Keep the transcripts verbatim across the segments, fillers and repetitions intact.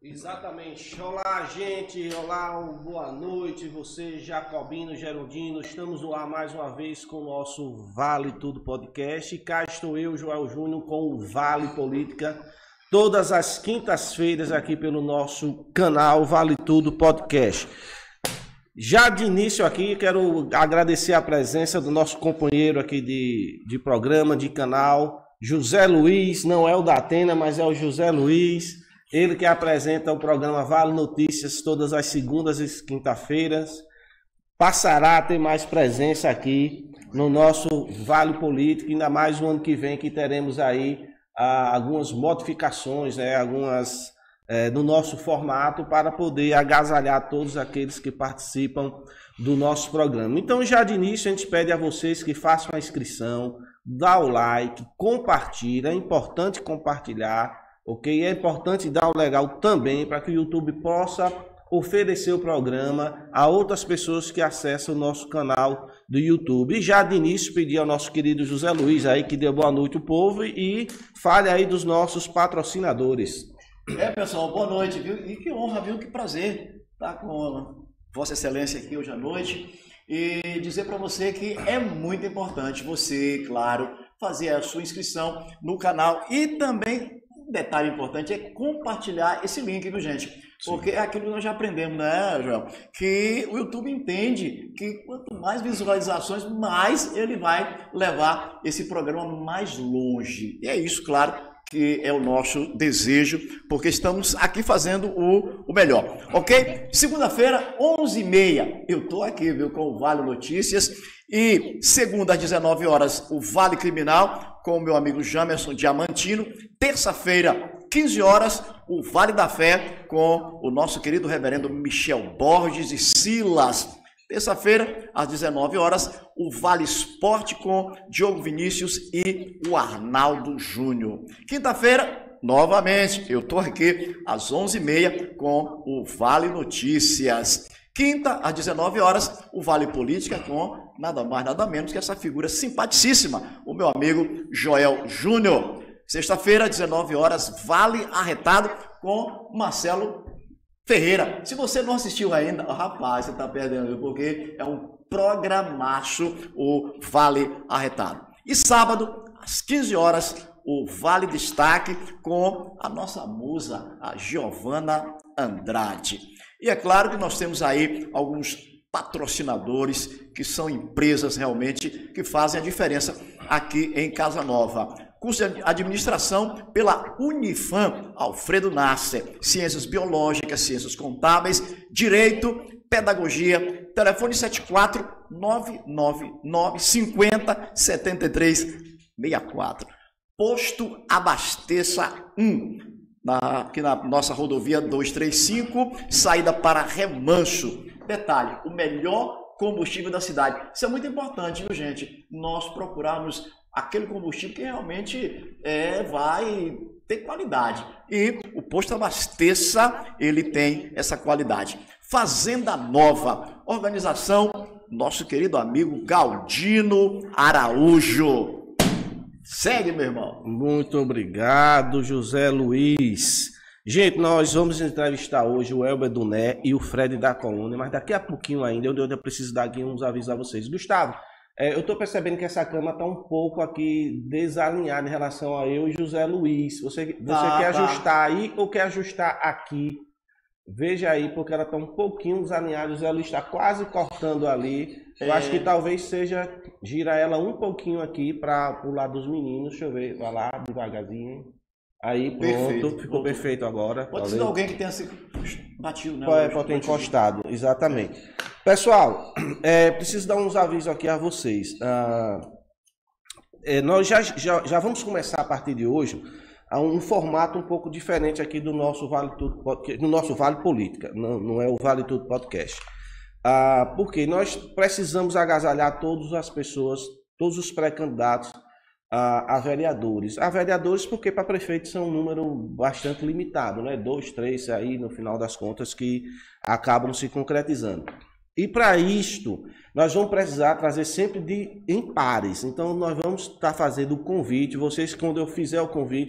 Exatamente. Olá, gente. Olá, um boa noite. Você, Jacobino, Gerundino. Estamos no ar mais uma vez com o nosso Vale Tudo Podcast. E cá estou eu, Joel Júnior, com o Vale Política. Todas as quintas-feiras aqui pelo nosso canal Vale Tudo Podcast. Já de início aqui, quero agradecer a presença do nosso companheiro aqui de, de programa, de canal, José Luiz. Não é o da Atena, mas é o José Luiz. Ele que apresenta o programa Vale Notícias todas as segundas e quinta-feiras. Passará a ter mais presença aqui no nosso Vale Político, ainda mais no ano que vem, que teremos aí ah, algumas modificações, né, algumas eh, no nosso formato para poder agasalhar todos aqueles que participam do nosso programa. Então, já de início, a gente pede a vocês que façam a inscrição, dá o like, compartilha, é importante compartilhar. Ok? É importante dar o legal também para que o YouTube possa oferecer o programa a outras pessoas que acessam o nosso canal do YouTube. E já de início pedir ao nosso querido José Luiz aí que dê boa noite ao povo e fale aí dos nossos patrocinadores. É, pessoal, boa noite, viu? E que honra, viu? Que prazer estar com Vossa Excelência aqui hoje à noite e dizer para você que é muito importante você, claro, fazer a sua inscrição no canal e também um detalhe importante é compartilhar esse link, viu, gente? Porque é aquilo que nós já aprendemos, né, Joel? Que o YouTube entende que quanto mais visualizações, mais ele vai levar esse programa mais longe. E é isso, claro, que é o nosso desejo, porque estamos aqui fazendo o, o melhor, ok? Segunda-feira, onze e meia, eu tô aqui, viu, com o Vale Notícias. E segunda às dezenove horas, o Vale Criminal, com o meu amigo Jamerson Diamantino. Terça-feira, quinze horas, o Vale da Fé, com o nosso querido reverendo Michel Borges e Silas. Terça-feira, às dezenove horas, o Vale Esporte, com Diogo Vinícius e o Arnaldo Júnior. Quinta-feira, novamente, eu estou aqui às onze e meia com o Vale Notícias. Quinta, às dezenove horas, o Vale Política com nada mais, nada menos que essa figura simpaticíssima, o meu amigo Joel Júnior. Sexta-feira, às dezenove horas, Vale Arretado com Marcelo Ferreira. Se você não assistiu ainda, rapaz, você está perdendo, porque é um programaço o Vale Arretado. E sábado, às quinze horas, o Vale Destaque com a nossa musa, a Giovana Andrade. E é claro que nós temos aí alguns patrocinadores que são empresas realmente que fazem a diferença aqui em Casa Nova. Curso de administração pela Unifam, Alfredo Nasser. Ciências biológicas, ciências contábeis, direito, pedagogia. Telefone sete quatro nove nove nove cinco zero sete três seis quatro. Posto Abasteça um. Na, aqui na nossa rodovia duzentos e trinta e cinco, saída para Remanso. Detalhe, o melhor combustível da cidade. Isso é muito importante, viu, gente? Nós procurarmos aquele combustível que realmente é, vai ter qualidade. E o posto Abasteça, ele tem essa qualidade. Fazenda Nova, organização, nosso querido amigo Galdino Araújo. Segue, meu irmão. Muito obrigado, José Luiz. Gente, nós vamos entrevistar hoje o Elber Duné e o Fred da Colônia, mas daqui a pouquinho ainda, eu, eu preciso dar aqui uns avisos a vocês. Gustavo, é, eu estou percebendo que essa cama está um pouco aqui desalinhada em relação a eu e José Luiz. Você, você tá, quer tá. ajustar aí ou quer ajustar aqui? Veja aí, porque ela está um pouquinho desalinhada. O José Luiz está quase cortando ali. Eu é... acho que talvez seja girar ela um pouquinho aqui para o lado dos meninos. Deixa eu ver, vai lá devagarzinho. Aí pronto, perfeito. ficou Pronto. Perfeito agora. Pode ser alguém que tenha se batido, né? Pode, pode ter encostado, exatamente. Pessoal, é, preciso dar uns avisos aqui a vocês. Ah, é, nós já, já, já vamos começar a partir de hoje a um formato um pouco diferente aqui do nosso Vale Tudo, do nosso Vale Política, não, não é o Vale Tudo Podcast. Ah, porque nós precisamos agasalhar todas as pessoas, todos os pré-candidatos a, a vereadores. A vereadores porque para prefeito são um número bastante limitado, né? Dois, três aí no final das contas que acabam se concretizando. E para isto, nós vamos precisar trazer sempre de em pares. Então, nós vamos estar fazendo o convite. Vocês, quando eu fizer o convite,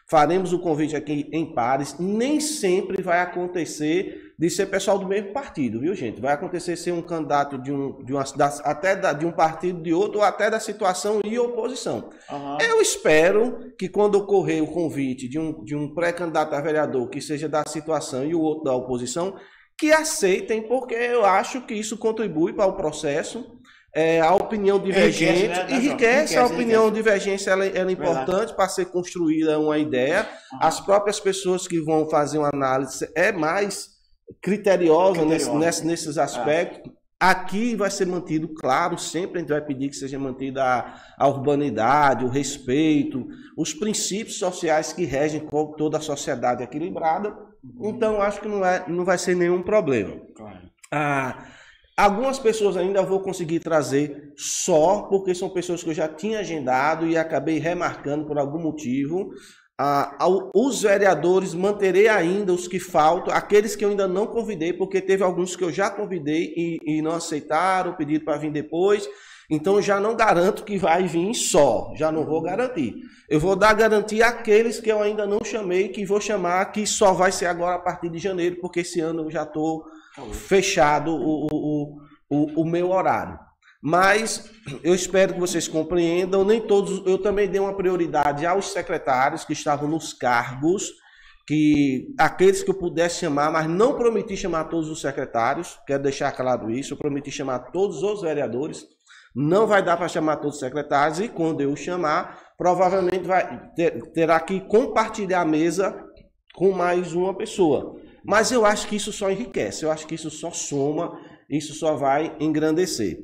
faremos o convite aqui em pares. Nem sempre vai acontecer de ser pessoal do mesmo partido, viu, gente? Vai acontecer ser um candidato de um, de uma, da, até da, de um partido de outro, ou até da situação e oposição. Uhum. Eu espero que quando ocorrer o convite de um, de um pré-candidato a vereador que seja da situação e o outro da oposição, que aceitem, porque eu acho que isso contribui para o processo. É, a opinião divergente enriquece, né? enriquece, enriquece a opinião enriquece. divergente ela, ela é importante para ser construída uma ideia. Uhum. As próprias pessoas que vão fazer uma análise é mais criteriosa, criteriosa. Nesse, nesse, nesses aspectos. É. Aqui vai ser mantido, claro, sempre a gente vai pedir que seja mantida a, a urbanidade, o respeito, os princípios sociais que regem toda a sociedade equilibrada. Uhum. Então, acho que não, é, não vai ser nenhum problema. Claro. Ah, Algumas pessoas ainda vou conseguir trazer só porque são pessoas que eu já tinha agendado e acabei remarcando por algum motivo. Ah, os vereadores manterei ainda os que faltam, aqueles que eu ainda não convidei, porque teve alguns que eu já convidei e, e não aceitaram, pediram para vir depois. Então já não garanto que vai vir só, já não vou garantir. Eu vou dar garantia àqueles que eu ainda não chamei, que vou chamar, que só vai ser agora a partir de janeiro, porque esse ano eu já estou fechado o, o, o, o meu horário. Mas eu espero que vocês compreendam, nem todos, eu também dei uma prioridade aos secretários que estavam nos cargos, que aqueles que eu pudesse chamar, mas não prometi chamar todos os secretários, quero deixar claro isso, eu prometi chamar todos os vereadores, não vai dar para chamar todos os secretários, e quando eu chamar, provavelmente vai ter, terá que compartilhar a mesa com mais uma pessoa. Mas eu acho que isso só enriquece, eu acho que isso só soma, isso só vai engrandecer.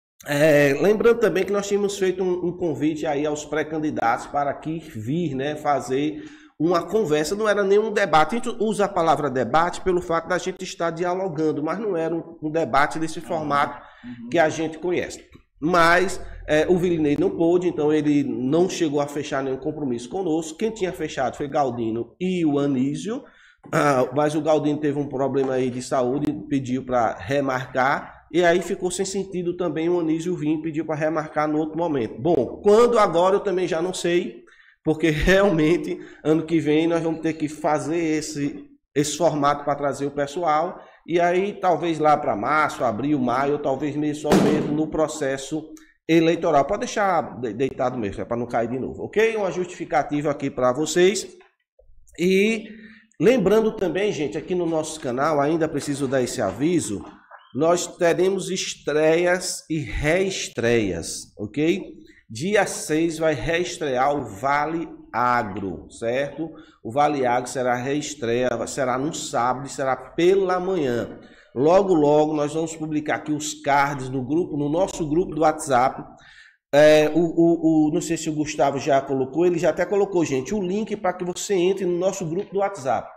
É, lembrando também que nós tínhamos feito um, um convite aí aos pré-candidatos para aqui vir, né, fazer uma conversa, não era nenhum debate. A gente usa a palavra debate pelo fato da gente estar dialogando, mas não era um, um debate desse formato uhum. que a gente conhece. Mas é, o Vilinei não pôde, então ele não chegou a fechar nenhum compromisso conosco. Quem tinha fechado foi Galdino e o Anísio. Ah, mas o Galdino teve um problema aí de saúde, pediu para remarcar, e aí ficou sem sentido também o Anísio vir, pediu para remarcar no outro momento. Bom, quando agora eu também já não sei, porque realmente ano que vem nós vamos ter que fazer esse, esse formato para trazer o pessoal, e aí talvez lá para março, abril, maio, ou talvez mesmo só mesmo no processo eleitoral. Pode deixar deitado mesmo, é para não cair de novo, ok? Uma justificativa aqui para vocês. E lembrando também, gente, aqui no nosso canal, ainda preciso dar esse aviso, nós teremos estreias e reestreias, ok? Dia seis vai reestrear o Vale Agro, certo? O Vale Agro será reestreia, será no sábado e será pela manhã. Logo, logo, nós vamos publicar aqui os cards no grupo, no nosso grupo do WhatsApp. É, o, o, o, não sei se o Gustavo já colocou, ele já até colocou, gente, o link para que você entre no nosso grupo do WhatsApp.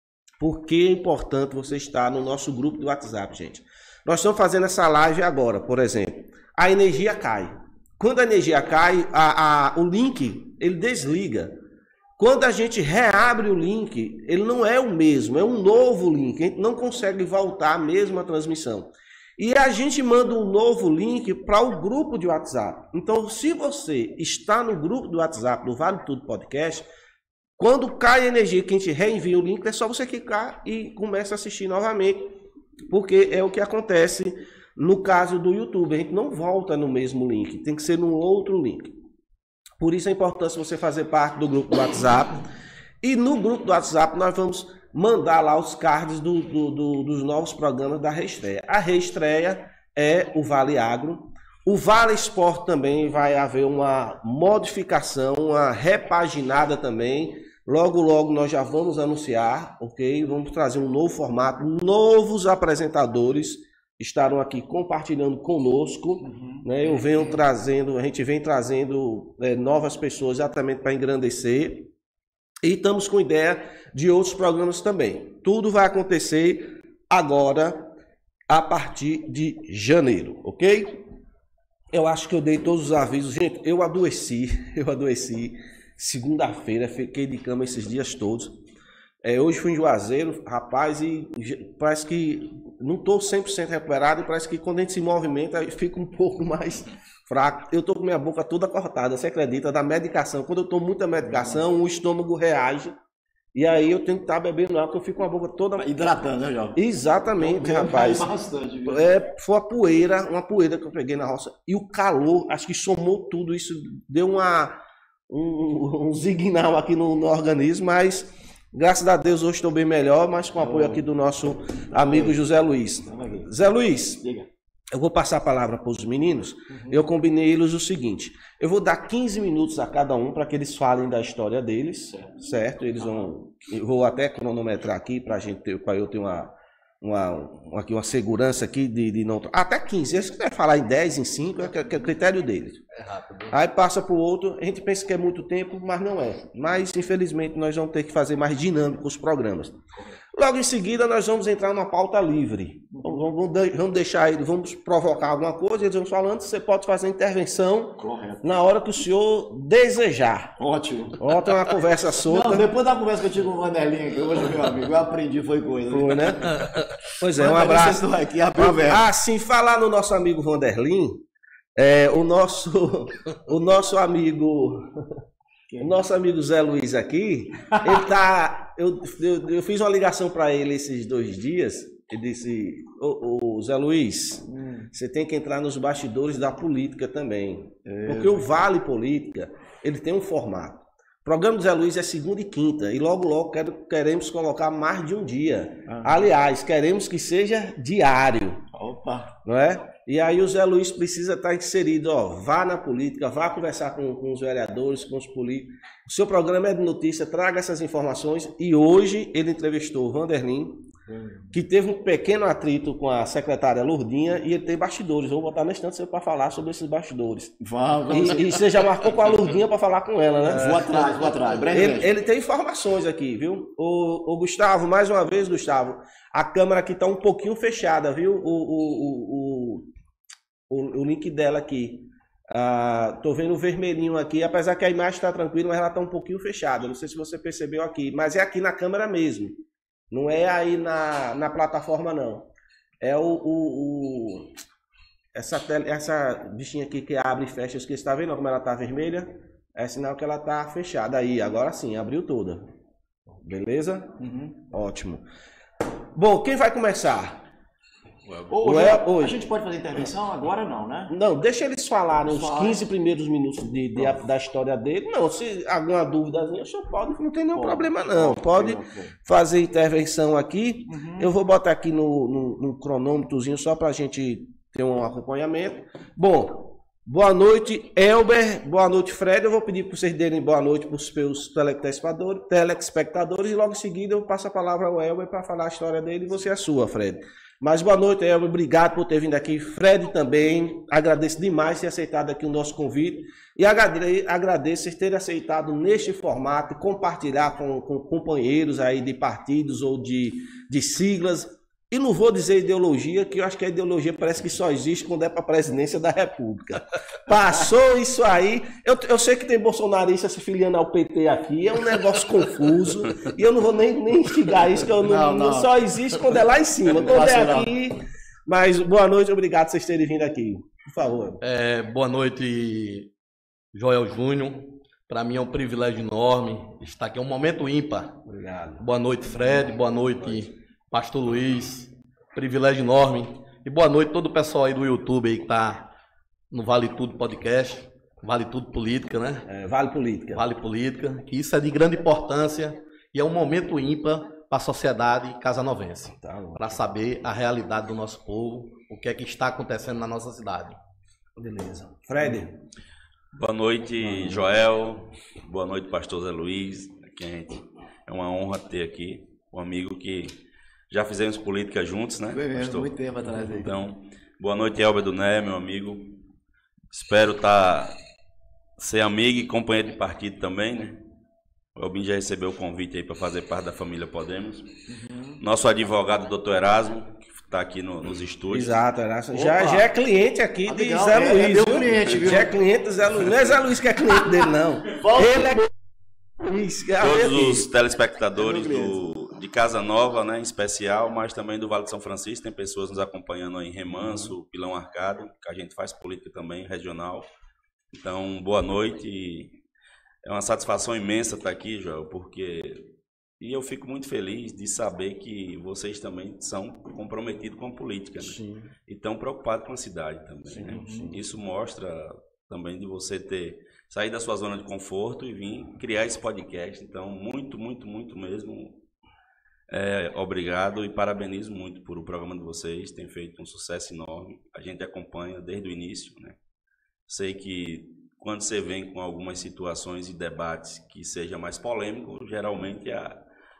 Por que é importante você estar no nosso grupo do WhatsApp, gente? Nós estamos fazendo essa live agora, por exemplo. A energia cai. Quando a energia cai, a, a, o link ele desliga. Quando a gente reabre o link, ele não é o mesmo, é um novo link. A gente não consegue voltar à mesma transmissão. E a gente manda um novo link para o grupo de WhatsApp. Então, se você está no grupo do WhatsApp do Vale Tudo Podcast, quando cai a energia que a gente reenvia o link, é só você clicar e começa a assistir novamente, porque é o que acontece no caso do YouTube. A gente não volta no mesmo link, tem que ser num outro link. Por isso a importância de você fazer parte do grupo do WhatsApp. E no grupo do WhatsApp nós vamos mandar lá os cards do, do, do, dos novos programas da reestreia. A reestreia é o Vale Agro. O Vale Sport também vai haver uma modificação, uma repaginada também. Logo, logo nós já vamos anunciar, ok? Vamos trazer um novo formato, novos apresentadores estarão aqui compartilhando conosco, uhum. né? Eu venho trazendo, a gente vem trazendo é, novas pessoas exatamente para engrandecer. E estamos com ideia de outros programas também. Tudo vai acontecer agora, a partir de janeiro, ok? Eu acho que eu dei todos os avisos. Gente, eu adoeci, eu adoeci. Segunda-feira, fiquei de cama esses dias todos. É, hoje fui em Juazeiro, rapaz, e parece que não estou cem por cento recuperado. E parece que quando a gente se movimenta, fica um pouco mais fraco. Eu tô com minha boca toda cortada, você acredita? Da medicação. Quando eu tomo muita medicação, o estômago reage. E aí eu tenho que estar bebendo água, porque eu fico com a boca toda... Hidratando, né, João? Exatamente, então, rapaz. Bastante, viu? É, foi a poeira, uma poeira que eu peguei na roça. E o calor, acho que somou tudo isso, deu uma, um, um signal aqui no, no organismo, mas graças a Deus hoje estou bem melhor, mas com o apoio aqui do nosso amigo José Luiz. Zé Luiz, eu vou passar a palavra para os meninos. Uhum. Eu combinei eles o seguinte: eu vou dar quinze minutos a cada um para que eles falem da história deles, certo? certo? Eles vão, eu vou até cronometrar aqui para a gente ter, para eu ter uma, uma, uma, aqui uma segurança aqui de, de não. Até quinze. Se quiser falar em dez, em cinco, é, é o critério deles. É rápido. Aí passa para o outro. A gente pensa que é muito tempo, mas não é. Mas infelizmente nós vamos ter que fazer mais dinâmico os programas. Logo em seguida, nós vamos entrar numa pauta livre. Vamos, vamos deixar ele, vamos provocar alguma coisa, eles vão falando, você pode fazer intervenção Correto. na hora que o senhor desejar. Ótimo. Ontem uma conversa solta. Não, depois da conversa que eu tive com o Vanderlinho, que hoje, meu amigo, eu aprendi, foi coisa. Foi, né? Pois é, um abraço. Aqui, ah, sim, falar no nosso amigo Vanderlin, é, o nosso, o nosso amigo... O nosso amigo Zé Luiz aqui, ele tá. Eu, eu, eu fiz uma ligação para ele esses dois dias. Ele disse: Ô, ô Zé Luiz, hum. você tem que entrar nos bastidores da política também. É, porque o Vale Política, ele tem um formato. O programa do Zé Luiz é segunda e quinta. E logo, logo quero, queremos colocar mais de um dia. Ah. Aliás, queremos que seja diário. Opa! Não é? E aí o Zé Luiz precisa estar inserido, ó, vá na política, vá conversar com, com os vereadores, com os políticos. O seu programa é de notícia, traga essas informações. E hoje ele entrevistou o Vanderlin, que teve um pequeno atrito com a secretária Lourdinha, e ele tem bastidores. Eu vou botar na instância para falar sobre esses bastidores. Vamos. E, e você já marcou com a Lourdinha para falar com ela, né? Vou atrás, vou atrás. Ele, ele tem informações aqui, viu? O, o Gustavo, mais uma vez, Gustavo, a câmera aqui está um pouquinho fechada, viu? O, o, o, o, o link dela aqui. Ah, tô vendo o vermelhinho aqui, apesar que a imagem está tranquila, mas ela está um pouquinho fechada. Não sei se você percebeu aqui, mas é aqui na câmera mesmo. Não é aí na, na plataforma, não. É o... o, o essa, tele, essa bichinha aqui que abre e fecha, você está vendo como ela está vermelha? É sinal que ela está fechada. Aí, agora sim, abriu toda. Beleza? Uhum. Ótimo. Bom, quem vai começar? Hoje, é, hoje. A gente pode fazer intervenção? Agora não, né? Não, deixa eles falarem os quinze primeiros minutos de, de, da história dele. Não, se alguma dúvida, o senhor pode, não tem nenhum pode, problema não. Pode, pode fazer intervenção aqui. Uhum. Eu vou botar aqui no, no, no cronômetrozinho só para a gente ter um acompanhamento. Bom, boa noite, Elber. Boa noite, Fred. Eu vou pedir para vocês darem boa noite para os seus telespectadores, telespectadores e logo em seguida eu passo a palavra ao Elber para falar a história dele e você a sua, Fred. Mas boa noite, Elber. Obrigado por ter vindo aqui. Fred também. Agradeço demais ter aceitado aqui o nosso convite. E agradeço ter terem aceitado neste formato, compartilhar com, com companheiros aí de partidos ou de, de siglas. E não vou dizer ideologia, que eu acho que a ideologia parece que só existe quando é para a presidência da República. Passou isso aí. Eu, eu sei que tem bolsonarista se filiando ao P T aqui, é um negócio confuso. E eu não vou nem, nem instigar isso, que eu não, não, não. não só existe quando é lá em cima. Quando é aqui. Mas boa noite, obrigado por vocês terem vindo aqui. Por favor. É, boa noite, Joel Júnior. Para mim é um privilégio enorme estar aqui. É um momento ímpar. Obrigado. Boa noite, Fred. Boa noite. Boa noite. Pastor Luiz, privilégio enorme. E boa noite a todo o pessoal aí do YouTube aí que tá no Vale Tudo Podcast, Vale Tudo Política, né? É, Vale Política. Vale Política, que isso é de grande importância e é um momento ímpar para a sociedade casanovense, tá, para saber a realidade do nosso povo, o que é que está acontecendo na nossa cidade. Beleza. Fred. Boa noite, Joel. Boa noite, Pastor Zé Luiz. Aqui a gente, é uma honra ter aqui um amigo que já fizemos política juntos, né? Foi mesmo, muito tempo atrás aí. Então, boa noite, Elber do Né, meu amigo. Espero tá, ser amigo e companheiro de partido também, né? O Elbin já recebeu o convite aí para fazer parte da família Podemos. Uhum. Nosso advogado, doutor Erasmo, que está aqui no, nos estúdios. Exato, Erasmo. Já, já é cliente aqui ah, de legal, Zé Luiz. É, é meu cliente, viu? Já é cliente do Zé Luiz. Não é Zé Luiz que é cliente dele, não. Ele é... Todos os telespectadores do, de Casa Nova, né, em especial, mas também do Vale de São Francisco. Tem pessoas nos acompanhando aí em Remanso, Pilão Arcado, que a gente faz política também regional. Então, boa noite. É uma satisfação imensa estar aqui, Joel, porque... E eu fico muito feliz de saber que vocês também são comprometidos com a política, né? Sim. E estão preocupados com a cidade também. Sim, né? Sim. Isso mostra também de você ter sair da sua zona de conforto e vir criar esse podcast. Então, muito, muito, muito mesmo. É, obrigado e parabenizo muito por o programa de vocês. Tem feito um sucesso enorme. A gente acompanha desde o início, né? Sei que quando você vem com algumas situações e debates que seja mais polêmico, geralmente a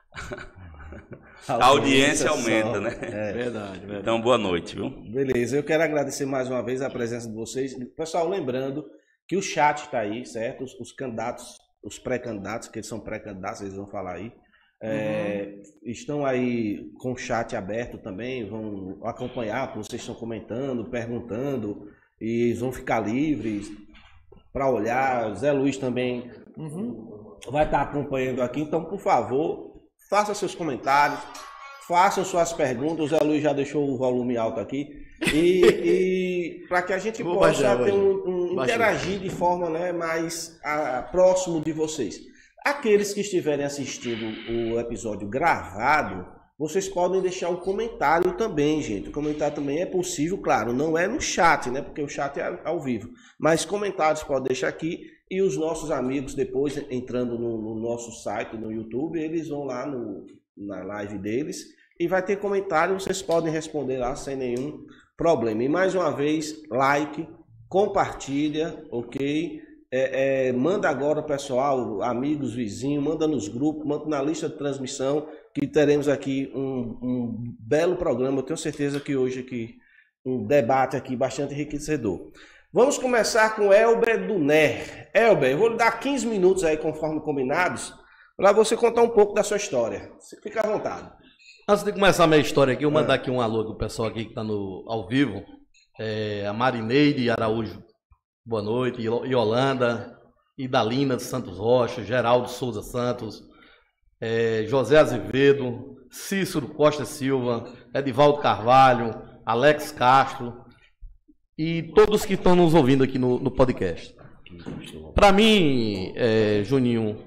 a audiência aumenta, né? É verdade, verdade. Então, boa noite, viu? Beleza, eu quero agradecer mais uma vez a presença de vocês. Pessoal, lembrando que o chat está aí, certo? Os, os candidatos, os pré-candidatos, que eles são pré-candidatos, eles vão falar aí. É, uhum. Estão aí com o chat aberto também, vão acompanhar, vocês estão comentando, perguntando, e eles vão ficar livres para olhar. O Zé Luiz também uhum. vai estar acompanhando aqui, então, por favor, façam seus comentários, façam suas perguntas. O Zé Luiz já deixou o volume alto aqui. E, e para que a gente Vou possa ter um, um, interagir de forma, né, mais a, próximo de vocês. Aqueles que estiverem assistindo o episódio gravado, vocês podem deixar um comentário também, gente. O comentário também é possível, claro, não é no chat, né, porque o chat é ao vivo. Mas comentários podem deixar aqui. E os nossos amigos, depois, entrando no, no nosso site, no YouTube, eles vão lá no, na live deles e vai ter comentário, vocês podem responder lá sem nenhum problema. E mais uma vez, like, compartilha, ok? É, é, manda agora, pessoal, amigos, vizinhos, manda nos grupos, manda na lista de transmissão, que teremos aqui um, um belo programa. Eu tenho certeza que hoje aqui, um debate aqui bastante enriquecedor. Vamos começar com Elber do Ner. Elber, eu vou lhe dar quinze minutos aí, conforme combinados, para você contar um pouco da sua história. Fica à vontade. Antes de começar a minha história aqui, eu vou mandar aqui um alô pro pessoal aqui que está no, ao vivo. É, a Marineide Araújo, boa noite. Yolanda, Idalina de Santos Rocha, Geraldo Souza Santos, é, José Azevedo, Cícero Costa Silva, Edivaldo Carvalho, Alex Castro, e todos que estão nos ouvindo aqui no, no podcast. Para mim, é, Juninho,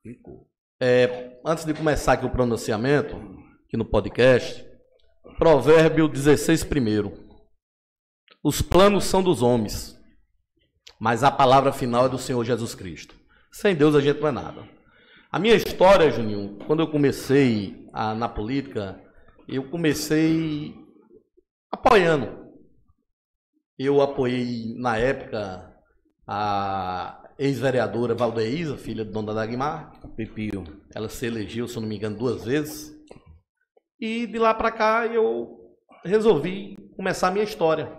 é, antes de começar aqui o pronunciamento, aqui no podcast, Provérbio dezesseis, primeiro. Os planos são dos homens, mas a palavra final é do Senhor Jesus Cristo. Sem Deus a gente não é nada. A minha história, Juninho, quando eu comecei a, na política, eu comecei apoiando. Eu apoiei, na época, a ex-vereadora Valdeísa, filha de Dona Dagmar. Pepio. Ela se elegeu, se eu não me engano, duas vezes. E de lá para cá eu resolvi começar a minha história.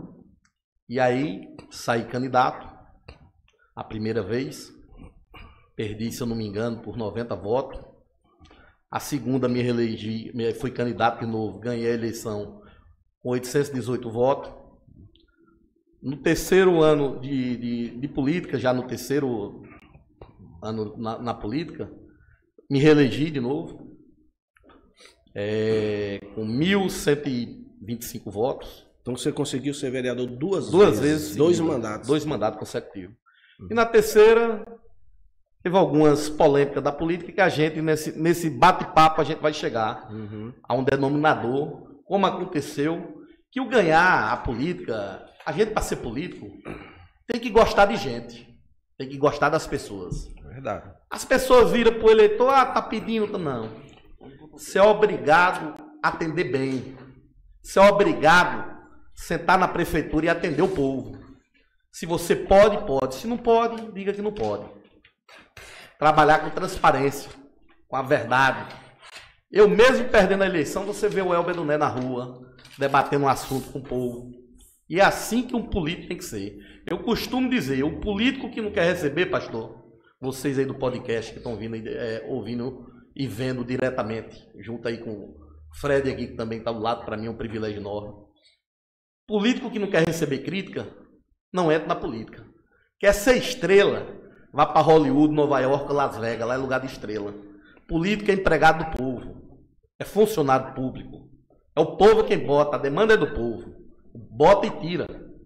E aí saí candidato a primeira vez. Perdi, se eu não me engano, por noventa votos. A segunda me reelegi, fui candidato de novo, ganhei a eleição com oitocentos e dezoito votos. No terceiro ano de, de, de política, já no terceiro ano na, na política, me reelegi de novo, é, com mil cento e vinte e cinco votos. Então você conseguiu ser vereador duas, duas vezes? vezes dois sim, mandatos. Dois mandatos consecutivos. Uhum. E na terceira, teve algumas polêmicas da política que a gente, nesse, nesse bate-papo, a gente vai chegar uhum. a um denominador, como aconteceu, que o ganhar a política... A gente, para ser político, tem que gostar de gente. Tem que gostar das pessoas. Verdade. As pessoas viram para o eleitor, ah, tá pedindo. Não. Você é obrigado a atender bem. Você é obrigado a sentar na prefeitura e atender o povo. Se você pode, pode. Se não pode, diga que não pode. Trabalhar com transparência, com a verdade. Eu mesmo perdendo a eleição, você vê o Elber do Né na rua, debatendo um assunto com o povo. E é assim que um político tem que ser. Eu costumo dizer, o político que não quer receber, pastor, vocês aí do podcast que estão vindo, é, ouvindo e vendo diretamente, junto aí com o Fred aqui, que também está do lado, para mim é um privilégio enorme. Político que não quer receber crítica, não entra na política. Quer ser estrela, vá para Hollywood, Nova York, Las Vegas, lá é lugar de estrela. Político é empregado do povo. é funcionário público. É o povo quem bota, a demanda é do povo. Bota e tira.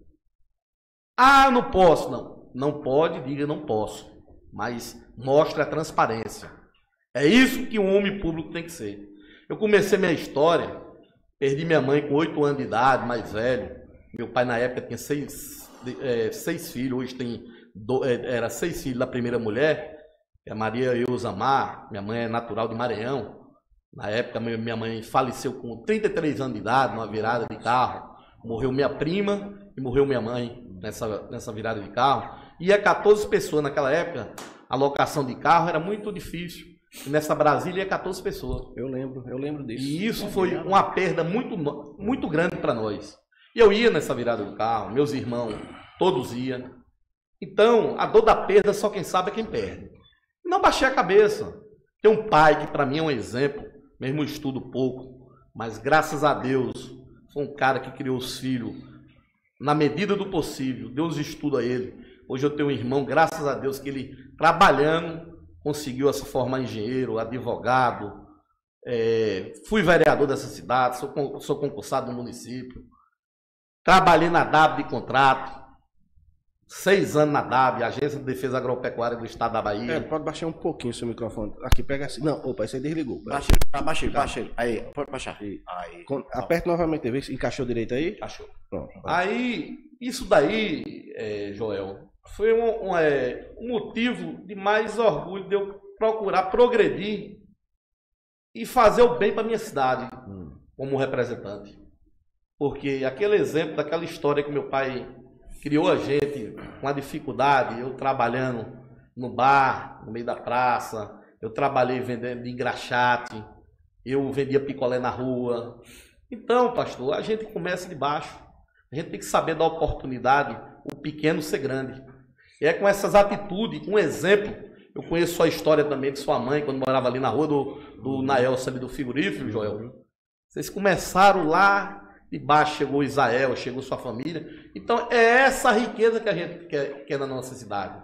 Ah, não posso. Não, não pode, diga não posso. Mas mostre a transparência. É isso que um homem público tem que ser. Eu comecei minha história, perdi minha mãe com oito anos de idade, mais velho. Meu pai na época tinha seis, é, seis filhos, hoje tem do, é, era seis filhos da primeira mulher, que é a Maria Eusamar. Minha mãe é natural de Maranhão. Na época minha mãe faleceu com trinta e três anos de idade, numa virada de carro. Morreu minha prima e morreu minha mãe nessa, nessa virada de carro. Ia quatorze pessoas naquela época, a locação de carro era muito difícil. E nessa Brasília ia quatorze pessoas. Eu lembro, eu lembro disso. E isso foi uma perda muito, muito grande para nós. E eu ia nessa virada do carro, meus irmãos, todos iam. Então, a dor da perda só quem sabe é quem perde. E não baixei a cabeça. Tem um pai que para mim é um exemplo, mesmo eu estudo pouco, mas graças a Deus, foi um cara que criou os filhos na medida do possível. Deus estuda ele. Hoje eu tenho um irmão, graças a Deus, que ele trabalhando conseguiu se formar engenheiro, advogado, é, fui vereador dessa cidade, sou, sou concursado no município, trabalhei na D A B de contrato, seis anos na D A B, Agência de Defesa Agropecuária do Estado da Bahia. É, pode baixar um pouquinho o seu microfone. Aqui, pega assim. Não, opa, esse aí desligou. Baixei, baixei, baixei. Aí, pode baixar. Aí. Com, aperta novamente, vê se encaixou direito aí. Encaixou. Pronto. Aí, isso daí, é, Joel, foi um, um, é, um motivo de mais orgulho de eu procurar progredir e fazer o bem para minha cidade, hum. como representante. Porque aquele exemplo daquela história que meu pai criou a gente com a dificuldade, eu trabalhando no bar, no meio da praça, eu trabalhei vendendo engraxate, eu vendia picolé na rua. Então, pastor, a gente começa de baixo. A gente tem que saber dar oportunidade, o pequeno ser grande. E é com essas atitudes, um exemplo, eu conheço sua história também de sua mãe, quando morava ali na rua do, do Naelson, ali do frigorífico, Joel. Vocês começaram lá de baixo, chegou Isael, chegou sua família. Então, é essa riqueza que a gente quer, quer na nossa cidade.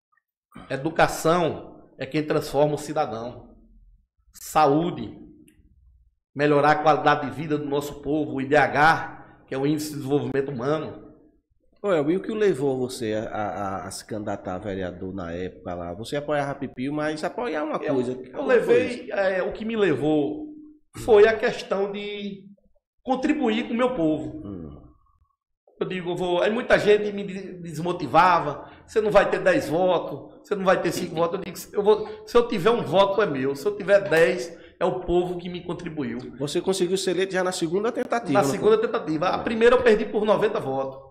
Educação é quem transforma o cidadão. Saúde, melhorar a qualidade de vida do nosso povo, o I D H, que é o Índice de Desenvolvimento Humano. Olha, e o que levou você a, a, a se candidatar a vereador na época lá? Você apoiava Pipio, mas apoiar uma coisa. Eu, eu levei, é, o que me levou foi a questão de contribuir com o meu povo. Hum. Eu digo, eu vou, aí muita gente me desmotivava, você não vai ter dez votos, você não vai ter cinco votos. Eu digo, eu vou, se eu tiver um voto é meu, se eu tiver dez, é o povo que me contribuiu. Você conseguiu ser eleito já na segunda tentativa. Na segunda foi? tentativa. A primeira eu perdi por noventa votos.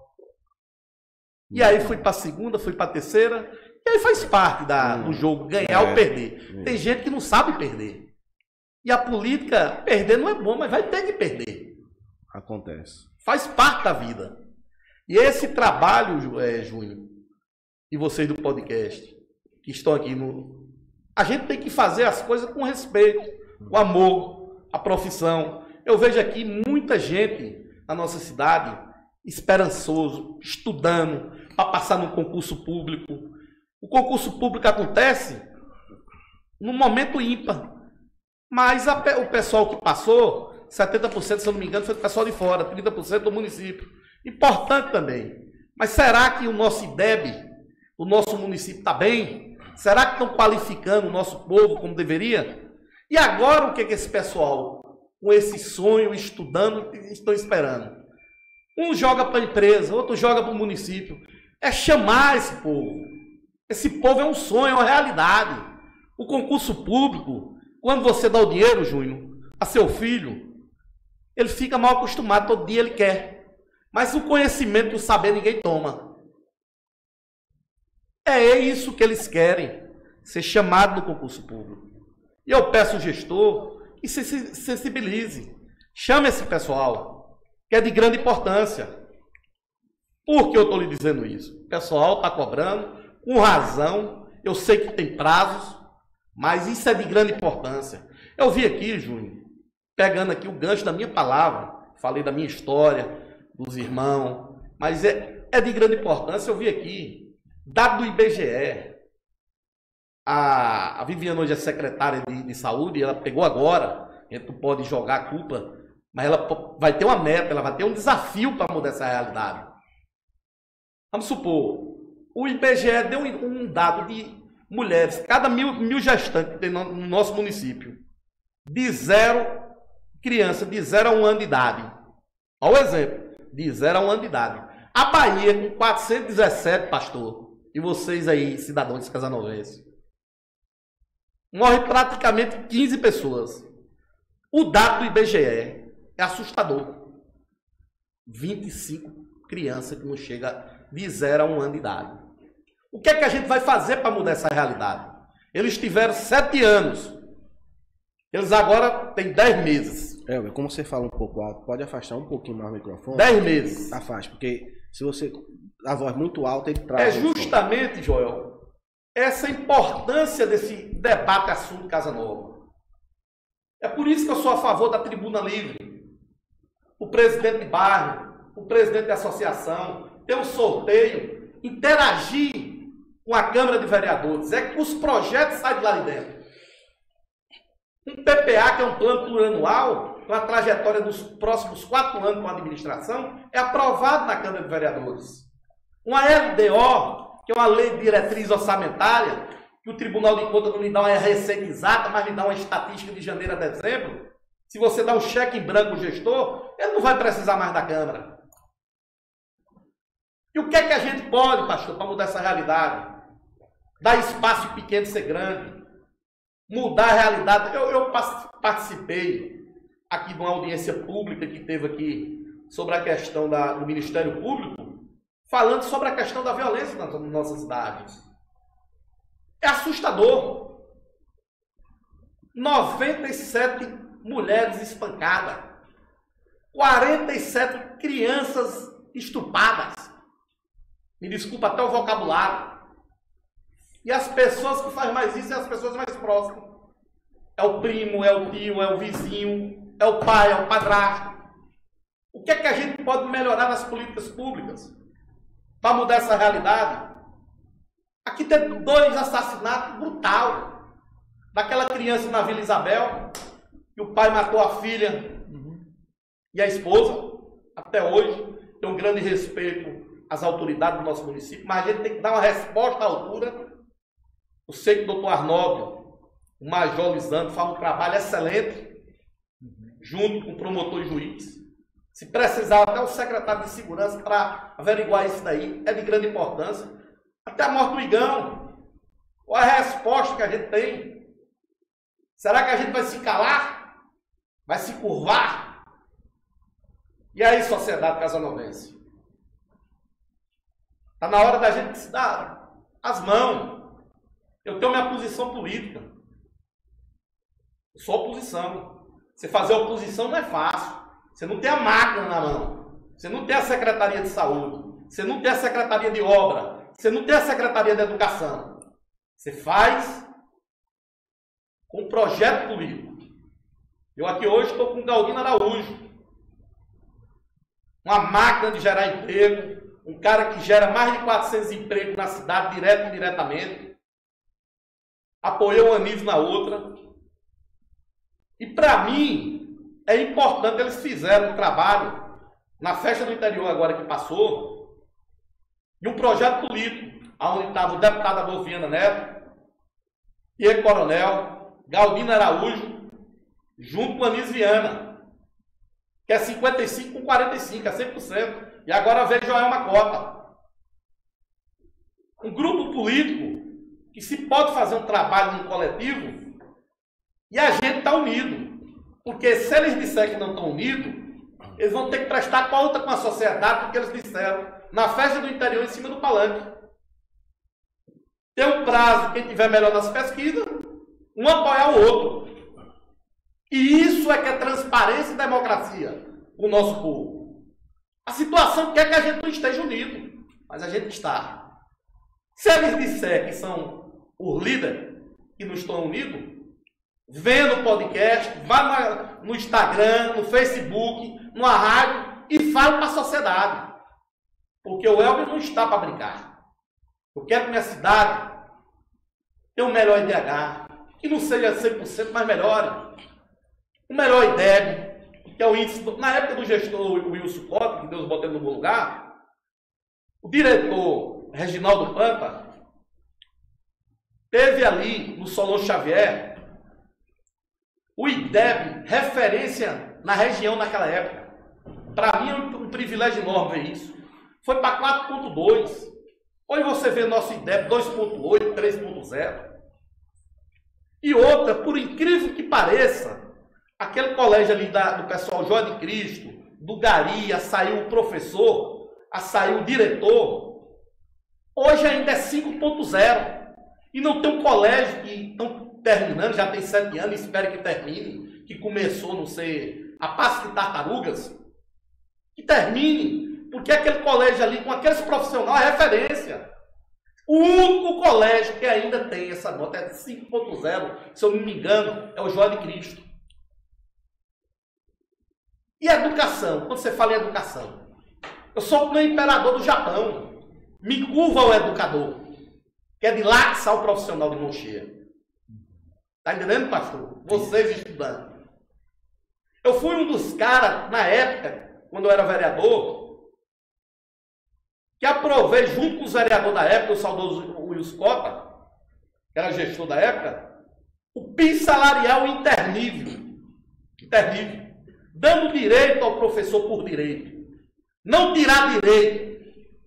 E aí fui para a segunda, fui para a terceira, e aí faz parte da, hum. do jogo, ganhar é. ou perder. Hum. Tem gente que não sabe perder. E a política, perder não é bom, mas vai ter que perder. Acontece. Faz parte da vida. E esse trabalho, é, Júnior, e vocês do podcast, que estão aqui, no, a gente tem que fazer as coisas com respeito, com amor, a profissão. Eu vejo aqui muita gente na nossa cidade esperançoso, estudando para passar no concurso público. O concurso público acontece num momento ímpar, mas a, o pessoal que passou, setenta por cento, se eu não me engano, foi do pessoal de fora, trinta por cento do município. Importante também. Mas será que o nosso I D E B, o nosso município está bem? Será que estão qualificando o nosso povo como deveria? E agora o que, é que esse pessoal, com esse sonho, estudando, estão esperando? Um joga para a empresa, outro joga para o município. É chamar esse povo. Esse povo é um sonho, é uma realidade. O concurso público, quando você dá o dinheiro, Júnior, a seu filho, ele fica mal acostumado, todo dia ele quer. Mas o conhecimento, o saber, ninguém toma. É isso que eles querem, ser chamado no concurso público. E eu peço ao gestor que se sensibilize. Chame esse pessoal, que é de grande importância. Por que eu estou lhe dizendo isso? O pessoal está cobrando, com razão, eu sei que tem prazos, mas isso é de grande importância. Eu vi aqui, Júnior, pegando aqui o gancho da minha palavra, falei da minha história, dos irmãos, mas é, é de grande importância. Eu vi aqui, dado do I B G E, a, a Viviane hoje é secretária de, de saúde, ela pegou agora, A gente não pode jogar a culpa, mas ela vai ter uma meta, ela vai ter um desafio para mudar essa realidade. Vamos supor, o I B G E deu um dado de mulheres, cada mil, mil gestantes que tem no, no nosso município, de zero, criança de zero a um ano de idade. Olha o exemplo, de zero a um ano de idade. A Bahia com quatrocentos e dezessete, pastor, e vocês aí, cidadãos casanovenses, morre praticamente quinze pessoas. O dado do I B G E é assustador. vinte e cinco crianças que não chegam de zero a um ano de idade. O que é que a gente vai fazer para mudar essa realidade? Eles tiveram sete anos. Eles agora têm dez meses. É, como você fala um pouco alto, pode afastar um pouquinho mais o microfone? dez meses. Afaste, porque se você... A voz muito alta, ele traz... É justamente, Joel, essa importância desse debate assunto Casa Nova. É por isso que eu sou a favor da tribuna livre. O presidente de bairro, o presidente de associação, ter um sorteio, interagir com a Câmara de Vereadores. É que os projetos saem de lá de dentro. Um P P A, que é um plano plurianual, com a trajetória dos próximos quatro anos com a administração, é aprovado na Câmara de Vereadores. Uma L D O, que é uma lei de diretriz orçamentária, que o Tribunal de Contas não lhe dá uma receita exata, mas lhe dá uma estatística de janeiro a dezembro. Se você dá um cheque em branco ao gestor, ele não vai precisar mais da Câmara. E o que é que a gente pode, pastor, para mudar essa realidade? Dar espaço pequeno ser grande. Mudar a realidade. Eu, eu participei aqui de uma audiência pública que teve aqui sobre a questão da, do Ministério Público, falando sobre a questão da violência na, na nossa cidade. É assustador. noventa e sete mulheres espancadas. quarenta e sete crianças estupradas. Me desculpa até o vocabulário. E as pessoas que fazem mais isso são as pessoas mais próximas. É o primo, é o tio, é o vizinho, é o pai, é o padrasto. O que é que a gente pode melhorar nas políticas públicas para mudar essa realidade? Aqui tem dois assassinatos brutais. Daquela criança na Vila Isabel, que o pai matou a filha e a esposa. Até hoje, tem um grande respeito às autoridades do nosso município, mas a gente tem que dar uma resposta à altura. Eu sei que o doutor Arnaldo, o Major Lisandro, faz um trabalho excelente, junto com o promotor e juiz. Se precisar, até o secretário de segurança para averiguar isso daí, é de grande importância. Até a morte do Igão. Qual é a resposta que a gente tem? Será que a gente vai se calar? Vai se curvar? E aí, sociedade casanovense? Está na hora da gente se dar as mãos. Eu tenho minha posição política. Eu sou oposição. Você fazer oposição não é fácil. Você não tem a máquina na mão. Você não tem a Secretaria de Saúde. Você não tem a Secretaria de Obra. Você não tem a Secretaria de Educação. Você faz com um projeto político. Eu aqui hoje estou com o Galdino Araújo. Uma máquina de gerar emprego. Um cara que gera mais de quatrocentos empregos na cidade, direto e indiretamente. Apoiou uma Anísio na outra. E para mim, é importante, eles fizeram um trabalho na festa do interior agora que passou, e um projeto político, onde estava o deputado Adolfo Viana Neto, Pierre Coronel, Galdino Araújo, junto com Anísio Viana, que é cinquenta e cinco com quarenta e cinco, é cem por cento. E agora veio Joelma Cota. Um grupo político que se pode fazer um trabalho no coletivo e a gente está unido. Porque se eles disserem que não estão unidos, eles vão ter que prestar conta com a sociedade porque eles disseram na festa do interior em cima do palanque. Tem um prazo, quem tiver melhor nas pesquisas, um apoiar o outro. E isso é que é transparência e democracia o nosso povo. A situação quer que a gente não esteja unido, mas a gente está. Se eles disserem que são os líderes que não estão unidos, vê no podcast, vá no Instagram, no Facebook, numa rádio e fale para a sociedade. Porque o Elber não está para brincar. Eu quero que minha cidade tenha um melhor I D H, que não seja cem por cento, mas melhore. o melhor I D E B, que é o índice, na época do gestor Wilson Cota, que Deus botou ele no bom lugar, o diretor Reginaldo Pampa teve ali no Solon Xavier o I D E B referência na região naquela época. Para mim é um, um privilégio enorme ver isso. Foi para quatro ponto dois. Hoje você vê nosso I D E B dois ponto oito, três ponto zero. E outra, por incrível que pareça, aquele colégio ali da, do pessoal Joia de Cristo, do Gari, saiu o professor, saiu o diretor, hoje ainda é cinco ponto zero. E não tem um colégio que estão terminando, já tem sete anos, espero que termine, que começou, não sei, a passo de tartarugas, que termine, porque aquele colégio ali, com aqueles profissionais, é referência. O único colégio que ainda tem essa nota é cinco ponto zero, se eu não me engano, é o Joia de Cristo. E educação? Quando você fala em educação, eu sou o imperador do Japão. Me curva ao educador, que é de lá que sai o profissional de mão cheia. Está entendendo, pastor? Vocês estudando. Eu fui um dos caras, na época, quando eu era vereador, que aprovei junto com os vereadores da época, o saudoso Wilson Cota, que era gestor da época, o P I S salarial internível. Internível. Dando direito ao professor por direito. Não tirar direito.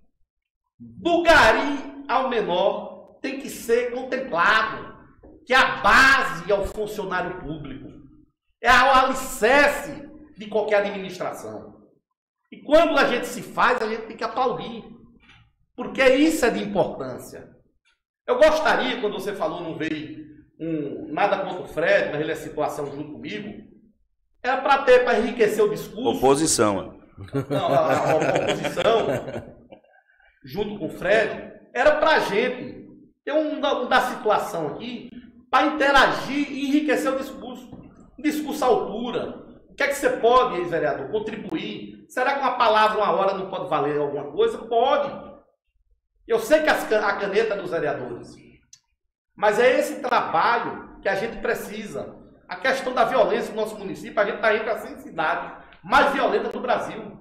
Do gari ao menor tem que ser contemplado. Que a base é o funcionário público. É o alicerce de qualquer administração. E quando a gente se faz, a gente tem que aplaudir. Porque isso é de importância. Eu gostaria, quando você falou, não veio um, nada contra o Fred, mas ele é situação junto comigo, era para ter, para enriquecer o discurso. Oposição. Não, a, a, a oposição, junto com o Fred, era para a gente ter um, um da situação aqui, para interagir e enriquecer o discurso. Um discurso à altura. O que é que você pode, ex-vereador, contribuir? Será que uma palavra, uma hora não pode valer alguma coisa? Pode. Eu sei que as, a caneta é dos vereadores. Mas é esse trabalho que a gente precisa. A questão da violência no nosso município, a gente está entre as cem cidades mais violentas do Brasil.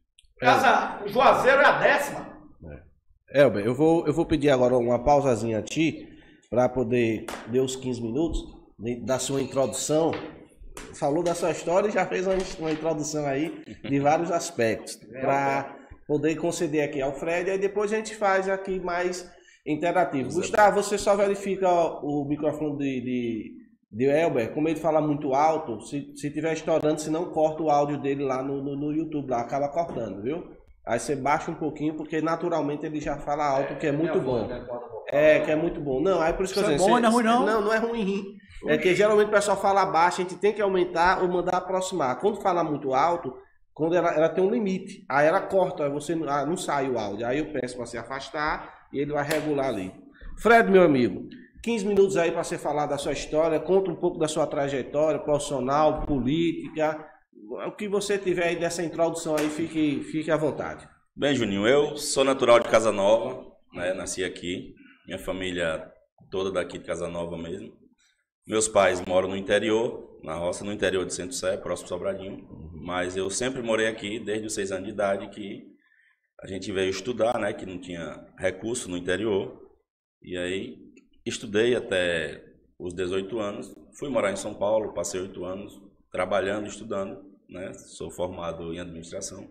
Casa é. Juazeiro é a décima. É. Elber, eu vou, eu vou pedir agora uma pausazinha a ti, para poder dar os quinze minutos da sua introdução. Falou da sua história e já fez uma, uma introdução aí de vários aspectos. Para poder conceder aqui ao Fred, aí depois a gente faz aqui mais interativo. Exato. Gustavo, você só verifica o microfone de... de de Elber, como ele fala muito alto, se estiver estourando, se não corta o áudio dele lá no, no, no YouTube, lá acaba cortando, viu? Aí você baixa um pouquinho, porque naturalmente ele já fala alto, é, que é muito bom. É, que é muito bom. Não, aí por isso que eu digo... Isso é bom, não é ruim não? Não, não é ruim. É que geralmente o pessoal fala baixo, a gente tem que aumentar ou mandar aproximar. Quando fala muito alto, quando ela, ela tem um limite, aí ela corta, aí você ah, não sai o áudio. Aí eu peço para você afastar e ele vai regular ali. Fred, meu amigo, quinze minutos aí para você falar da sua história, conta um pouco da sua trajetória profissional, política, o que você tiver aí dessa introdução aí, fique, fique à vontade. Bem, Juninho, eu sou natural de Casa Nova, né? Nasci aqui, minha família toda daqui de Casa Nova mesmo. Meus pais moram no interior, na roça, no interior de Centro Sé, próximo Sobradinho, mas eu sempre morei aqui desde os seis anos de idade, que a gente veio estudar, né? Que não tinha recurso no interior, e aí estudei até os dezoito anos, fui morar em São Paulo, passei oito anos trabalhando, estudando, né? Sou formado em administração.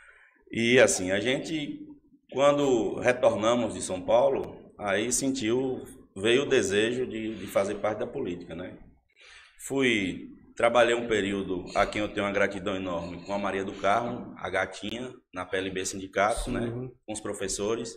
E assim, a gente, quando retornamos de São Paulo, aí sentiu, veio o desejo de, de fazer parte da política, né? Fui, trabalhei um período, a quem eu tenho uma gratidão enorme, com a Maria do Carmo, a gatinha, na P L B Sindicato, sim, né? Com os professores,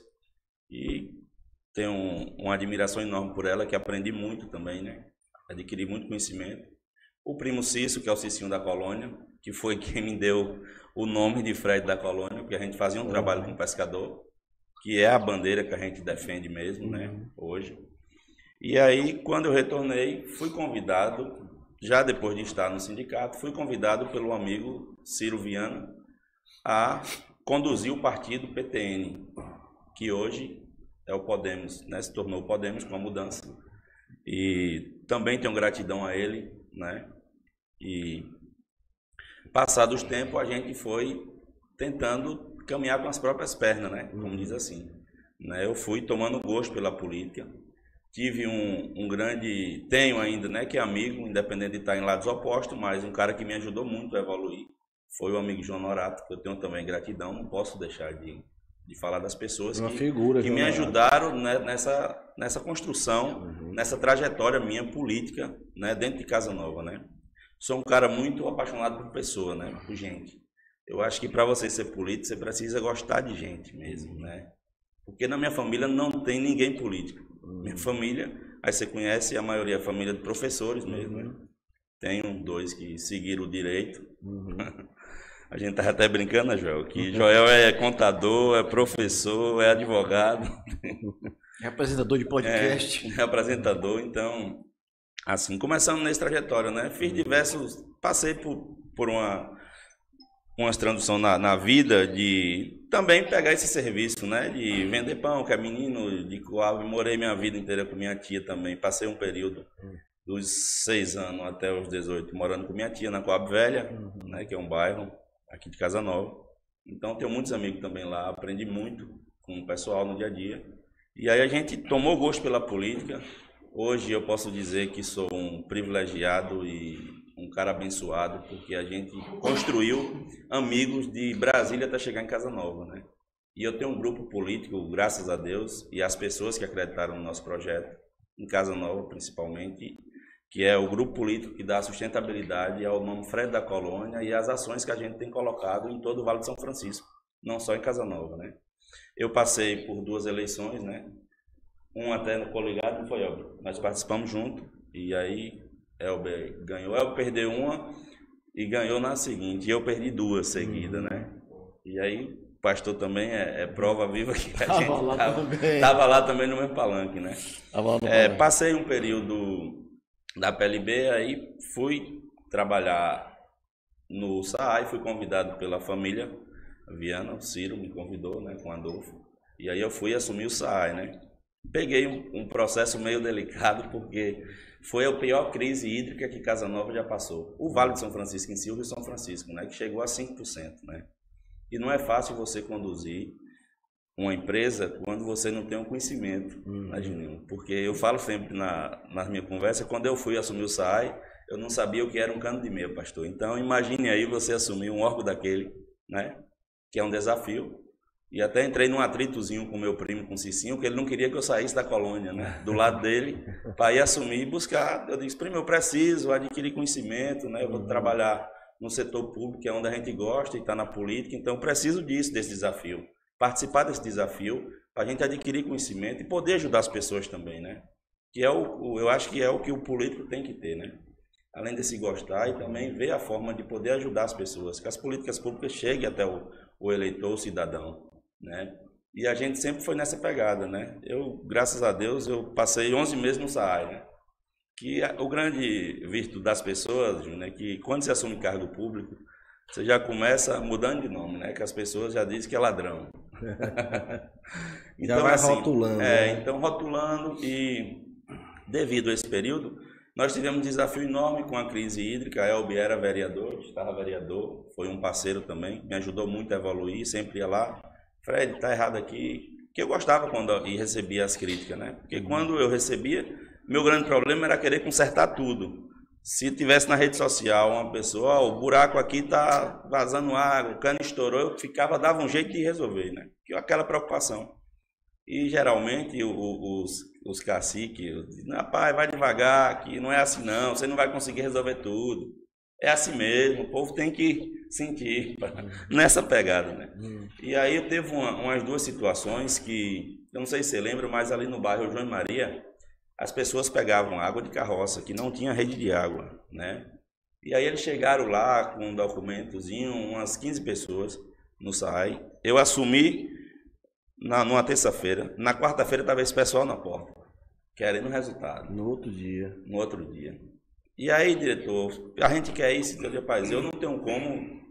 e tenho um, uma admiração enorme por ela, que aprendi muito também, né? Adquiri muito conhecimento. O primo Cício, que é o Cicinho da Colônia, que foi quem me deu o nome de Fred da Colônia, porque a gente fazia um uhum. trabalho com pescador, que é a bandeira que a gente defende mesmo, uhum. né? Hoje. E aí, quando eu retornei, fui convidado, já depois de estar no sindicato, fui convidado pelo amigo Ciro Viana a conduzir o partido P T N, que hoje é o Podemos, né? Se tornou o Podemos com a mudança. E também tenho gratidão a ele, né? E passado os tempos, a gente foi tentando caminhar com as próprias pernas, né? Como diz assim. Né? Eu fui tomando gosto pela política. Tive um, um grande, tenho ainda, né, que é amigo, independente de estar em lados opostos, mas um cara que me ajudou muito a evoluir foi o amigo João Norato, que eu tenho também gratidão, não posso deixar de, de falar das pessoas Uma que, figura, que me ajudaram, né, nessa, nessa construção, uhum. nessa trajetória minha política, né, dentro de Casa Nova, né. Sou um cara muito apaixonado por pessoa, né, por gente. Eu acho que para você ser político, você precisa gostar de gente mesmo, né. Porque na minha família não tem ninguém político. Uhum. Minha família, aí você conhece a maioria, a família de professores mesmo, uhum. né? Tenho dois que seguiram o direito. Uhum. A gente estava até brincando, né, Joel? Que uhum. Joel é contador, é professor, é advogado. É apresentador de podcast. É, é apresentador, então, assim, começando nessa trajetória, né? Fiz diversos, passei por, por uma... umas traduções na, na vida de também pegar esse serviço, né, de vender pão, que é menino de Coab, morei minha vida inteira com minha tia também, passei um período dos seis anos até os dezoito morando com minha tia na Coab Velha, uhum. né, que é um bairro aqui de Casa Nova, então tenho muitos amigos também lá, aprendi muito com o pessoal no dia a dia, e aí a gente tomou gosto pela política. Hoje eu posso dizer que sou um privilegiado e um cara abençoado, porque a gente construiu amigos de Brasília até chegar em Casa Nova, né? E eu tenho um grupo político, graças a Deus, e as pessoas que acreditaram no nosso projeto, em Casa Nova principalmente, que é o grupo político que dá sustentabilidade ao Manfredo da Colônia e as ações que a gente tem colocado em todo o Vale de São Francisco, não só em Casa Nova, né? Eu passei por duas eleições, né? Um até no coligado, não foi, Elber? Nós participamos junto, e aí Elber ganhou. Elber perdeu uma e ganhou na seguinte. E eu perdi duas seguidas, né? E aí, o pastor também é, é prova viva que a gente lá tava, também. tava lá também no meu palanque, né? É, palanque. Passei um período da P L B, aí fui trabalhar no S A A I, fui convidado pela família Viana, o Ciro me convidou, né, com o Adolfo. E aí eu fui assumir o S A A I, né? Peguei um, um processo meio delicado, porque foi a pior crise hídrica que Casa Nova já passou. O Vale de São Francisco em si, o Rio São Francisco, né, que chegou a cinco por cento, né? E não é fácil você conduzir uma empresa quando você não tem um conhecimento, hum. né, Juninho? Porque eu falo sempre na, na minha conversa, quando eu fui assumir o S A A I, eu não sabia o que era um cano de meia, pastor. Então, imagine aí você assumir um órgão daquele, né, que é um desafio. E até entrei num atritozinho com meu primo, com o Cicinho, que ele não queria que eu saísse da colônia, né? Do lado dele, para ir assumir e buscar. Eu disse, primo, eu preciso adquirir conhecimento, né? Eu vou trabalhar no setor público, que é onde a gente gosta, e está na política, então eu preciso disso, desse desafio. Participar desse desafio, para a gente adquirir conhecimento e poder ajudar as pessoas também, né? Que é o, eu acho que é o que o político tem que ter, né? Além de se gostar e também ver a forma de poder ajudar as pessoas, que as políticas públicas cheguem até o, o eleitor, o cidadão. Né? E a gente sempre foi nessa pegada, né? Eu, graças a Deus, eu passei onze meses no S A A I, né? Que a, o grande virtude das pessoas, né, é que quando você assume cargo público, você já começa mudando de nome, né? Que as pessoas já dizem que é ladrão. Então, já vai assim, rotulando. É, né? então rotulando e devido a esse período, nós tivemos um desafio enorme com a crise hídrica. A Elber era vereador, estava vereador, foi um parceiro também, me ajudou muito a evoluir, sempre ia lá. Fred, tá errado aqui, que eu gostava quando e recebia as críticas, né? Porque uhum. quando eu recebia, meu grande problema era querer consertar tudo. Se tivesse na rede social uma pessoa, oh, o buraco aqui tá vazando água, o cano estourou, eu ficava, dava um jeito de resolver, né? Que aquela preocupação. E geralmente o, o, os, os caciques, rapaz, vai devagar, que não é assim não, você não vai conseguir resolver tudo. É assim mesmo, o povo tem que sentir nessa pegada, né? Hum. E aí eu teve uma, umas duas situações que, eu não sei se você lembra, mas ali no bairro João e Maria, as pessoas pegavam água de carroça, que não tinha rede de água, né? E aí eles chegaram lá com um documentozinho, umas quinze pessoas no S A A I. Eu assumi na, numa terça-feira, na quarta-feira estava esse pessoal na porta, querendo resultado. No outro dia. No outro dia. E aí, diretor, a gente quer isso, então, rapaz, eu não tenho como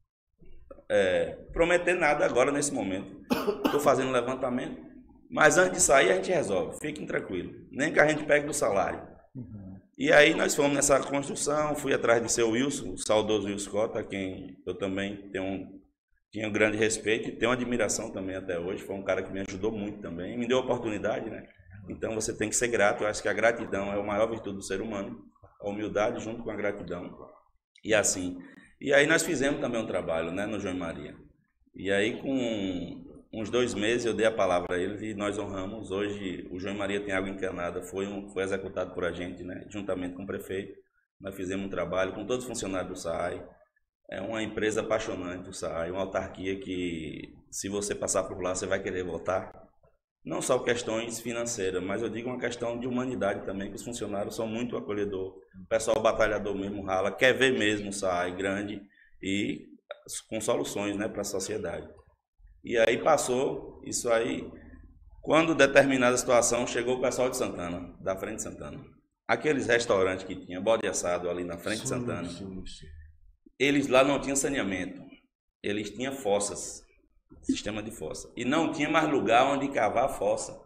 é, prometer nada agora nesse momento. Estou fazendo levantamento, mas antes de sair a gente resolve, fiquem tranquilos. Nem que a gente pegue do salário. Uhum. E aí nós fomos nessa construção, fui atrás de seu Wilson, o saudoso Wilson Cota, a quem eu também tenho um, tinha um grande respeito e tenho admiração também até hoje. Foi um cara que me ajudou muito também, me deu oportunidade, né? Então você tem que ser grato. Eu acho que a gratidão é a maior virtude do ser humano, a humildade junto com a gratidão. E assim, e aí nós fizemos também um trabalho, né, no João e Maria. E aí com uns dois meses eu dei a palavra a eles e nós honramos. Hoje o João e Maria tem água encanada, foi, um, foi executado por a gente, né, juntamente com o prefeito. Nós fizemos um trabalho com todos os funcionários do S A I. É uma empresa apaixonante, o S A I, uma autarquia que, se você passar por lá, você vai querer voltar. Não só questões financeiras, mas eu digo uma questão de humanidade também, que os funcionários são muito acolhedores. O pessoal batalhador mesmo rala, quer ver mesmo o S A I grande e com soluções, né, para a sociedade. E aí passou isso aí, quando determinada situação, chegou o pessoal de Santana, da frente de Santana. Aqueles restaurantes que tinha bode assado ali na frente sim, de Santana, sim, sim. Eles lá não tinham saneamento, eles tinham fossas, sistema de fossa. E não tinha mais lugar onde cavar a fossa.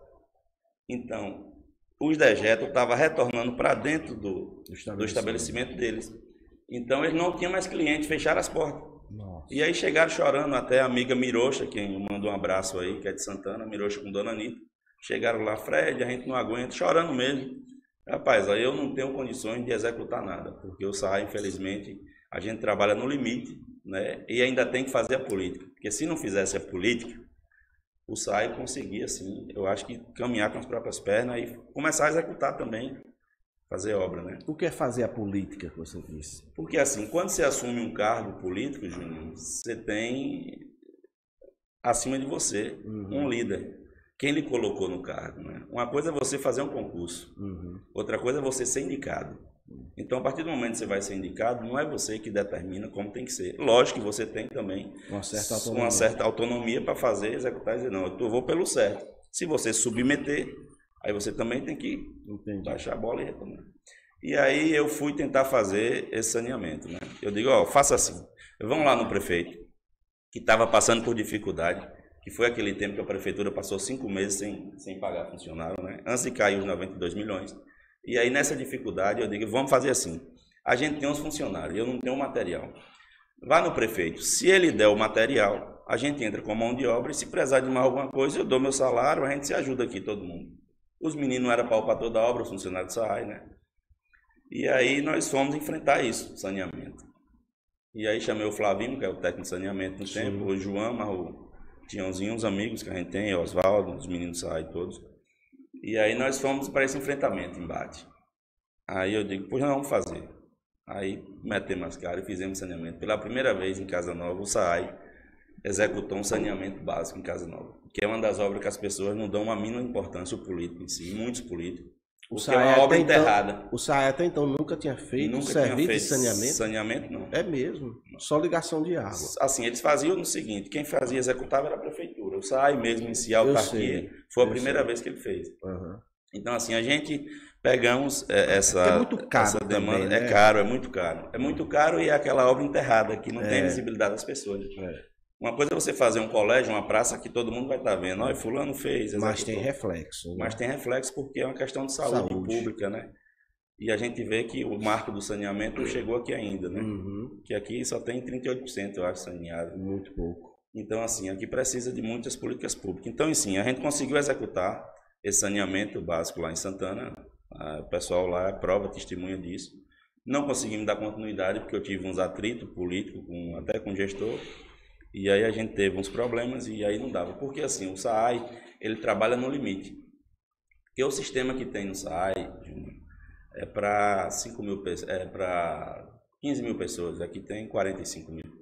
Então, os dejetos estavam retornando para dentro do, do, estabelecimento. do estabelecimento deles. Então, eles não tinham mais clientes, fecharam as portas. Nossa. E aí chegaram chorando, até a amiga Mirocha, quem mandou um abraço aí, que é de Santana, Mirocha com Dona Anitta. Chegaram lá, Fred, a gente não aguenta, chorando mesmo. Rapaz, aí eu não tenho condições de executar nada, porque o S A I, infelizmente, a gente trabalha no limite, né? E ainda tem que fazer a política. Porque se não fizesse a política, o S A I conseguia, assim, eu acho que caminhar com as próprias pernas e começar a executar também, fazer obra, né? O que é fazer a política, que você disse? Porque assim, quando você assume um cargo político, Júnior, você tem acima de você uhum. um líder. Quem lhe colocou no cargo, né? Uma coisa é você fazer um concurso, uhum. outra coisa é você ser indicado. Então, a partir do momento que você vai ser indicado, não é você que determina como tem que ser. Lógico que você tem também uma certa autonomia, uma certa autonomia para fazer, executar e dizer, não, eu vou pelo certo. Se você submeter, aí você também tem que Entendi. baixar a bola e retornar. E aí eu fui tentar fazer esse saneamento, né? Eu digo, ó, faça assim. Vamos lá no prefeito, que estava passando por dificuldade, que foi aquele tempo que a prefeitura passou cinco meses sem, sem pagar funcionário, né? Antes de cair os noventa e dois milhões. E aí, nessa dificuldade, eu digo, vamos fazer assim. A gente tem uns funcionários, eu não tenho material. Vá no prefeito, se ele der o material, a gente entra com mão de obra e se precisar de mais alguma coisa, eu dou meu salário, a gente se ajuda aqui, todo mundo. Os meninos não eram pau para toda a obra, os funcionários do S A I, né? E aí nós fomos enfrentar isso, saneamento. E aí chamei o Flavinho, que é o técnico de saneamento no Sim. tempo, o João, mas o Tiãozinho, uns amigos que a gente tem, Oswaldo, os meninos do S A I todos. E aí nós fomos para esse enfrentamento, embate. Aí eu digo, pois não, vamos fazer. Aí metemos as caras e fizemos saneamento. Pela primeira vez em Casa Nova, o S A I executou um saneamento básico em Casa Nova, que é uma das obras que as pessoas não dão uma mínima importância, o político em si, muitos políticos. Porque é uma obra enterrada. Então, o S A I até então nunca tinha feito nunca serviço tinha feito de saneamento? Saneamento, não. É mesmo, só ligação de água. Assim, eles faziam no seguinte, quem fazia, executava era a prefeitura. O S A I mesmo em si, a autarquia, foi a primeira sei. vez que ele fez. Uhum. Então, assim, a gente pegamos é, essa, é muito caro essa demanda. Também, né? É caro, é muito caro. É muito caro e é aquela obra enterrada, que não é. tem visibilidade das pessoas. É. Uma coisa é você fazer um colégio, uma praça que todo mundo vai estar vendo. Olha, fulano fez. Mas tem reflexo. Né? Mas tem reflexo porque é uma questão de saúde, saúde pública, né? E a gente vê que o marco do saneamento chegou aqui ainda, né? Uhum. Que aqui só tem trinta e oito por cento, eu acho, saneado. Muito pouco. Então, assim, aqui precisa de muitas políticas públicas. Então, assim, a gente conseguiu executar esse saneamento básico lá em Santana. O pessoal lá prova, testemunha disso. Não conseguimos dar continuidade porque eu tive uns atritos políticos, com, até com o gestor. E aí a gente teve uns problemas e aí não dava. Porque assim, o S A I, ele trabalha no limite. Porque o sistema que tem no S A I é para cinco mil pessoas, é para quinze mil pessoas, aqui tem quarenta e cinco mil.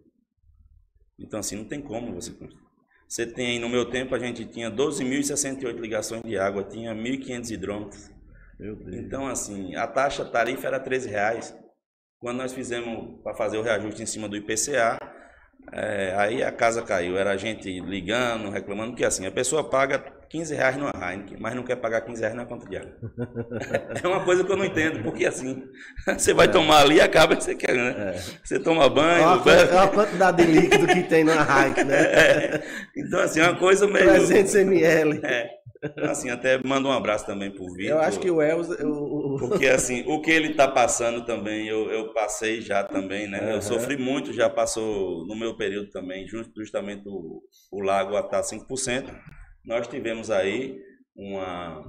Então assim, não tem como você... Você tem, no meu tempo, a gente tinha doze mil e sessenta e oito ligações de água, tinha mil e quinhentos hidrômetros. Meu Deus. Então assim, a taxa tarifa era treze reais. Quando nós fizemos para fazer o reajuste em cima do I P C A, É, aí a casa caiu, era a gente ligando, reclamando, porque assim, a pessoa paga quinze reais numa Heineken, mas não quer pagar quinze reais na conta de água. É uma coisa que eu não entendo, porque assim, você vai é. tomar ali e acaba que você quer, né? É. Você toma banho... Olha a, bebe... a quantidade de líquido que tem na Heineken, né? É. Então assim, é uma coisa meio... trezentos mililitros. É. Assim, até mando um abraço também pro Vitor. Eu acho que o Elza, o, Porque assim, o que ele está passando também, eu, eu passei já também, né? Uhum. Eu sofri muito, já passou no meu período também, justamente o, o lago a estar cinco por cento. Nós tivemos aí uma,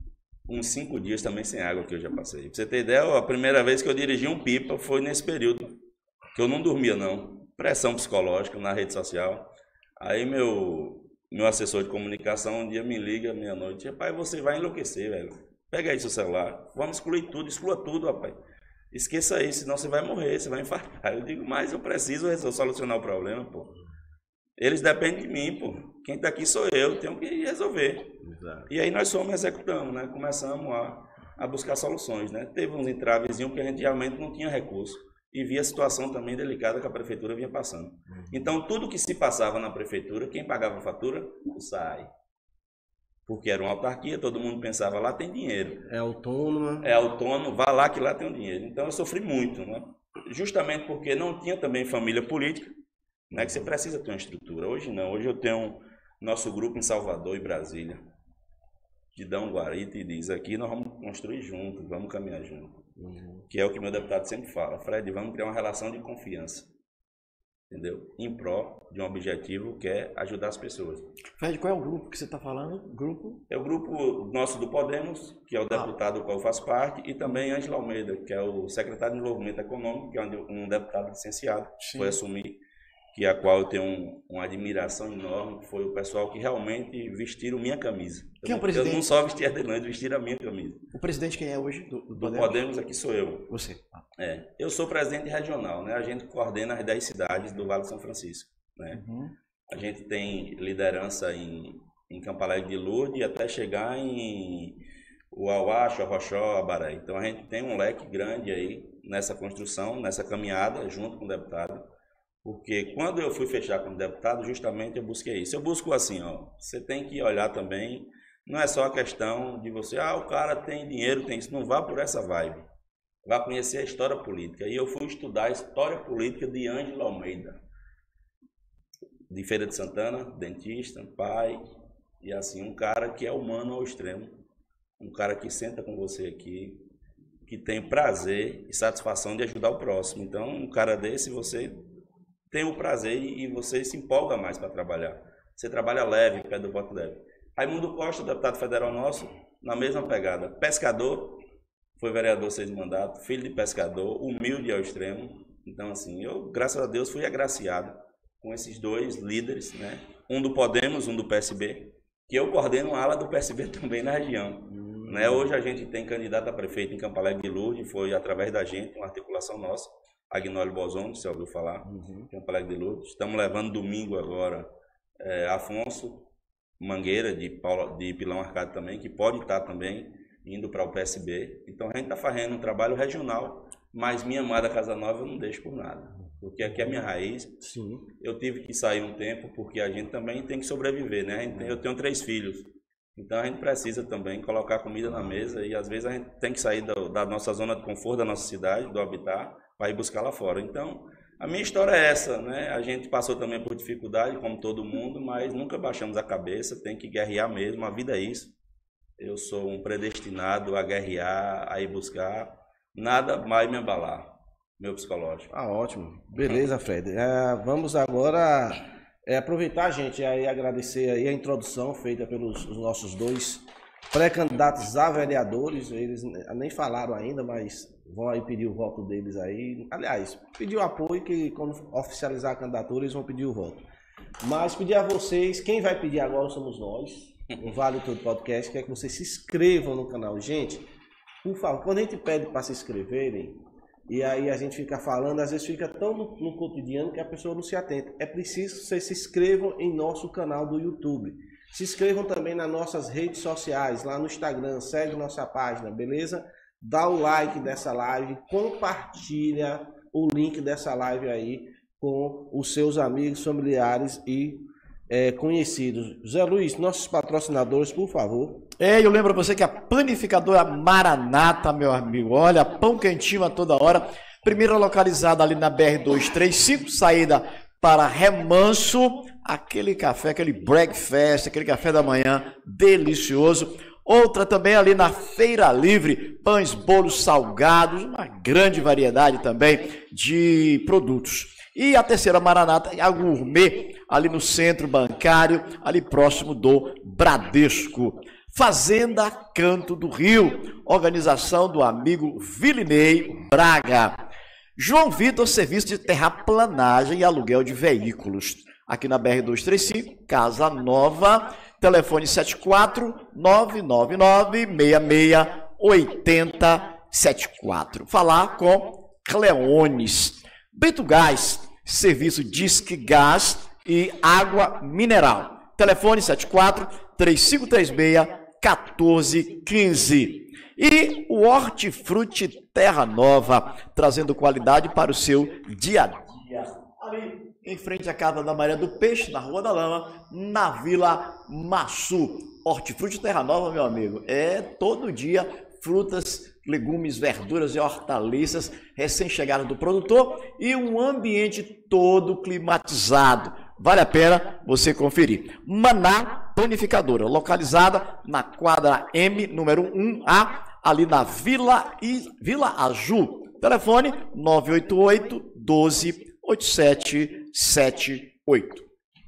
uns cinco dias também sem água que eu já passei. Pra você ter ideia, a primeira vez que eu dirigi um pipa foi nesse período, que eu não dormia não. Pressão psicológica na rede social. Aí meu, meu assessor de comunicação um dia me liga meia-noite, rapaz, você vai enlouquecer, velho. Pega aí seu celular, vamos excluir tudo, exclua tudo, rapaz. Esqueça aí, senão você vai morrer, você vai infartar. Eu digo, mas eu preciso solucionar o problema, pô. Eles dependem de mim, pô. Quem tá aqui sou eu, tenho que resolver. Exato. E aí nós somos executamos, né? Começamos a, a buscar soluções, né? Teve uns entravezinhos que a gente realmente não tinha recurso. E via a situação também delicada que a prefeitura vinha passando. Uhum. Então, tudo que se passava na prefeitura, quem pagava a fatura, o S A I. Porque era uma autarquia, todo mundo pensava, lá tem dinheiro. É autônoma. É autônomo, vá lá que lá tem um dinheiro. Então eu sofri muito, né? Justamente porque não tinha também família política, né? Que você precisa ter uma estrutura. Hoje não, hoje eu tenho nosso grupo em Salvador e Brasília, que dá um guarita e diz, aqui nós vamos construir juntos, vamos caminhar juntos. Uhum. Que é o que meu deputado sempre fala, Fred, vamos criar uma relação de confiança. Entendeu? Em pró de um objetivo que é ajudar as pessoas. Fred, qual é o grupo que você está falando? Grupo? É o grupo nosso do Podemos, que é o deputado ah. do qual eu faço parte, e também Ângelo Almeida, que é o secretário de Desenvolvimento Econômico, que é um deputado licenciado, que foi assumir, que a qual eu tenho um, uma admiração enorme, que foi o pessoal que realmente vestiram minha camisa. Quem eu, é o presidente? Eu não só vesti a dele, eles vestiram a minha camisa. O presidente quem é hoje? Do, do, do Podemos? Podemos aqui sou eu. Você. Ah. É, eu sou presidente regional, né? A gente coordena as dez cidades do Vale de São Francisco, né? Uhum. A gente tem liderança em, em Campo Alegre de Lourdes até chegar em Uauá, Xorroxó, Abaré. Então a gente tem um leque grande aí nessa construção, nessa caminhada junto com o deputado. Porque quando eu fui fechar como deputado, justamente eu busquei isso. Eu busco assim, ó, você tem que olhar também, não é só a questão de você, ah, o cara tem dinheiro, tem isso, não vá por essa vibe. Vá conhecer a história política. E eu fui estudar a história política de Ângelo Almeida, de Feira de Santana, dentista, pai, e assim, um cara que é humano ao extremo, um cara que senta com você aqui, que tem prazer e satisfação de ajudar o próximo. Então, um cara desse, você tem o prazer e você se empolga mais para trabalhar. Você trabalha leve, pé do voto leve. Raimundo Costa, deputado federal nosso, na mesma pegada. Pescador, foi vereador seis mandatos, filho de pescador, humilde ao extremo. Então, assim, eu, graças a Deus, fui agraciado com esses dois líderes, né? Um do Podemos, um do P S B, que eu coordeno a ala do P S B também na região. Uhum. Né? Hoje a gente tem candidato a prefeito em Campo Alegre de Lourdes, foi através da gente, uma articulação nossa. Agnólio Bozon, você ouviu falar, uhum. Campo Alegre de Lourdes. Estamos levando domingo agora é, Afonso Mangueira, de, Paulo, de Pilão Arcado também, que pode estar também indo para o P S B. Então a gente está fazendo um trabalho regional, mas minha amada Casa Nova eu não deixo por nada. Porque aqui é a minha raiz. Sim. Eu tive que sair um tempo, porque a gente também tem que sobreviver, né? A gente tem, eu tenho três filhos. Então a gente precisa também colocar comida na mesa e às vezes a gente tem que sair da, da nossa zona de conforto, da nossa cidade, do habitat, para ir buscar lá fora. Então, a minha história é essa, né? A gente passou também por dificuldade, como todo mundo, mas nunca baixamos a cabeça, tem que guerrear mesmo, a vida é isso. Eu sou um predestinado a guerrear, a ir buscar, nada mais me abalar, meu psicológico. Ah, ótimo. Beleza, Fred. É, vamos agora é, aproveitar, gente, e agradecer aí a introdução feita pelos os nossos dois pré-candidatos a vereadores. Eles nem falaram ainda, mas vão aí pedir o voto deles aí. Aliás, pedir o apoio, que quando oficializar a candidatura eles vão pedir o voto. Mas pedir a vocês, quem vai pedir agora somos nós, o Vale Tudo Podcast, quer que vocês se inscrevam no canal. Gente, por favor, quando a gente pede para se inscreverem, e aí a gente fica falando, às vezes fica tão no, no cotidiano que a pessoa não se atenta. É preciso que vocês se inscrevam em nosso canal do YouTube. Se inscrevam também nas nossas redes sociais, lá no Instagram, segue nossa página, beleza? Dá o like dessa live, compartilha o link dessa live aí com os seus amigos, familiares e é, conhecidos. Zé Luiz, nossos patrocinadores, por favor. É, eu lembro a você que a panificadora Maranata, meu amigo, olha, pão quentinho a toda hora. Primeira localizada ali na B R duzentos e trinta e cinco, saída para Remanso. Aquele café, aquele breakfast, aquele café da manhã delicioso. Outra também ali na Feira Livre, pães, bolos, salgados, uma grande variedade também de produtos. E a terceira Maranata é a Gourmet, ali no centro bancário, ali próximo do Bradesco. Fazenda Canto do Rio, organização do amigo Vilinei Braga. João Vitor, serviço de terraplanagem e aluguel de veículos. Aqui na B R duzentos e trinta e cinco, Casa Nova, telefone sete quatro nove nove nove seis seis oito zero sete quatro. Falar com Cleones. Bento Gás, serviço Disque Gás e água mineral. Telefone sete quatro três cinco três seis um quatro um cinco. E o Hortifruti Terra Nova, trazendo qualidade para o seu dia a dia. Ali em frente à Casa da Maria do Peixe, na Rua da Lama, na Vila Massu. Hortifruti Terra Nova, meu amigo, é todo dia frutas, legumes, verduras e hortaliças recém-chegadas do produtor e um ambiente todo climatizado. Vale a pena você conferir. Maná Panificadora, localizada na quadra M, número um A, ali na Vila, I, Vila Aju. Telefone nove oito oito, um dois, oito sete sete oito.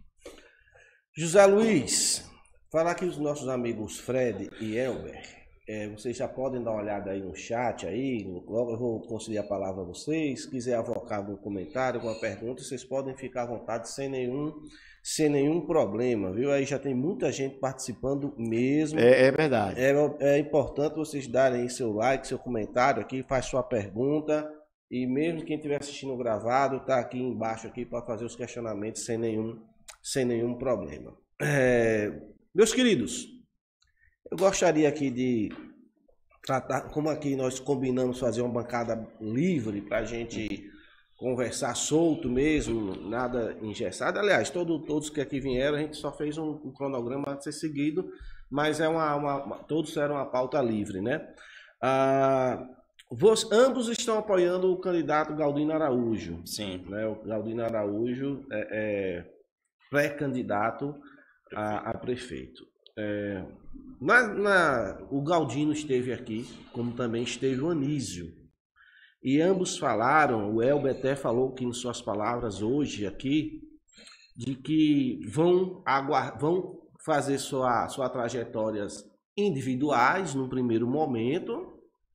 José Luiz, falar aqui os nossos amigos Fred e Elber. É, vocês já podem dar uma olhada aí no chat, aí, logo eu vou conceder a palavra a vocês. Se quiser avocar algum comentário, alguma pergunta, vocês podem ficar à vontade sem nenhum, sem nenhum problema, viu? Aí já tem muita gente participando mesmo. É, é verdade. É, é importante vocês darem seu like, seu comentário aqui, faz sua pergunta. E mesmo quem estiver assistindo gravado, está aqui embaixo aqui para fazer os questionamentos sem nenhum, sem nenhum problema. É, meus queridos, eu gostaria aqui de tratar, como aqui nós combinamos fazer uma bancada livre para a gente conversar solto mesmo, nada engessado. Aliás, todo, todos que aqui vieram, a gente só fez um, um cronograma a ser seguido, mas é uma, uma, uma, todos eram uma pauta livre, né? Ah, vos, ambos estão apoiando o candidato Galdino Araújo. Sim. Né? O Galdino Araújo é, é pré-candidato a, a prefeito. É, na, na, o Galdino esteve aqui, como também esteve o Anísio. E ambos falaram, o Elber até falou que em suas palavras hoje aqui, de que vão, aguardar, vão fazer sua, suas trajetórias individuais no primeiro momento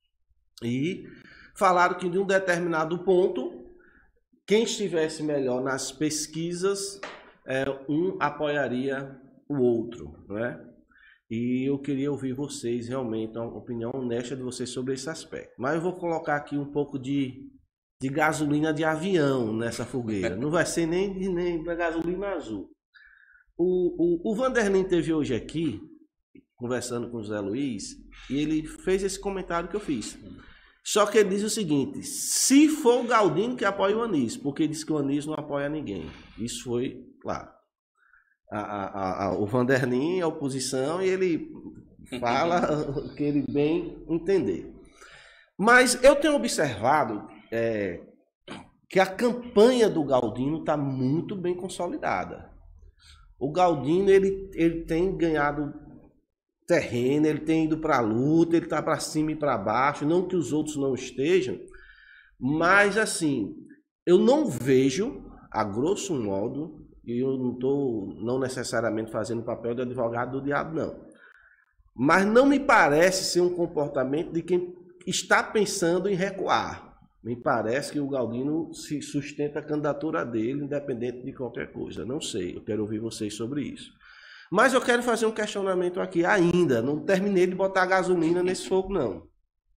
e falaram que de um determinado ponto, quem estivesse melhor nas pesquisas, é, um apoiaria o outro, né? E eu queria ouvir vocês realmente, uma opinião honesta de vocês sobre esse aspecto. Mas eu vou colocar aqui um pouco de, de gasolina de avião nessa fogueira. Não vai ser nem, nem gasolina azul. O, o, o Vanderlin esteve hoje aqui, conversando com o José Luiz, e ele fez esse comentário que eu fiz. Só que ele diz o seguinte: se for o Galdino que apoia o Anísio, porque ele disse que o Anísio não apoia ninguém. Isso foi claro. A, a, a, o Vanderlin é a oposição e ele fala o que ele bem entender. Mas eu tenho observado é, que a campanha do Galdino está muito bem consolidada. O Galdino ele, ele tem ganhado terreno, ele tem ido para a luta, ele está para cima e para baixo, não que os outros não estejam, mas assim, eu não vejo, a grosso modo, e eu não estou não necessariamente fazendo o papel de advogado do diabo, não. Mas não me parece ser um comportamento de quem está pensando em recuar. Me parece que o Galdino se sustenta a candidatura dele, independente de qualquer coisa. Não sei, eu quero ouvir vocês sobre isso. Mas eu quero fazer um questionamento aqui ainda. Não terminei de botar gasolina nesse fogo, não.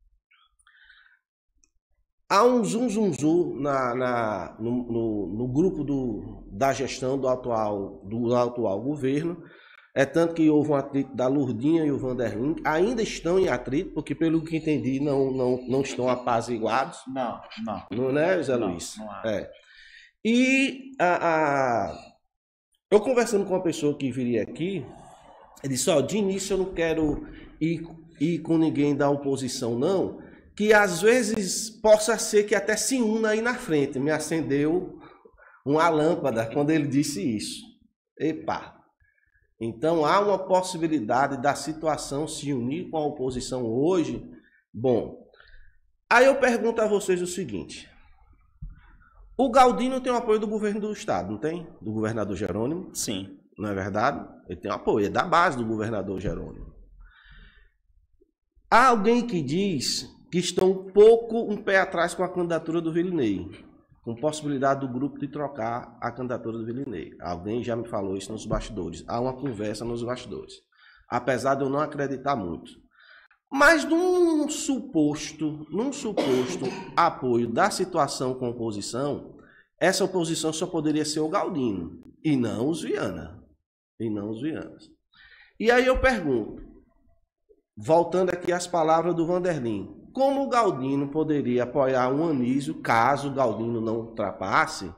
Há um zum zum zum na, na, no, no, no grupo do, da gestão do atual, do atual governo. É tanto que houve um atrito da Lourdinha e o Vanderlin. Ainda estão em atrito, porque pelo que entendi não, não, não estão apaziguados. Não, não. Não é, José não, Luiz? Não há. É. E a, a, eu conversando com uma pessoa que viria aqui, ele disse, ó, de início eu não quero ir, ir com ninguém da oposição, não, que às vezes possa ser que até se una aí na frente. Me acendeu uma lâmpada quando ele disse isso. Epa! Então há uma possibilidade da situação se unir com a oposição hoje. Bom, aí eu pergunto a vocês o seguinte: o Galdino tem o apoio do governo do estado, não tem? Do governador Jerônimo? Sim. Não é verdade? Ele tem o apoio, é da base do governador Jerônimo. Há alguém que diz que estão um pouco um pé atrás com a candidatura do Vilinei, com possibilidade do grupo de trocar a candidatura do Vilinei. Alguém já me falou isso nos bastidores. Há uma conversa nos bastidores. Apesar de eu não acreditar muito. Mas num suposto, num suposto apoio da situação com a oposição, essa oposição só poderia ser o Galdino, e não os Viana. E não os Vianas. E aí eu pergunto, voltando aqui às palavras do Vanderlin, como o Galdino poderia apoiar o Anísio, caso o Galdino não ultrapasse,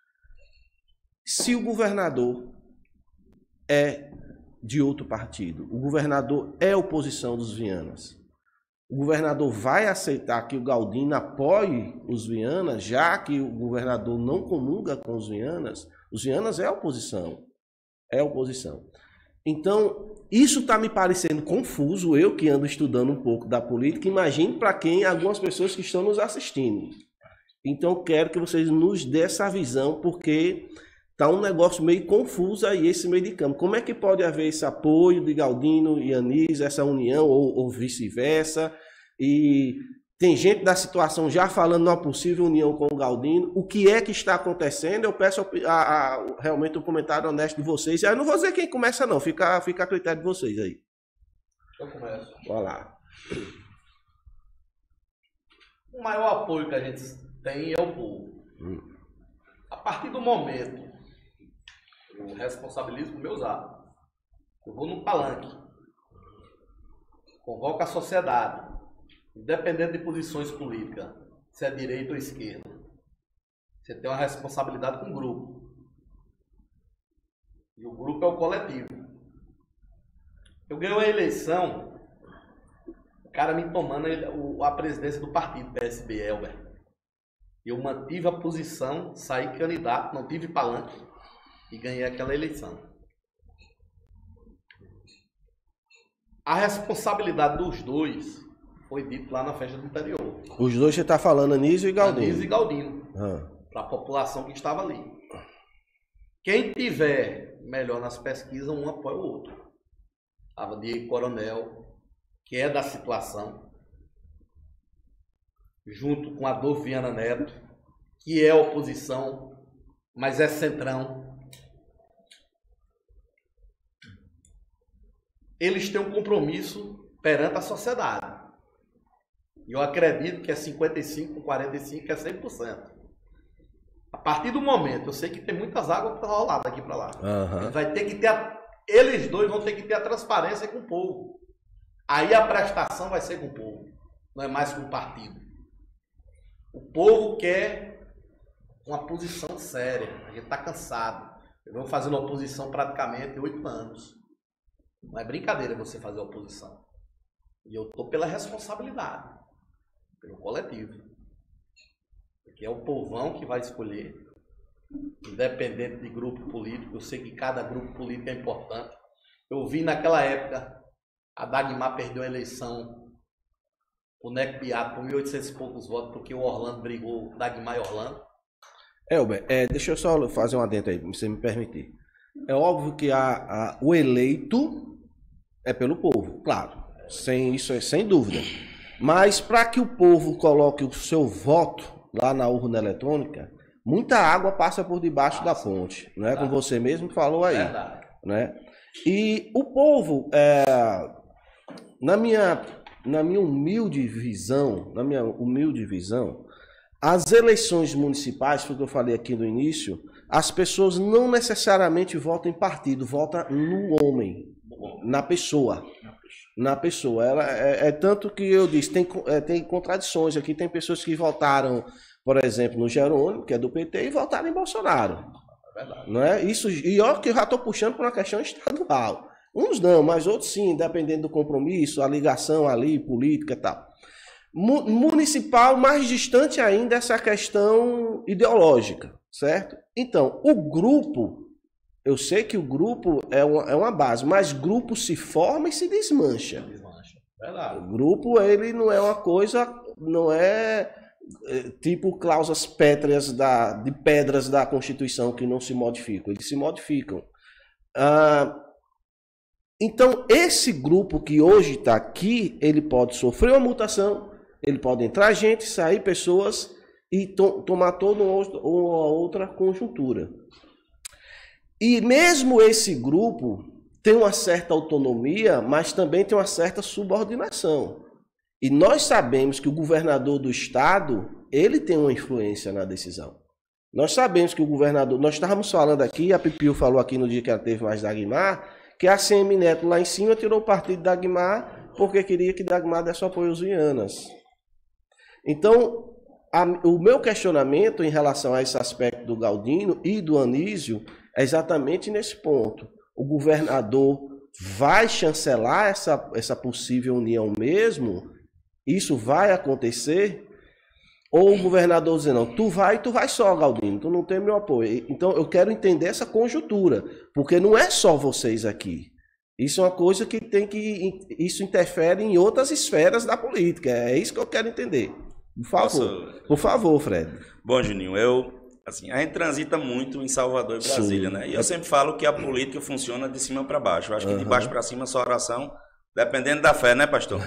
se o governador é de outro partido? O governador é oposição dos Vianas. O governador vai aceitar que o Galdino apoie os Vianas, já que o governador não comunga com os Vianas? Os Vianas é oposição. É oposição. Então, isso está me parecendo confuso, eu que ando estudando um pouco da política, imagine para quem, algumas pessoas que estão nos assistindo. Então, eu quero que vocês nos dêem essa visão, porque está um negócio meio confuso aí, esse meio de campo. Como é que pode haver esse apoio de Galdino e Anísio, essa união, ou, ou vice-versa? E tem gente da situação já falando numa possível união com o Galdino. O que é que está acontecendo? Eu peço a, a, a, realmente um comentário honesto de vocês. Eu não vou dizer quem começa, não. Fica, fica a critério de vocês aí. Eu começo. Vai lá. O maior apoio que a gente tem é o povo. Hum. A partir do momento, eu responsabilizo por meus atos. Eu vou no palanque, convoco a sociedade, independente de posições políticas, se é direita ou esquerda. Você tem uma responsabilidade com o grupo. E o grupo é o coletivo. Eu ganhei a eleição, o cara me tomando a presidência do partido, P S B, Elber. Eu mantive a posição, saí candidato, não tive palanque e ganhei aquela eleição. A responsabilidade dos dois foi dito lá na festa do interior. Os dois você está falando, Anísio e Galdino. Anísio e Galdino. Ah. Para a população que estava ali. Quem tiver melhor nas pesquisas, um apoia o outro. Estava Diego Coronel, que é da situação, junto com Adolfo Viana Neto, que é oposição, mas é centrão. Eles têm um compromisso perante a sociedade. E eu acredito que é cinquenta e cinco com quarenta e cinco, que é cem por cento. A partir do momento, eu sei que tem muitas águas para rolar daqui para lá. Uhum. Vai ter que ter a, eles dois vão ter que ter a transparência com o povo. Aí a prestação vai ser com o povo, não é mais com o partido. O povo quer uma posição séria. A gente está cansado. Eu venho fazendo oposição praticamente oito anos. Não é brincadeira você fazer oposição. E eu estou pela responsabilidade, pelo coletivo. Porque é o povão que vai escolher, independente de grupo político. Eu sei que cada grupo político é importante. Eu vi naquela época, a Dagmar perdeu a eleição, o Neco Beato, com mil e oitocentos e poucos votos, porque o Orlando brigou, Dagmar e Orlando. Elber, é, deixa eu só fazer um adendo aí, se você me permitir. É óbvio que a, a, o eleito é pelo povo, claro, sem, isso é sem dúvida. Mas para que o povo coloque o seu voto lá na urna eletrônica, muita água passa por debaixo da ponte, não é? Como você mesmo falou aí. Verdade. Né? E o povo, é, na, minha, na minha humilde visão, na minha humilde visão, as eleições municipais, foi o que eu falei aqui no início, as pessoas não necessariamente votam em partido, votam no homem, na pessoa. Na pessoa. Ela, é, é tanto que eu disse, tem, é, tem contradições aqui, tem pessoas que votaram, por exemplo, no Jerônimo, que é do P T, e votaram em Bolsonaro. É verdade. Não é? Isso, e olha que eu já estou puxando para uma questão estadual. Uns não, mas outros sim, dependendo do compromisso, a ligação ali, política e tal. Municipal, mais distante ainda essa questão ideológica, certo? Então, o grupo, Eu sei que o grupo é uma, é uma base, mas grupo se forma e se desmancha. Verdade. O grupo, ele não é uma coisa, não é, é tipo cláusulas pétreas da, de pedras da Constituição que não se modificam, eles se modificam. Ah, então, esse grupo que hoje está aqui, ele pode sofrer uma mutação, ele pode entrar gente, sair pessoas e to tomar toda uma outra conjuntura. E mesmo esse grupo tem uma certa autonomia, mas também tem uma certa subordinação. E nós sabemos que o governador do estado, ele tem uma influência na decisão. Nós sabemos que o governador... Nós estávamos falando aqui, a Pipio falou aqui no dia que ela teve mais Dagmar, que a C M Neto lá em cima tirou o partido de Dagmar porque queria que Dagmar desse apoio aos Vianas. Então, a, o meu questionamento em relação a esse aspecto do Galdino e do Anísio é exatamente nesse ponto. O governador vai chancelar essa, essa possível união mesmo? Isso vai acontecer? Ou o governador dizer, não, tu vai e tu vai só, Galdino, tu não tem meu apoio. Então eu quero entender essa conjuntura, porque não é só vocês aqui. Isso é uma coisa que tem que... Isso interfere em outras esferas da política. É isso que eu quero entender. Por favor. Posso... Por favor, Fred. Bom, Juninho, eu... Assim, a gente transita muito em Salvador e Brasília, sim, né? E eu sempre falo que a política funciona de cima para baixo. Eu acho que uhum. de baixo para cima só oração, dependendo da fé, né, pastor?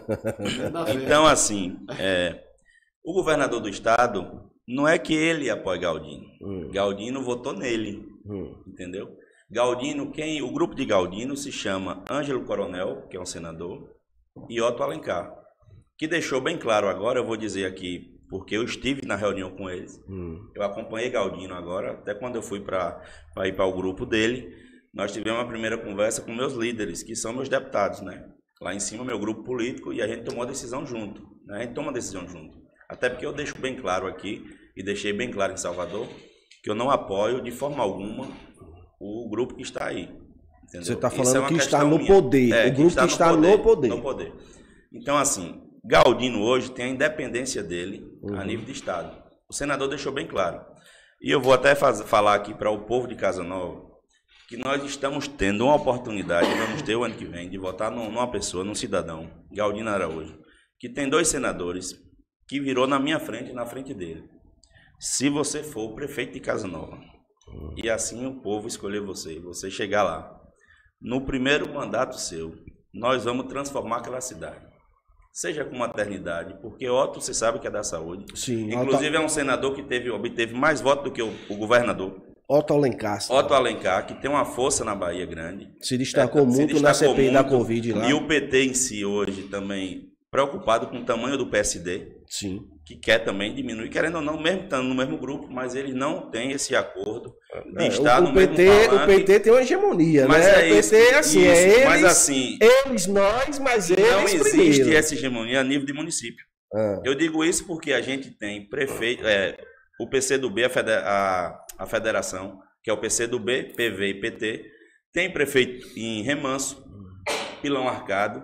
Então, assim, é, o governador do estado, não é que ele apoia Galdino. Hum. Galdino votou nele, hum. entendeu? Galdino, quem, o grupo de Galdino se chama Ângelo Coronel, que é um senador, e Otto Alencar, que deixou bem claro agora, eu vou dizer aqui, porque eu estive na reunião com eles. Hum. Eu acompanhei Galdino agora, até quando eu fui para ir para o grupo dele, nós tivemos uma primeira conversa com meus líderes, que são meus deputados, né? Lá em cima, meu grupo político, e a gente tomou a decisão junto. Né? A gente toma a decisão junto. Até porque eu deixo bem claro aqui, e deixei bem claro em Salvador, que eu não apoio de forma alguma o grupo que está aí. Entendeu? Você está falando é que está no minha. poder, é, o grupo que está, que está no, poder, no poder. No poder. Então, assim... Galdino hoje tem a independência dele uhum. a nível de estado. O senador deixou bem claro. E eu vou até faz, falar aqui para o povo de Casa Nova que nós estamos tendo uma oportunidade, vamos ter o ano que vem, de votar num, numa pessoa, num cidadão, Galdino Araújo, que tem dois senadores que virou na minha frente e na frente dele. Se você for o prefeito de Casa Nova uhum. e assim o povo escolher você, você chegar lá, no primeiro mandato seu, nós vamos transformar aquela cidade. Seja com maternidade, porque Otto, você sabe que é da saúde. Sim, inclusive Otto... é um senador que teve, obteve mais votos do que o, o governador. Otto Alencar. Otto Alencar, que tem uma força na Bahia grande. Se destacou é, muito se destacou na C P I muito, da Covid lá. E o P T em si hoje também preocupado com o tamanho do P S D. Sim. Que quer também diminuir, querendo ou não, mesmo estando no mesmo grupo, mas ele não tem esse acordo de é, estar o, no o P T, mesmo O P T tem uma hegemonia, mas né? É o P T isso, é assim, isso, é eles, mas assim, eles, nós, mas eles não existe primeiro. Essa hegemonia a nível de município. Ah. Eu digo isso porque a gente tem prefeito, é, o P C do B, a, federa, a, a federação, que é o P C do B, P V e P T, tem prefeito em Remanso, Pilão Arcado,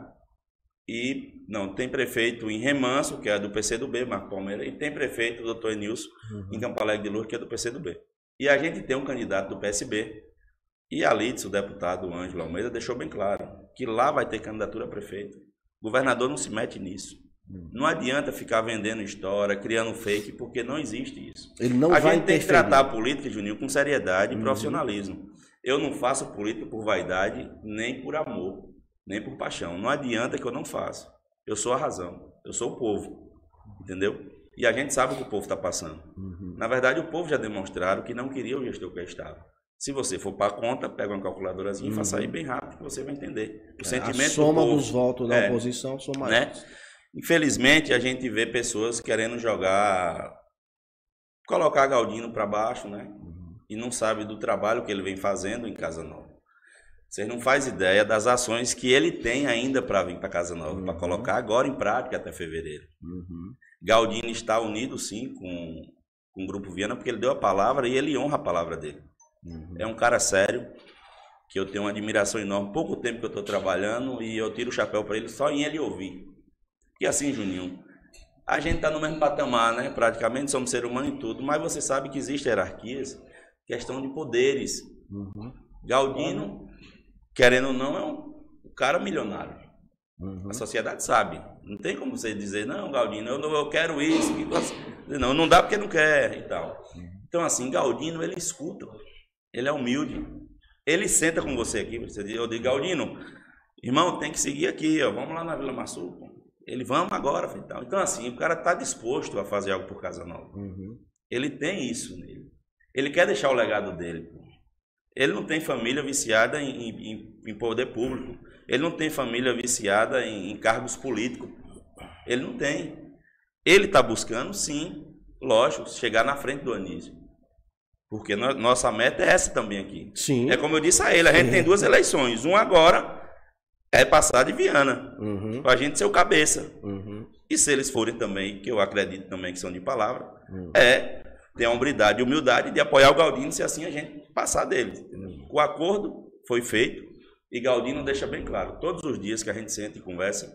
e não, tem prefeito em Remanso, que é do P C do B, Marco Palmeira, e tem prefeito, o doutor Enilson, uhum. em Campo Alegre de Lourdes, que é do P C do B. E a gente tem um candidato do P S B, e a Lides, o deputado Ângelo Almeida, deixou bem claro que lá vai ter candidatura a prefeito. O governador não se mete nisso. Uhum. Não adianta ficar vendendo história, criando fake, porque não existe isso. Ele não a vai gente tem que interferir. tratar a política, Juninho, com seriedade e uhum. profissionalismo. Eu não faço política por vaidade, nem por amor, nem por paixão. Não adianta que eu não faça. Eu sou a razão, eu sou o povo, entendeu? E a gente sabe o que o povo está passando. Uhum. Na verdade, o povo já demonstraram que não queria o gestor que estava. Se você for para a conta, pega uma calculadorazinha uhum. e faça aí bem rápido, que você vai entender. O é, sentimento a soma do povo, dos votos da é, oposição são maiores. Né? Infelizmente, a gente vê pessoas querendo jogar, colocar Galdino para baixo, né? Uhum. E não sabe do trabalho que ele vem fazendo em Casa Nova. Vocês não fazem ideia das ações que ele tem ainda para vir para Casa Nova, uhum. para colocar agora em prática até fevereiro. Uhum. Galdino está unido, sim, com, com o Grupo Viana, porque ele deu a palavra e ele honra a palavra dele. Uhum. É um cara sério, que eu tenho uma admiração enorme. Pouco tempo que eu estou trabalhando e eu tiro o chapéu para ele só em ele ouvir. E assim, Juninho, a gente está no mesmo patamar, né? Praticamente somos ser humano e tudo, mas você sabe que existem hierarquias, questão de poderes. Uhum. Galdino, querendo ou não, é um cara milionário. Uhum. A sociedade sabe. Não tem como você dizer, não, Galdino, eu, não, eu quero isso. Não, não dá porque não quer e tal. Então, assim, Galdino, ele escuta. Ele é humilde. Ele senta com você aqui. Você diz, eu digo, Galdino, irmão, tem que seguir aqui, ó, vamos lá na Vila Massu. Ele, vamos agora. Então, então assim, o cara está disposto a fazer algo por Casa Nova. Uhum. Ele tem isso nele. Ele quer deixar o legado dele. Ele não tem família viciada em, em, em poder público. Ele não tem família viciada em, em cargos políticos. Ele não tem. Ele está buscando, sim, lógico, chegar na frente do Anísio. Porque no, nossa meta é essa também aqui. Sim. É como eu disse a ele, a gente sim. tem duas eleições. Uma agora é passar de Viana, uhum. para a gente ser o cabeça. Uhum. E se eles forem também, que eu acredito também que são de palavra, uhum. é ter a hombridade e humildade de apoiar o Galdino, se assim a gente passar dele. Uhum. O acordo foi feito e Galdino deixa bem claro, todos os dias que a gente senta e conversa,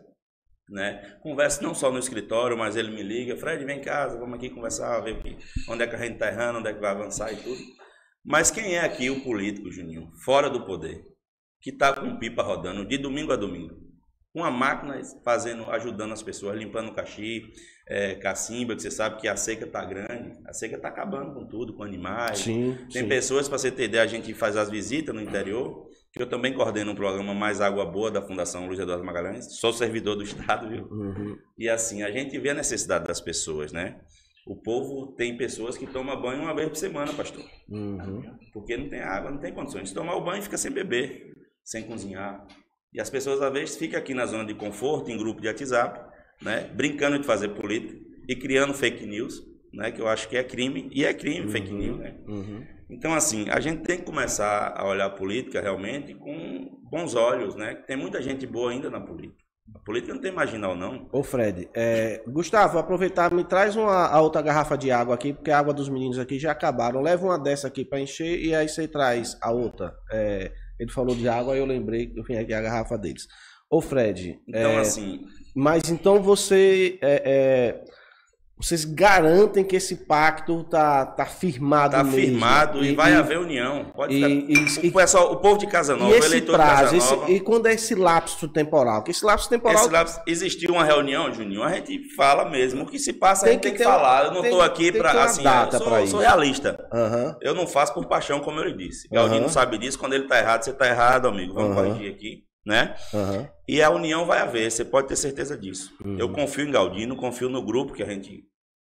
né? Conversa não só no escritório, mas ele me liga, Fred, vem em casa, vamos aqui conversar, ver aqui, onde é que a gente está errando, onde é que vai avançar e tudo. Mas quem é aqui o político, Juninho, fora do poder, que está com pipa rodando de domingo a domingo, com a máquina fazendo, ajudando as pessoas, limpando o caxi, é, cacimba, que você sabe que a seca está grande, a seca está acabando com tudo, com animais. Sim, tem sim. pessoas, para você ter ideia, a gente faz as visitas no interior, que eu também coordeno um programa Mais Água Boa da Fundação Luiz Eduardo Magalhães, sou servidor do Estado, viu? Uhum. E assim, a gente vê a necessidade das pessoas, né? O povo tem pessoas que tomam banho uma vez por semana, pastor. Uhum. Porque não tem água, não tem condições de tomar o banho e fica sem beber, sem cozinhar. E as pessoas, às vezes, ficam aqui na zona de conforto, em grupo de WhatsApp, né? Brincando de fazer política e criando fake news, né? Que eu acho que é crime, e é crime, uhum. fake news, né? Uhum. Então, assim, a gente tem que começar a olhar a política realmente com bons olhos, né? Tem muita gente boa ainda na política. A política não tem marginal, não. Ô, Fred, é, Gustavo, aproveitar, me traz uma, a outra garrafa de água aqui, porque a água dos meninos aqui já acabaram. Leva uma dessa aqui para encher e aí você traz a outra. É, ele falou de água, aí eu lembrei que eu vim aqui a garrafa deles. Ô, Fred, então, é, assim... mas então você... É, é, vocês garantem que esse pacto tá, tá firmado tá mesmo. firmado e, e vai e, haver união. Pode e, ficar, e, o, pessoal, o povo de Casa Nova, o eleitor prazo, de Casa Nova... Esse, e quando é esse lapso temporal? Porque esse lapso temporal... Esse lapso, existiu uma reunião, Juninho, a gente fala mesmo. O que se passa, tem a gente tem que falar. Eu não estou aqui para... Assim, eu sou, sou realista. Uhum. Eu não faço por paixão, como eu lhe disse. Uhum. Galdino sabe disso. Quando ele está errado, você está errado, amigo. Vamos uhum. corrigir aqui. Né? Uhum. E a união vai haver, você pode ter certeza disso. Uhum. Eu confio em Galdino, confio no grupo que a gente...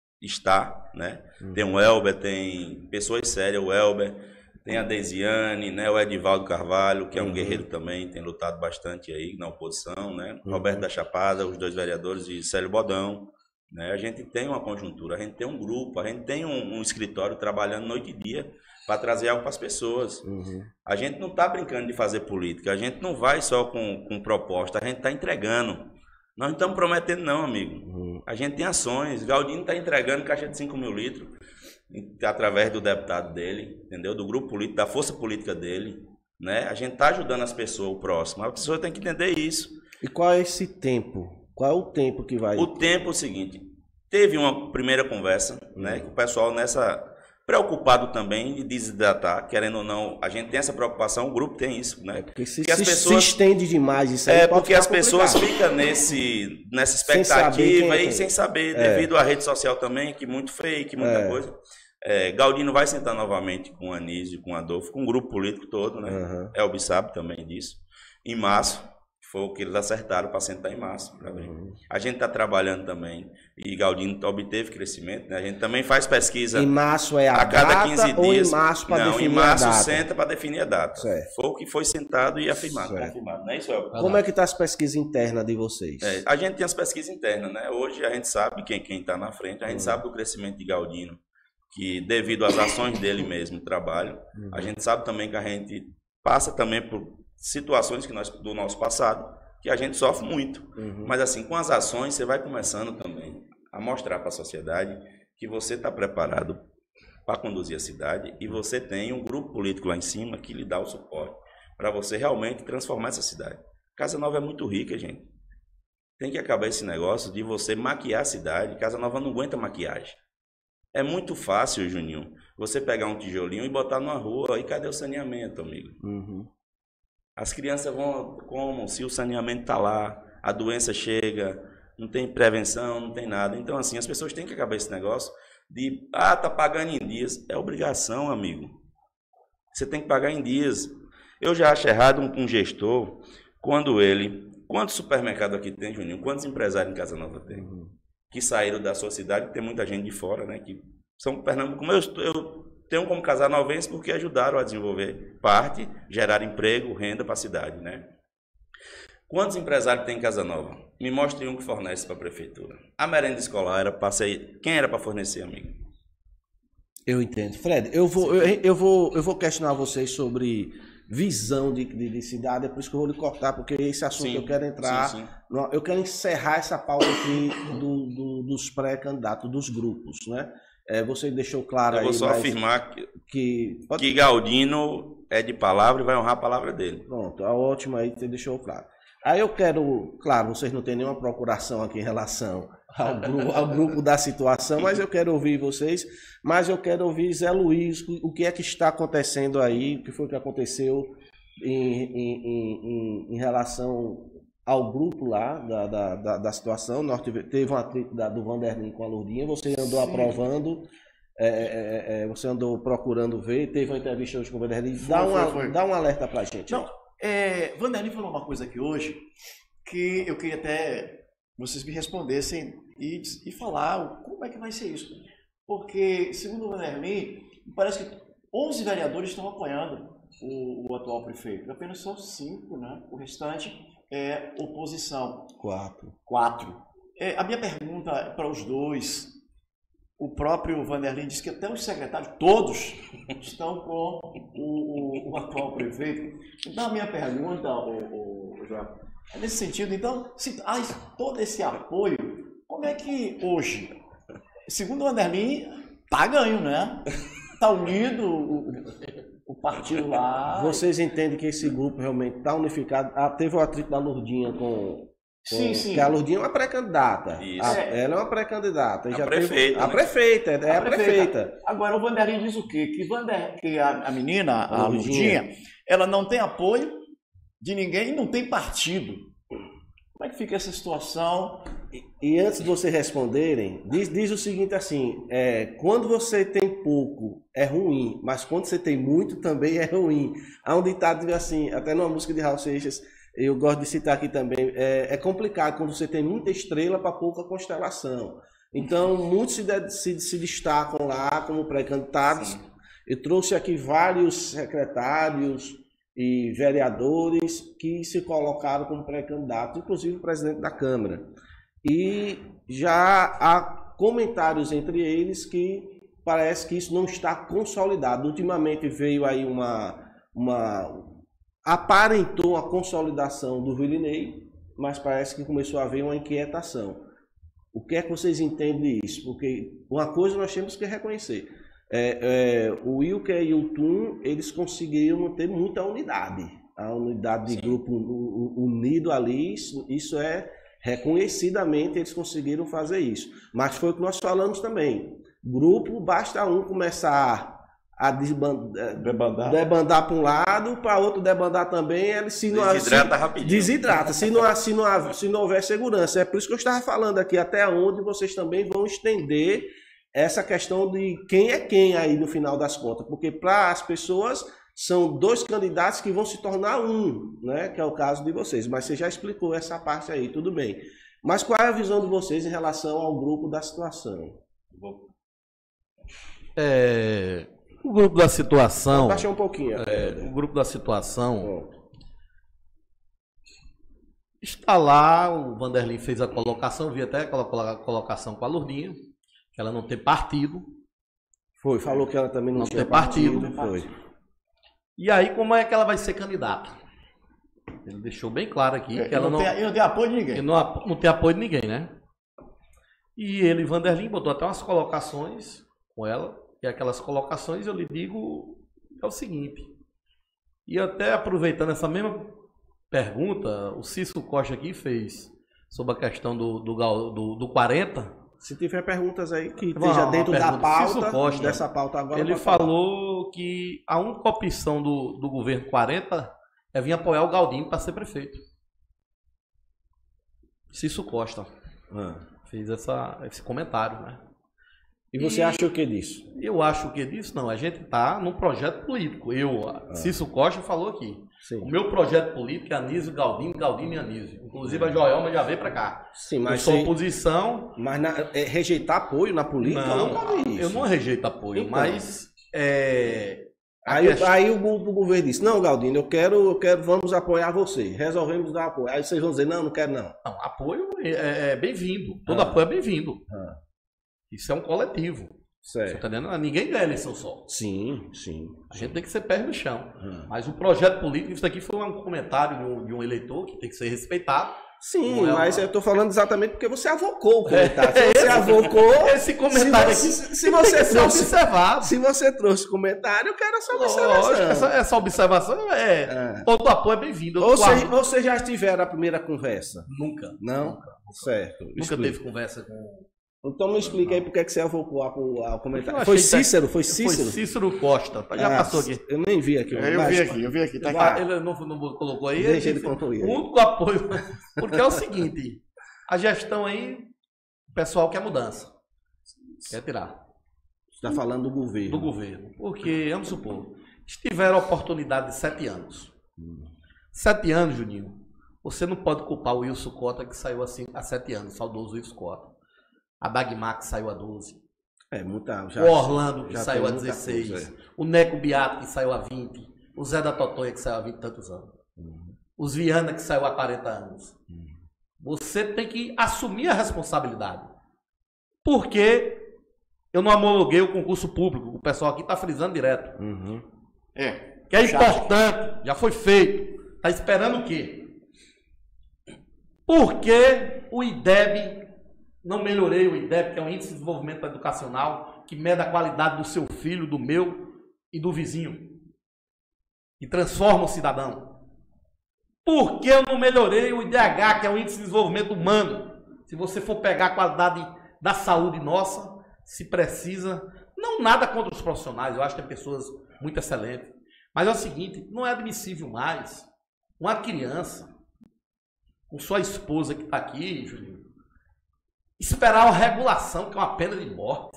está, né? Uhum. Tem o Elber, tem pessoas sérias, o Elber, tem a Deisiane, né? O Edivaldo Carvalho, que é um uhum. guerreiro também, tem lutado bastante aí na oposição, né? Uhum. Roberto da Chapada, os dois vereadores e Célio Bodão, né? A gente tem uma conjuntura, a gente tem um grupo, a gente tem um, um escritório trabalhando noite e dia para trazer algo para as pessoas. Uhum. A gente não está brincando de fazer política, a gente não vai só com, com proposta, a gente está entregando. Nós não estamos prometendo não, amigo. Uhum. A gente tem ações. Galdino está entregando caixa de cinco mil litros através do deputado dele, entendeu? Do grupo político, da força política dele, né? A gente está ajudando as pessoas, o próximo. A pessoa tem que entender isso. E qual é esse tempo? Qual é o tempo que vai... O tempo é o seguinte. Teve uma primeira conversa, uhum. né? Que o pessoal nessa... preocupado também de desidratar, querendo ou não, a gente tem essa preocupação, o grupo tem isso, né? Porque se, porque as se, pessoas, se estende demais isso aí, é porque as pessoas ficam nesse, nessa expectativa sem e sem saber, é. devido à rede social também, que muito fake, muita é. coisa. É, Galdino vai sentar novamente com o Anísio, com o Adolfo, com o grupo político todo, né? Uhum. Elbi sabe também disso. Em março, foi o que eles acertaram para sentar em março. Uhum. A gente está trabalhando também. E Galdino obteve crescimento. Né? A gente também faz pesquisa. Em março é a, a cada data quinze dias. Ou em março para definir a data? Não, em março senta para definir a data. Certo. Foi o que foi sentado e afirmado. Confirmado. Não é isso, Elber? Como é que está as pesquisas internas de vocês? É, a gente tem as pesquisas internas. Né? Hoje a gente sabe quem está na frente. A gente uhum. sabe do crescimento de Galdino. Que devido às ações dele mesmo, trabalho. Uhum. A gente sabe também que a gente passa também por situações que nós, do nosso passado, que a gente sofre muito. Uhum. Mas assim, com as ações, você vai começando também a mostrar para a sociedade que você está preparado para conduzir a cidade e você tem um grupo político lá em cima que lhe dá o suporte para você realmente transformar essa cidade. Casa Nova é muito rica, gente. Tem que acabar esse negócio de você maquiar a cidade. Casa Nova não aguenta maquiagem. É muito fácil, Juninho, você pegar um tijolinho e botar numa rua, e cadê o saneamento, amigo? Uhum. As crianças vão como? Se o saneamento está lá, a doença chega, não tem prevenção, não tem nada. Então, assim, as pessoas têm que acabar esse negócio de, ah, tá pagando em dias. É obrigação, amigo. Você tem que pagar em dias. Eu já acho errado um, um gestor, quando ele... Quantos supermercados aqui tem, Juninho? Quantos empresários em Casa Nova tem? Uhum. Que saíram da sua cidade, tem muita gente de fora, né? Que são Pernambuco. Como eu, eu tenho como casanovense porque ajudaram a desenvolver parte, gerar emprego, renda para a cidade, né? Quantos empresários tem em Casa Nova? Me mostre um que fornece para a prefeitura. A merenda escolar era para ser... Quem era para fornecer, amigo? Eu entendo. Fred, eu vou, eu, eu, vou, eu vou questionar vocês sobre visão de, de, de cidade, é por isso que eu vou lhe cortar, porque esse assunto sim, eu quero entrar... Sim, sim. No, eu quero encerrar essa pauta aqui do, do, dos pré-candidatos, dos grupos, né? É, você deixou claro aí... Eu vou só mas afirmar que, que, pode... que Galdino é de palavra e vai honrar a palavra dele. Pronto, a ótima aí você deixou claro. Aí eu quero... Claro, vocês não têm nenhuma procuração aqui em relação ao grupo, ao grupo da situação, mas eu quero ouvir vocês, mas eu quero ouvir Zé Luiz, o que é que está acontecendo aí, o que foi que aconteceu em, em, em, em relação ao grupo lá da, da, da, da situação. Nós teve, teve um atrito da, do Vanderlin com a Lourdinha, você andou Sim. aprovando, é, é, é, você andou procurando ver, teve uma entrevista hoje com o Vanderlin, dá, uma, foi, foi. dá um alerta pra gente. Não, é, Vanderlin falou uma coisa aqui hoje, que eu queria até vocês me respondessem e, e falar como é que vai ser isso. Porque, segundo o Vanderlin, parece que onze vereadores estão apoiando o, o atual prefeito, apenas são cinco, né? O restante é oposição. Quatro. Quatro. É, a minha pergunta é para os dois. O próprio Vanderlin disse que até os secretários, todos, estão com o, o, o atual prefeito. Então, a minha pergunta, o, o, o João, é nesse sentido. Então, se há todo esse apoio, como é que hoje, segundo o Vanderlin, tá ganho, né? Tá unido o, o partido lá. Vocês entendem que esse grupo realmente está unificado? Ah, teve o atrito da Lourdinha com... Sim, sim. Porque a Lourdinha é uma pré-candidata. A, ela é uma pré-candidata. A já prefeita. Teve, né? A prefeita, é a, a prefeita. prefeita. Agora, o Vanderlin diz o quê? Que, Vander, que a, a menina, a, a Lourdinha, ela não tem apoio de ninguém e não tem partido. Como é que fica essa situação? E, e antes de vocês responderem, diz, diz o seguinte assim, é, quando você tem pouco é ruim, mas quando você tem muito também é ruim. Há um ditado assim, até numa música de Raul Seixas, eu gosto de citar aqui também, é, é complicado quando você tem muita estrela para pouca constelação. Então, muitos se, de, se, se destacam lá como pré-candidatos. Eu trouxe aqui vários secretários e vereadores que se colocaram como pré-candidatos, inclusive o presidente da Câmara. E já há comentários entre eles que parece que isso não está consolidado. Ultimamente veio aí uma... uma aparentou a consolidação do Vilinei, mas parece que começou a haver uma inquietação. O que é que vocês entendem disso? Porque uma coisa nós temos que reconhecer. É, é, o Wilker e o Tum, eles conseguiram ter muita unidade. A unidade de Sim. grupo unido ali, isso, isso é reconhecidamente, eles conseguiram fazer isso. Mas foi o que nós falamos também. Grupo, basta um começar a desbandar, debandar, debandar para um lado, para outro debandar também, ele se não desidrata se, rapidinho. Desidrata, se não, se, não, se não houver segurança. É por isso que eu estava falando aqui, até onde vocês também vão estender essa questão de quem é quem aí no final das contas, porque para as pessoas são dois candidatos que vão se tornar um, né? Que é o caso de vocês, mas você já explicou essa parte aí, tudo bem. Mas qual é a visão de vocês em relação ao grupo da situação? É... O grupo da situação... Baixa um pouquinho. É, o grupo da situação... Bom. Está lá, o Vanderlin fez a colocação, vi até aquela colocação com a Lourdinha, que ela não tem partido. Foi, falou que ela também não, não tinha tem partido. partido. Foi. E aí, como é que ela vai ser candidata? Ele deixou bem claro aqui é, que ela não, não... Tem, não tem apoio de ninguém. Não, não tem apoio de ninguém, né? E ele, Vanderlin, botou até umas colocações com ela. E aquelas colocações, eu lhe digo, é o seguinte. E até aproveitando essa mesma pergunta, o Cícero Costa aqui fez sobre a questão do, do, do, do quarenta. Se tiver perguntas aí que Vamos, esteja dentro da pauta, Cícero Costa, dessa pauta agora. ele pode falar. falou que a única opção do, do governo quarenta é vir apoiar o Galdino para ser prefeito. Cícero Costa Ah. fez essa, esse comentário, né? E você E- acha o que disso? Eu acho que disso não, a gente está num projeto político. Eu, Ah. Cícero Costa falou aqui. Sim. O meu projeto político é Anísio Galdino, Galdino e Anísio. Inclusive a Joelma já veio para cá. Sim, Eu mas, sou se- oposição. mas na- é, rejeitar apoio na política, eu nunca vi isso. eu não rejeito apoio, Então. mas é, a Aí, questão- aí o, go- o governo disse, não, Galdino, eu quero, eu quero, vamos apoiar você. Resolvemos dar apoio. Aí vocês vão dizer, não, não quero não. não, apoio é, é bem-vindo. Todo Ah. apoio é bem-vindo. Ah. Isso é um coletivo. Você Certo. tá entendendo? Ninguém ganha eleição só. Sim, sim. A gente tem que ser pé no chão. Ah. Mas o projeto político, isso aqui foi um comentário de um, de um eleitor que tem que ser respeitado. Sim, Não é mas uma- eu tô falando exatamente porque você avocou o comentário. É, Se você esse- avocou, Esse comentário se aqui você, se tem você que ser trouxe, observado. se você trouxe comentário, eu quero essa Lógico, observação. essa, essa observação é. É. Todo apoio é bem-vindo. Eu Ou tô seja, arru- vocês já tiveram a primeira conversa? Nunca. Não? Certo. Nunca Explica. teve conversa com. Então me explica aí por que que você avocou ao, ao comentário. Eu Foi achei que- Cícero? Foi Cícero? Foi Cícero Costa. Já Ah, passou aqui. Eu nem vi aqui. Eu mas- vi aqui, eu vi aqui. Tá Vai. aqui. Ele não, não colocou aí. Deixa ele ele concluir O aí. único apoio. Porque é o seguinte: a gestão aí, o pessoal quer mudança. Quer tirar. Você está falando do governo. Do governo. Porque, vamos supor, tiveram a oportunidade de sete anos. Sete anos, Juninho. Você não pode culpar o Wilson Cota, que saiu assim há sete anos, saudoso Wilson Cota. A Dagmar, que saiu a doze. É, muita. Já, O Orlando, que já saiu tem a muita dezesseis. coisa, é. O Neco Beato, que saiu a vinte. O Zé da Totonha, que saiu há vinte e tantos anos. Os Viana, que saiu há quarenta anos. Você tem que assumir a responsabilidade. Porque eu não homologuei o concurso público. O pessoal aqui está frisando direto. Uhum. É. Que é Chato. importante, já foi feito. Está esperando o quê? Por que o I D E B, não melhorei o I D E B, que é um índice de desenvolvimento educacional, que mede a qualidade do seu filho, do meu e do vizinho, e transforma o cidadão? Por que eu não melhorei o I D H, que é o índice de desenvolvimento humano? Se você for pegar a qualidade da saúde nossa, se precisa, não nada contra os profissionais, eu acho que tem pessoas muito excelentes, mas é o seguinte, não é admissível mais uma criança com sua esposa que está aqui, Julinho, esperar uma regulação, que é uma pena de morte.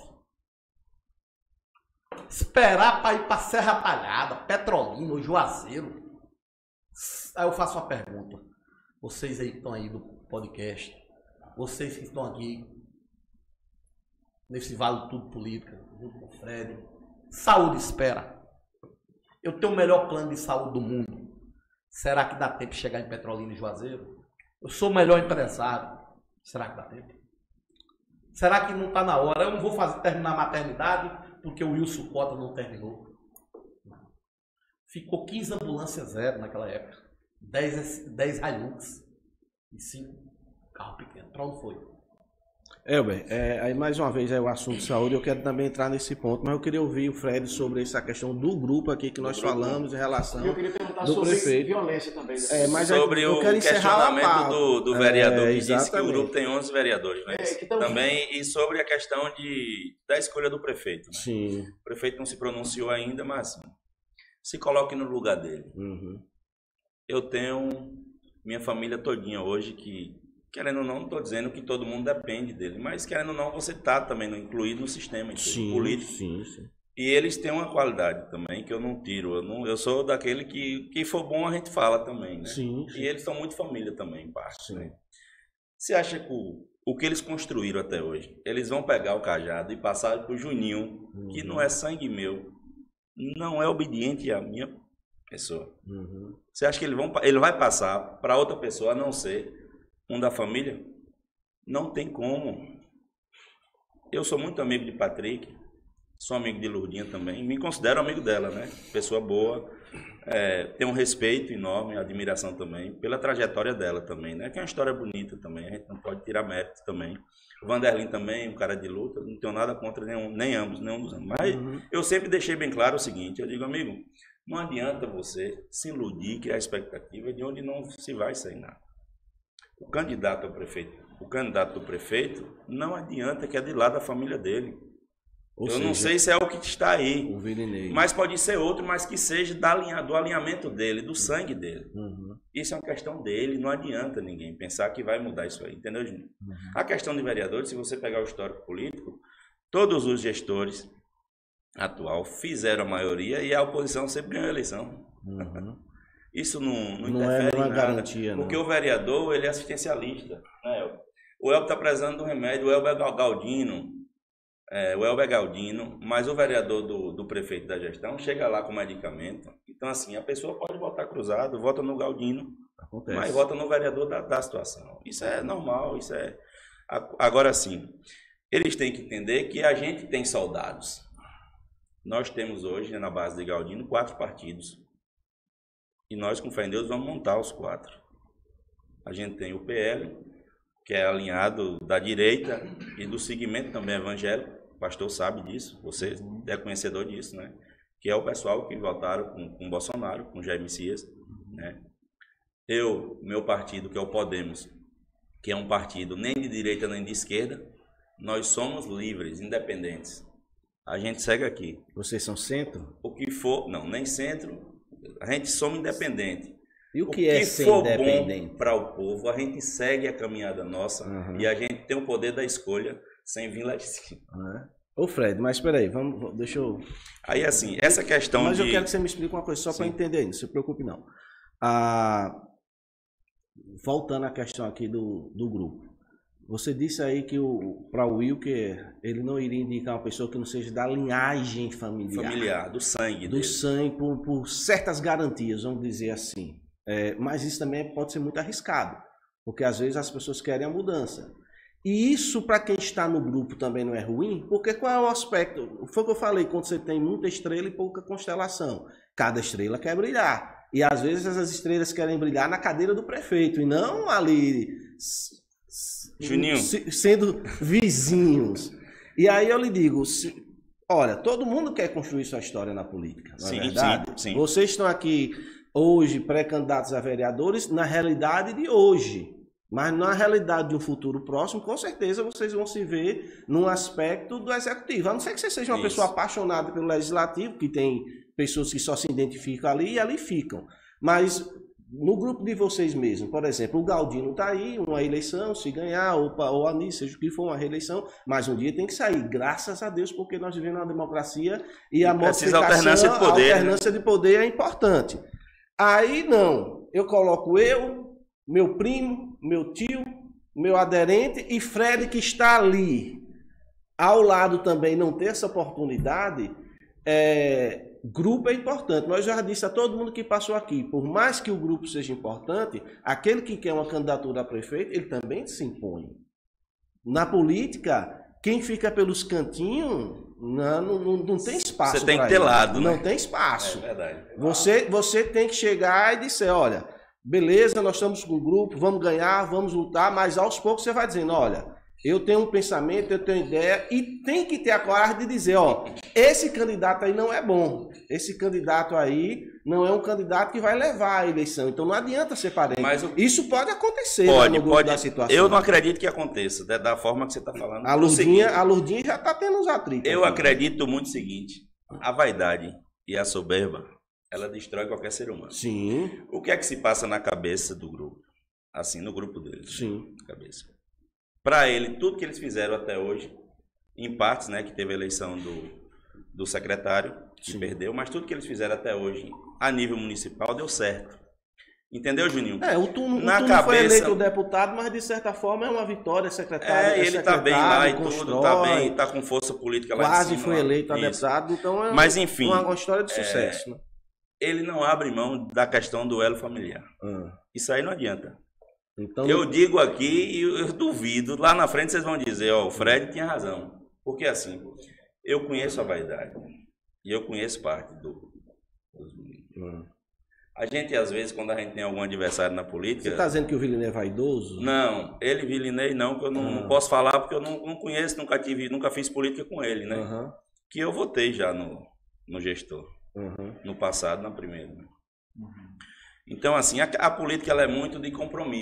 Esperar para ir para Serra Talhada, Petrolina ou Juazeiro. Aí eu faço uma pergunta. Vocês aí que estão aí do podcast, vocês que estão aqui nesse Vale Tudo Política, junto com o Fred, saúde espera. Eu tenho o melhor plano de saúde do mundo. Será que dá tempo de chegar em Petrolina e Juazeiro? Eu sou o melhor empresário. Será que dá tempo? Será que não está na hora? Eu não vou fazer, terminar a maternidade porque o Wilson Cota não terminou. Ficou quinze ambulâncias zero naquela época. dez Hilux e cinco carros pequenos. Para onde foi? Elber, é, aí mais uma vez é o assunto de saúde, eu quero também entrar nesse ponto, mas eu queria ouvir o Fred sobre essa questão do grupo aqui que nós falamos em relação. Eu queria perguntar do sobre prefeito. violência também. É, mas Sobre eu o quero encerrar a questionamento pauta. do, do vereador É, que disse que o exatamente. grupo tem onze vereadores, né? É, que tão- Também, e sobre a questão de, da escolha do prefeito. Né? Sim. O prefeito não se pronunciou ainda, mas se coloque no lugar dele. Uhum. Eu tenho minha família todinha hoje que, querendo ou não, não estou dizendo que todo mundo depende dele, mas querendo ou não, você está também incluído no sistema inteiro, Sim, político. sim, sim. E eles têm uma qualidade também que eu não tiro. Eu, não, eu sou daquele que, que for bom a gente fala também, né? Sim, sim. E eles são muito família também, em parte. Sim. Né? Você acha que o, o que eles construíram até hoje, eles vão pegar o cajado e passar para o Juninho, Uhum. que não é sangue meu, não é obediente à minha pessoa. Uhum. Você acha que ele, vão, ele vai passar para outra pessoa, a não ser um da família? Não tem como. Eu sou muito amigo de Patrick, sou amigo de Lourdinha também, me considero amigo dela, né? Pessoa boa, é, tenho um respeito enorme, admiração também, pela trajetória dela também, né? Que é uma história bonita também, a gente não pode tirar mérito também. O Vanderlin também, um cara de luta, não tenho nada contra nenhum, nem ambos, nenhum dos ambos. Mas Uhum. eu sempre deixei bem claro o seguinte, eu digo, amigo, não adianta você se iludir, criar expectativa de onde não se vai sair nada. O candidato ao prefeito o candidato do prefeito, não adianta que é de lá da família dele. Ou eu seja, não sei se é o que está aí, o Vilinei. mas pode ser outro, mas que seja da linha, do alinhamento dele, do sangue dele. Uhum. Isso é uma questão dele, não adianta ninguém pensar que vai mudar isso aí, entendeu, Juninho? Uhum. A questão de vereadores, se você pegar o histórico político, todos os gestores atual fizeram a maioria e a oposição sempre ganhou a eleição. Uhum. Isso não, não, não interfere é uma em nada, garantia, porque não. o vereador ele é assistencialista. Né, Elber? O Elber está precisando do remédio, o Elber é Galdino, é, o Elber é Galdino, mas o vereador do, do prefeito da gestão chega lá com medicamento. Então, assim, a pessoa pode votar cruzado, vota no Galdino, Acontece. mas vota no vereador da, da situação. Isso é normal, isso é... Agora, sim, eles têm que entender que a gente tem soldados. Nós temos hoje, na base de Galdino, quatro partidos. E nós, com fé em Deus, vamos montar os quatro. A gente tem o P L, que é alinhado da direita e do segmento também evangélico. O pastor sabe disso, você é conhecedor disso, né? Que é o pessoal que votaram com, com Bolsonaro, com Jair Messias, né? Eu, meu partido, que é o Podemos, que é um partido nem de direita nem de esquerda, nós somos livres, independentes. A gente segue aqui. Vocês são centro? O que for, não, nem centro, a gente somos independente. E o que, o que é ser for independente? bom para o povo, a gente segue a caminhada nossa uhum. e a gente tem o poder da escolha sem vir lá de cima. Uhum. Ô Fred, mas espera aí, vamos, deixa eu... Aí assim, essa questão mas de... eu quero que você me explique uma coisa só para entender, não se preocupe não. Ah, voltando à questão aqui do, do grupo. Você disse aí que para o Will que ele não iria indicar uma pessoa que não seja da linhagem familiar. Familiar, do sangue Do dele. sangue, por, por certas garantias, vamos dizer assim. É, mas isso também pode ser muito arriscado, porque às vezes as pessoas querem a mudança. E isso para quem está no grupo também não é ruim, porque qual é o aspecto? Foi o que eu falei, quando você tem muita estrela e pouca constelação. Cada estrela quer brilhar. E às vezes essas estrelas querem brilhar na cadeira do prefeito, e não ali... Juninho. Sendo vizinhos. E aí eu lhe digo, se, olha, todo mundo quer construir sua história na política, não é sim, verdade? Sim, sim. Vocês estão aqui hoje pré-candidatos a vereadores na realidade de hoje. Mas na realidade de um futuro próximo, com certeza vocês vão se ver num aspecto do executivo. A não ser que você seja uma Isso. pessoa apaixonada pelo legislativo, que tem pessoas que só se identificam ali e ali ficam. Mas... no grupo de vocês mesmos, por exemplo, o Galdino está aí, uma eleição, se ganhar, ou, ou a Nice, seja o que for, uma reeleição, mas um dia tem que sair, graças a Deus, porque nós vivemos uma democracia e, e a modificação, alternância de poder, a alternância né? de poder é importante. Aí não, eu coloco eu, meu primo, meu tio, meu aderente e Fred que está ali, ao lado também não ter essa oportunidade, é... grupo é importante. Nós já disse a todo mundo que passou aqui, por mais que o grupo seja importante, aquele que quer uma candidatura a prefeito, ele também se impõe. Na política, quem fica pelos cantinhos, não, não, não tem espaço. Você tem que ter lado, né? Não tem espaço. É verdade. Você, você tem que chegar e dizer, olha, beleza, nós estamos com o grupo, vamos ganhar, vamos lutar, mas aos poucos você vai dizendo, olha... eu tenho um pensamento, eu tenho ideia e tem que ter a coragem de dizer, ó, esse candidato aí não é bom, esse candidato aí não é um candidato que vai levar a eleição, então não adianta ser parente. Mas o... isso pode acontecer pode, né, no grupo pode. da situação. Eu não acredito que aconteça, da, da forma que você está falando. A Lurdinha, a Lurdinha já está tendo uns atritos. Eu aqui. acredito muito o seguinte, a vaidade e a soberba, ela destrói qualquer ser humano. Sim. O que é que se passa na cabeça do grupo? Assim, no grupo deles. Sim. Na cabeça. Para ele, tudo que eles fizeram até hoje, em partes, né, que teve a eleição do, do secretário, que Sim. perdeu, mas tudo que eles fizeram até hoje, a nível municipal, deu certo. Entendeu, Juninho? É, o Tuno, Na o Tuno cabeça... foi eleito deputado, mas de certa forma é uma vitória, secretário. É, ele está bem lá e constrói, tudo, está bem, está com força política lá quase em cima. Quase foi eleito a Isso. deputado, então é mas, enfim, uma, uma história de sucesso. É, né? Ele não abre mão da questão do elo familiar. Hum. Isso aí não adianta. Então, eu digo aqui e eu, eu duvido, lá na frente vocês vão dizer, ó, o Fred tinha razão. Porque assim, eu conheço a vaidade e eu conheço parte do, dos meninos. Hum. A gente, às vezes, quando a gente tem algum adversário na política... Você está dizendo que o Vilinei é vaidoso? Não, ele, Vilinei, não, que eu não, uhum. não posso falar porque eu não, não conheço, nunca tive, nunca fiz política com ele, né? Uhum. Que eu votei já no, no gestor, uhum. no passado, na primeira. Né? Uhum. Então, assim, a, a política ela é muito de compromisso.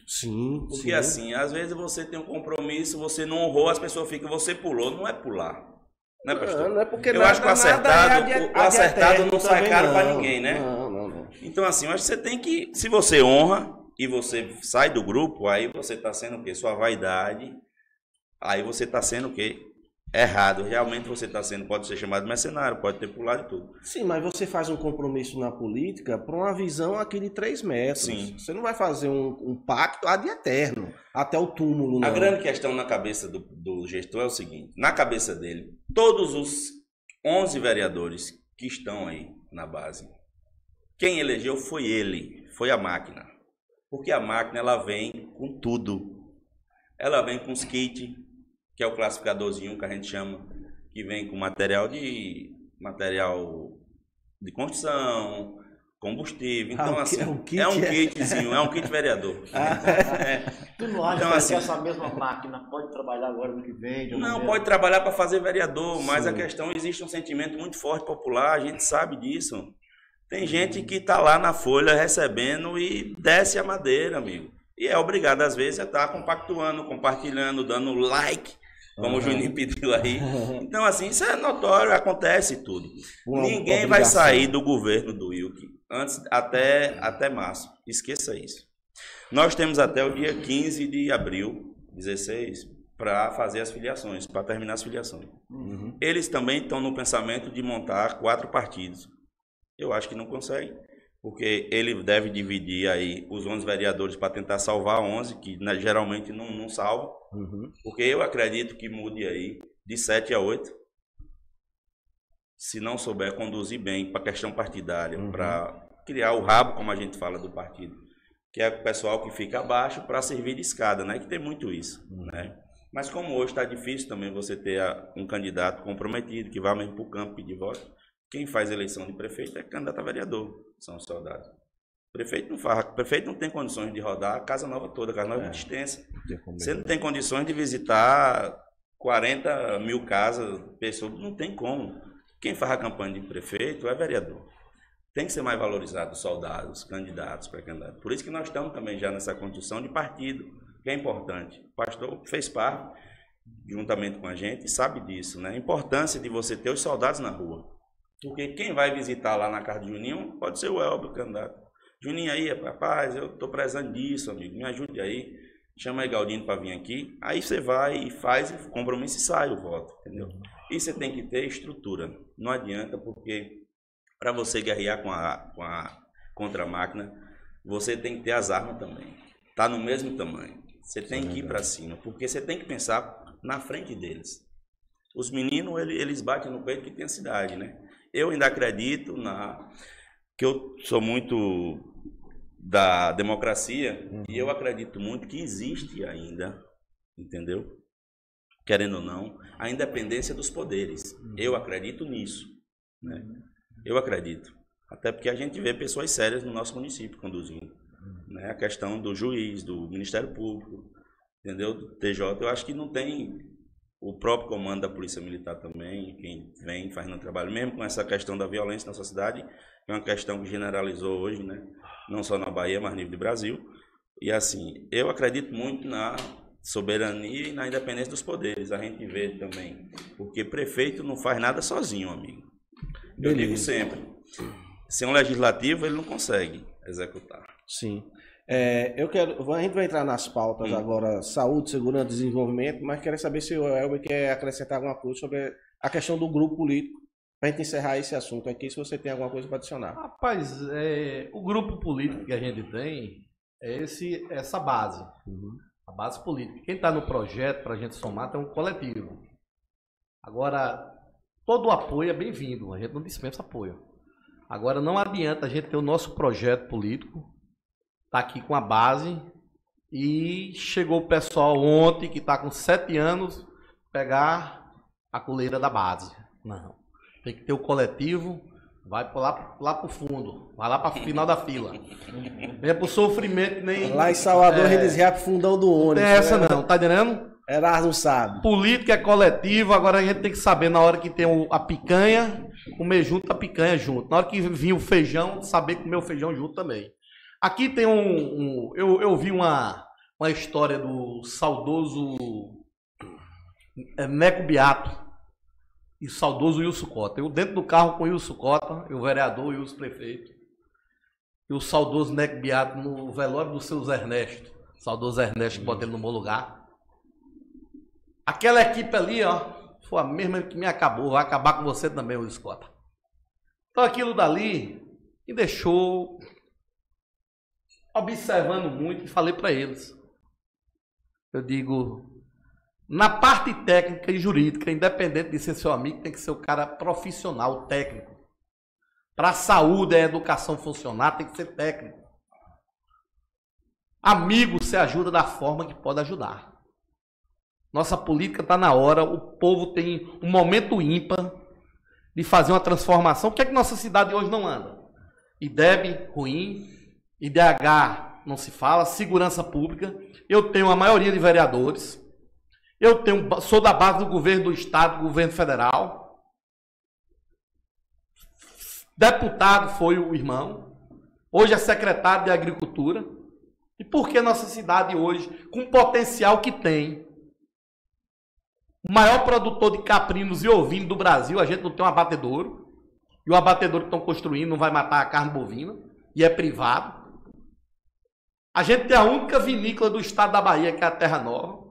Sim, Porque sim. assim, às vezes você tem um compromisso, você não honrou, as pessoas ficam, você pulou, não é pular. Não é, pastor? Não, não é porque eu nada, acho que o acertado, nada é o, o acertado não sai caro para ninguém, né? Não, não, não. Então assim, eu acho que você tem que, se você honra e você sai do grupo, aí você está sendo o quê? Sua vaidade, aí você está sendo o quê? Errado. Realmente você está sendo, pode ser chamado de mercenário, pode ter pulado e tudo. Sim, mas você faz um compromisso na política para uma visão aqui de três metros. Sim. Você não vai fazer um, um pacto ad eterno, até o túmulo. Não. A grande questão na cabeça do, do gestor é o seguinte, na cabeça dele, todos os onze vereadores que estão aí na base, quem elegeu foi ele, foi a máquina. Porque a máquina, ela vem com tudo. Ela vem com os kits, que é o classificadorzinho que a gente chama, que vem com material de material de construção, combustível. Então, Ah, assim, é um kit, é um é? kitzinho, é um kit vereador. É. Tu não acha Então, que assim, essa mesma máquina pode trabalhar agora no que vem? de uma Não, maneira- pode trabalhar para fazer vereador, mas Sim. a questão, existe um sentimento muito forte popular, a gente sabe disso. Tem gente que está lá na folha recebendo e desce a madeira, amigo. E é obrigado, às vezes, a estar compactuando, compartilhando, dando like, como Uhum. o Juninho pediu aí. Então, assim, isso é notório, acontece tudo. Uma Ninguém vai obrigação. sair do governo do Wilke antes, até, até março. Esqueça isso. Nós temos até o dia quinze de abril, dezesseis, para fazer as filiações, para terminar as filiações. Uhum. Eles também estão no pensamento de montar quatro partidos. Eu acho que não consegue, porque ele deve dividir aí os onze vereadores para tentar salvar onze, que né, geralmente não, não salvam. Uhum. Porque eu acredito que mude aí de sete a oito. Se não souber conduzir bem para a questão partidária, Uhum. para criar o rabo, como a gente fala do partido, que é o pessoal que fica abaixo para servir de escada, né? Que tem muito isso, Uhum. né? Mas como hoje está difícil também você ter a- um candidato comprometido, que vai mesmo para o campo pedir voto, quem faz eleição de prefeito é candidato a vereador, são os soldados. Prefeito não faz, prefeito não tem condições de rodar a Casa Nova toda, a Casa Nova é muito extensa. Você não tem condições de visitar quarenta mil casas, pessoas, não tem como. Quem faz a campanha de prefeito é vereador. Tem que ser mais valorizado os soldados, candidatos, pré-candidatos. Por isso que nós estamos também já nessa construção de partido, que é importante. O pastor fez parte, juntamente com a gente, e sabe disso, né? A importância de você ter os soldados na rua. Porque quem vai visitar lá na casa de Juninho pode ser o Elber, o candidato. Juninho aí, rapaz, eu estou precisando disso, amigo, me ajude aí. Chama aí Galdino para vir aqui. Aí você vai e faz o compromisso e sai o voto, entendeu? E você tem que ter estrutura. Não adianta, porque para você guerrear com a, com a, contra a máquina, você tem que ter as armas também. Tá no mesmo tamanho. Você tem que ir para cima, porque você tem que pensar na frente deles. Os meninos, eles, eles batem no peito que tem a cidade, né? Eu ainda acredito na que eu sou muito da democracia, uhum. E eu acredito muito que existe ainda, entendeu? Querendo ou não, a independência dos poderes. Uhum. Eu acredito nisso, né? Eu acredito. Até porque a gente vê pessoas sérias no nosso município conduzindo, uhum. Né? A questão do juiz, do Ministério Público, entendeu? Do T J, eu acho que não tem... O próprio comando da Polícia Militar também, quem vem fazendo trabalho, mesmo com essa questão da violência na nossa cidade, que é uma questão que generalizou hoje, né? Não só na Bahia, mas no nível do Brasil. E assim, eu acredito muito na soberania e na independência dos poderes. A gente vê também, porque prefeito não faz nada sozinho, amigo. Eu Beleza. digo sempre, sem um legislativo ele não consegue executar. Sim. É, eu quero, a gente vai entrar nas pautas hum. agora, saúde, segurança, desenvolvimento, mas quero saber se o Elber quer acrescentar alguma coisa sobre a questão do grupo político, para a gente encerrar esse assunto aqui, se você tem alguma coisa para adicionar. Rapaz, é, o grupo político que a gente tem é esse, essa base, uhum. A base política. Quem está no projeto para a gente somar tem um coletivo. Agora, todo o apoio é bem-vindo, a gente não dispensa apoio. Agora, não adianta a gente ter o nosso projeto político, tá aqui com a base e chegou o pessoal ontem que está com sete anos pegar a coleira da base. Não, tem que ter o coletivo, vai lá, lá para o fundo, vai lá para o final da fila. Não é para o sofrimento nem... Lá em Salvador é... a gente desvia pro fundão do ônibus. Não é essa não, tá entendendo? Erasmo sabe. Política é coletivo, agora a gente tem que saber na hora que tem a picanha, comer junto a picanha junto. Na hora que vir o feijão, saber comer o feijão junto também. Aqui tem um... um eu, eu vi uma, uma história do saudoso Neco Beato e o saudoso Wilson Cota. Eu dentro do carro com o Wilson Cota, o vereador e o prefeito, e o saudoso Neco Beato no velório do seu Zé Ernesto. Saudoso Ernesto, que bota ele no bom lugar. Aquela equipe ali, ó, foi a mesma que me acabou, vai acabar com você também, Wilson Cota. Então aquilo dali me deixou observando muito e falei para eles. Eu digo, na parte técnica e jurídica, independente de ser seu amigo, tem que ser o cara profissional, técnico. Para a saúde e a educação funcionar, tem que ser técnico. Amigo se ajuda da forma que pode ajudar. Nossa política está na hora, o povo tem um momento ímpar de fazer uma transformação. O que é que nossa cidade hoje não anda? I D E B ruim, I D H não se fala, segurança pública. Eu tenho a maioria de vereadores. Eu tenho, sou da base do governo do estado, do governo federal. Deputado foi o irmão. Hoje é secretário de Agricultura. E por que nossa cidade hoje, com o potencial que tem, o maior produtor de caprinos e ovinos do Brasil, a gente não tem um abatedouro. E o abatedouro que estão construindo não vai matar a carne bovina. E é privado. A gente tem a única vinícola do estado da Bahia, que é a Terra Nova.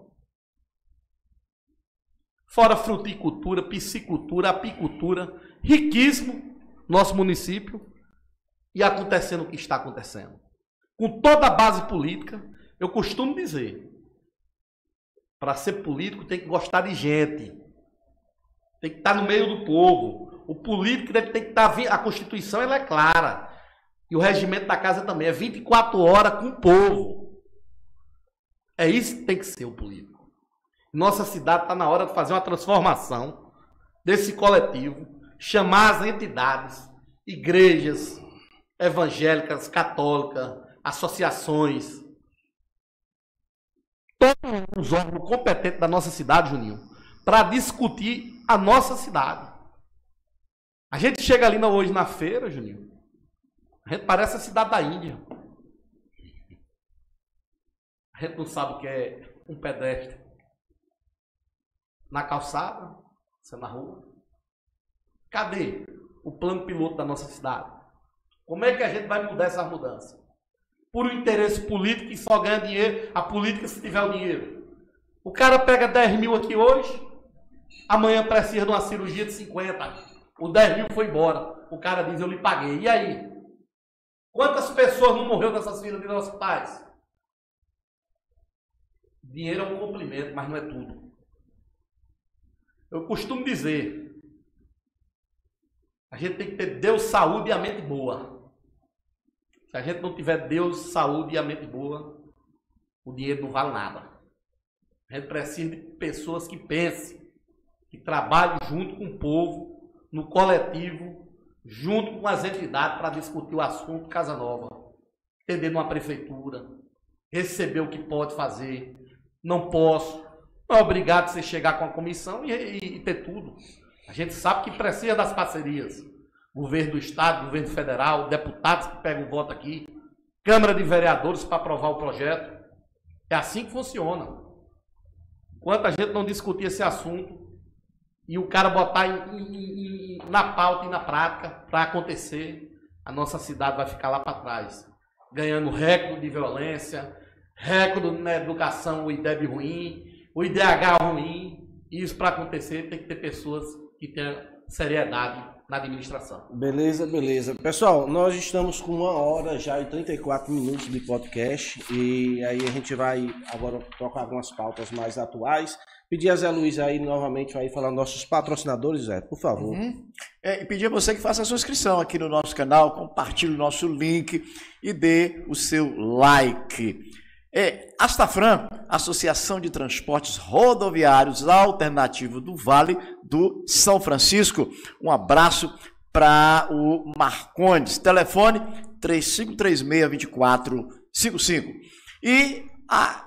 Fora fruticultura, piscicultura, apicultura. Riquíssimo nosso município. E acontecendo o que está acontecendo. Com toda a base política, eu costumo dizer, para ser político tem que gostar de gente, tem que estar no meio do povo. O político deve ter que estar, a Constituição ela é clara, e o regimento da casa também, é vinte e quatro horas com o povo. É isso que tem que ser o político. Nossa cidade está na hora de fazer uma transformação desse coletivo, chamar as entidades, igrejas evangélicas, católicas, associações, todos os órgãos competentes da nossa cidade, Juninho, para discutir a nossa cidade. A gente chega ali hoje na feira, Juninho, a gente parece a cidade da Índia. A gente não sabe o que é um pedestre na calçada, você na rua. Cadê o plano piloto da nossa cidade? Como é que a gente vai mudar essa mudança? Por um interesse político que só ganha dinheiro, a política se tiver o dinheiro. O cara pega dez mil aqui hoje, amanhã precisa de uma cirurgia de cinquenta. O dez mil foi embora. O cara diz, eu lhe paguei. E aí? Quantas pessoas não morreram nessas filas de hospitais? Dinheiro é um complemento, mas não é tudo. Eu costumo dizer, a gente tem que ter Deus, saúde e a mente boa. Se a gente não tiver Deus, saúde e a mente boa, o dinheiro não vale nada. A gente precisa de pessoas que pensem, que trabalhem junto com o povo, no coletivo, junto com as entidades para discutir o assunto Casa Nova. Entender numa prefeitura, receber o que pode fazer, não posso. Não é obrigado você chegar com a comissão e, e, e ter tudo. A gente sabe que precisa das parcerias. Governo do estado, governo federal, deputados que pegam o voto aqui, Câmara de Vereadores para aprovar o projeto. É assim que funciona. Enquanto a gente não discutir esse assunto e o cara botar em, em, em, na pauta e na prática para acontecer, a nossa cidade vai ficar lá para trás, ganhando recorde de violência, recorde na educação, o I D E B ruim, o I D H ruim. E isso para acontecer tem que ter pessoas que tenham seriedade na administração. Beleza, beleza. Pessoal, nós estamos com uma hora já e trinta e quatro minutos de podcast e aí a gente vai agora tocar algumas pautas mais atuais. Pedir a Zé Luiz aí novamente aí falar nossos patrocinadores, Zé, por favor. Uhum. É, e pedir a você que faça a sua inscrição aqui no nosso canal, compartilhe o nosso link e dê o seu like. É, Astafran, Associação de Transportes Rodoviários Alternativo do Vale do São Francisco. Um abraço para o Marcondes. Telefone três cinco três seis, dois quatro cinco cinco. E a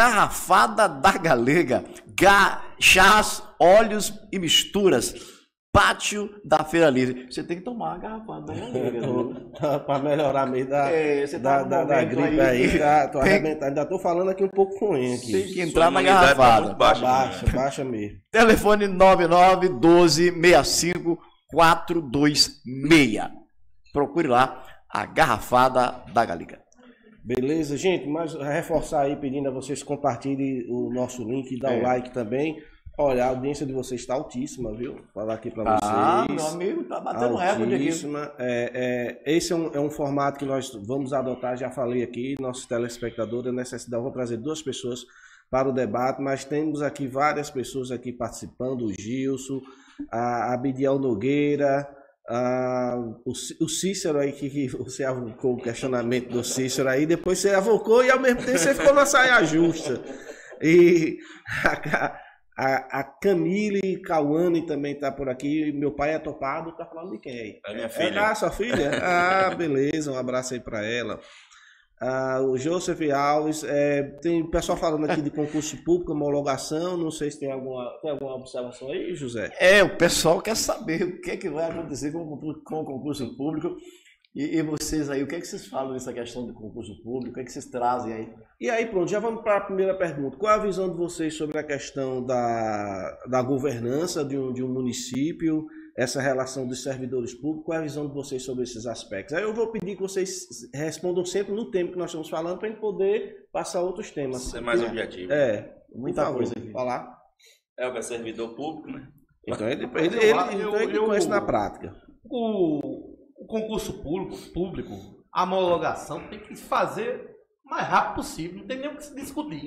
Garrafada da Galega, chás, óleos e misturas. pátio da Feira Livre. Você tem que tomar a garrafada da galega. Para melhorar meio da, É, você tá da, num da, da momento gripe aí aí, que tá, tô tem- arrebentando. Ainda tô falando aqui um pouco com ele aqui. Tem que entrar na imunidade tá garrafada. muito baixa, Baixa, né? baixa mesmo. Telefone nove nove um dois seis cinco quatro dois seis. Procure lá a garrafada da Galega. Beleza, gente, mas reforçar aí, pedindo a vocês que compartilhem o nosso link e dá É. o like também. Olha, a audiência de vocês está altíssima, viu? Falar aqui para Ah, vocês. meu amigo, tá batendo recorde aqui. Altíssima. É, é, esse é um, é um formato que nós vamos adotar, já falei aqui, nossos telespectadores, a necessidade, vou trazer duas pessoas para o debate, mas temos aqui várias pessoas aqui participando, o Gilson, a Abidiel Nogueira, a, o, Cí- o Cícero aí, que, que você avocou o questionamento do Cícero aí, depois você avocou e ao mesmo tempo você ficou na saia justa. E a, a, a Camille Cauane também está por aqui. Meu pai é topado, tá falando de quem aí? É minha É filha. da sua filha? Ah, beleza, um abraço aí para ela. Ah, o Joseph Alves, é, tem pessoal falando aqui de concurso público, homologação, não sei se tem alguma, tem alguma observação aí, José? É, o pessoal quer saber o que é que vai acontecer com, o concurso- com o concurso público. E, e vocês aí, o que é que vocês falam dessa questão do concurso público? O que é que vocês trazem aí? E aí, pronto, já vamos para a primeira pergunta. Qual é a visão de vocês sobre a questão da, da governança de um, de um município, essa relação dos servidores públicos? Qual é a visão de vocês sobre esses aspectos? Aí eu vou pedir que vocês respondam sempre no tempo que nós estamos falando para a gente poder passar a outros temas. Ser mais objetivo. É, Muita por favor, coisa aqui. falar. Elber é servidor público, né? Então ele, ele, Eu- ele, eu- então ele eu- conhece na prática. O, o concurso público, público, a homologação tem que se fazer o mais rápido possível, não tem nem o que se discutir.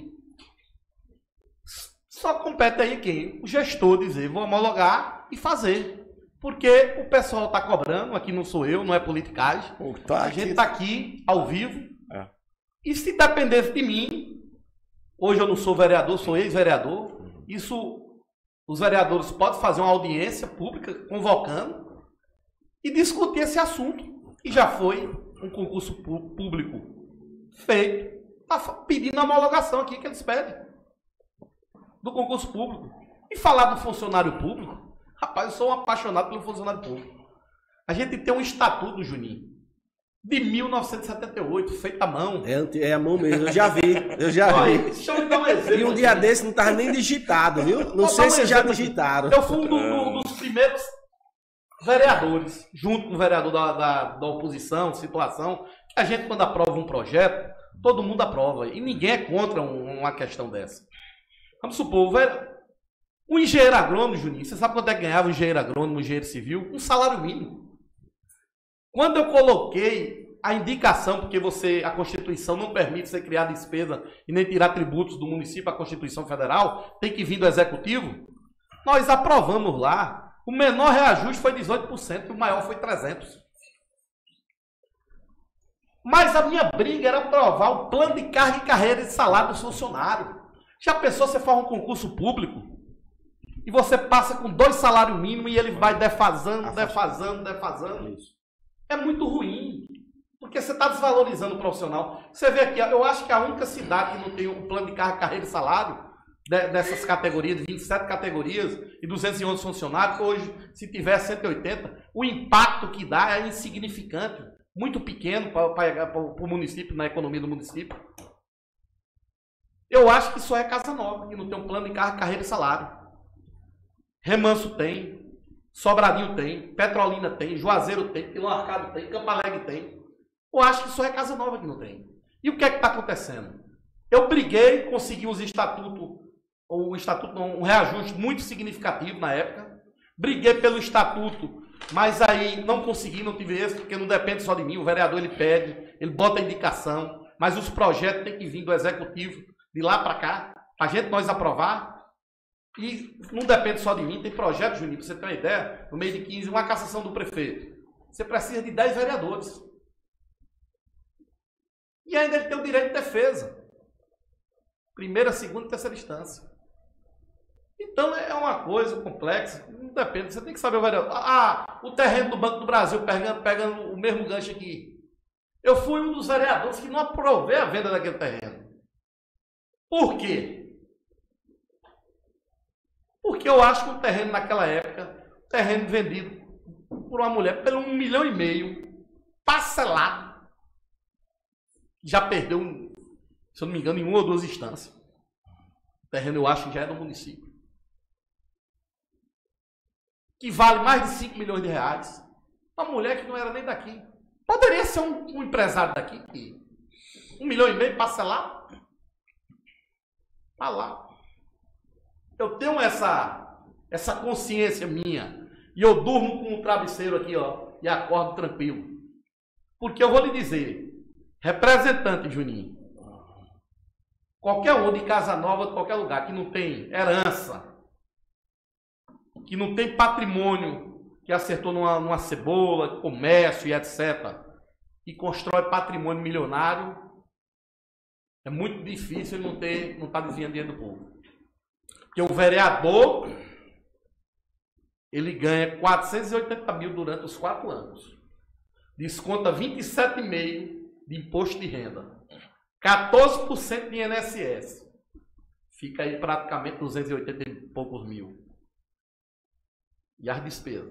Só compete aí quem? O gestor dizer, vou homologar e fazer. Porque o pessoal está cobrando, aqui não sou eu, não é politicagem. Pô, tá A aqui- gente está aqui, ao vivo. É. E se dependesse de mim, hoje eu não sou vereador, sou ex-vereador, isso os vereadores podem fazer uma audiência pública, convocando, e discutir esse assunto. E já foi um concurso pú- público feito, tá fa- pedindo a homologação aqui que eles pedem, do concurso público. E falar do funcionário público, rapaz, eu sou um apaixonado pelo funcionário público. A gente tem um estatuto, Juninho, de mil novecentos e setenta e oito, feito à mão. É, anti- é a mão mesmo, eu já vi, eu já Olha, vi. deixa eu dar um exemplo. E um dia aqui. desse não estava nem digitado, viu? Não Vou sei dar um se já exemplo aqui. digitaram. Eu fui um do- do- dos primeiros vereadores, junto com o vereador da, da, da oposição, situação, que a gente, quando aprova um projeto, todo mundo aprova. E ninguém é contra um- uma questão dessa. Vamos supor, o vere- um engenheiro agrônomo, Juninho, você sabe quanto é que ganhava um engenheiro agrônomo, um engenheiro civil? Um salário mínimo. Quando eu coloquei a indicação, porque você, a Constituição não permite você criar despesa e nem tirar tributos do município, a Constituição Federal, tem que vir do Executivo, nós aprovamos lá. O menor reajuste foi dezoito por cento e o maior foi trezentos por cento. Mas a minha briga era aprovar o plano de carga e carreira de salário do funcionário. Já pensou você faz um concurso público e você passa com dois salários mínimos e ele vai defasando, defasando, defasando? É muito ruim, porque você está desvalorizando o profissional. Você vê aqui, eu acho que a única cidade que não tem um plano de carga, carreira e salário de- dessas categorias, vinte e sete categorias e duzentos e onze funcionários, hoje, se tiver cento e oitenta, o impacto que dá é insignificante, muito pequeno para o município, na economia do município. Eu acho que só é Casa Nova, que não tem um plano de carga, carreira e salário. Remanso tem, Sobradinho tem, Petrolina tem, Juazeiro tem, Pilão Arcado tem, Campo Alegre tem. Eu acho que só é Casa Nova que não tem. E o que é que está acontecendo? Eu briguei, consegui os estatutos, um estatuto, não, um reajuste muito significativo na época. Briguei pelo estatuto, mas aí não consegui, não tive êxito, porque não depende só de mim. O vereador ele pede, ele bota a indicação, mas os projetos têm que vir do executivo de lá para cá, para a gente nós aprovar. E não depende só de mim, tem projeto, Juninho, para você ter uma ideia, no meio de quinze, uma cassação do prefeito. Você precisa de dez vereadores. E ainda ele tem o direito de defesa. Primeira, segunda e terceira instância. Então é uma coisa complexa, não depende, você tem que saber o vereador. Ah, o terreno do Banco do Brasil, pegando, pegando o mesmo gancho aqui. Eu fui um dos vereadores que não aprovei a venda daquele terreno. Por quê? Porque eu acho que o terreno naquela época, terreno vendido por uma mulher pelo um milhão e meio, parcelado. Já perdeu, se eu não me engano, em uma ou duas instâncias. O terreno, eu acho, que já é do município. Que vale mais de cinco milhões de reais. Uma mulher que não era nem daqui. Poderia ser um, um empresário daqui. Que um milhão e meio parcelado. Tá lá. Eu tenho essa, essa consciência minha. E eu durmo com o travesseiro aqui, ó. E acordo tranquilo. Porque eu vou lhe dizer, representante, Juninho, qualquer um de Casa Nova, de qualquer lugar que não tem herança, que não tem patrimônio, que acertou numa, numa cebola, comércio e etcétera, e constrói patrimônio milionário, é muito difícil ele não ter, não estar desviando dinheiro do povo. Porque o vereador, ele ganha quatrocentos e oitenta mil durante os quatro anos. Desconta vinte e sete vírgula cinco por cento de imposto de renda. quatorze por cento de I N S S. Fica aí praticamente duzentos e oitenta e poucos mil. E as despesas.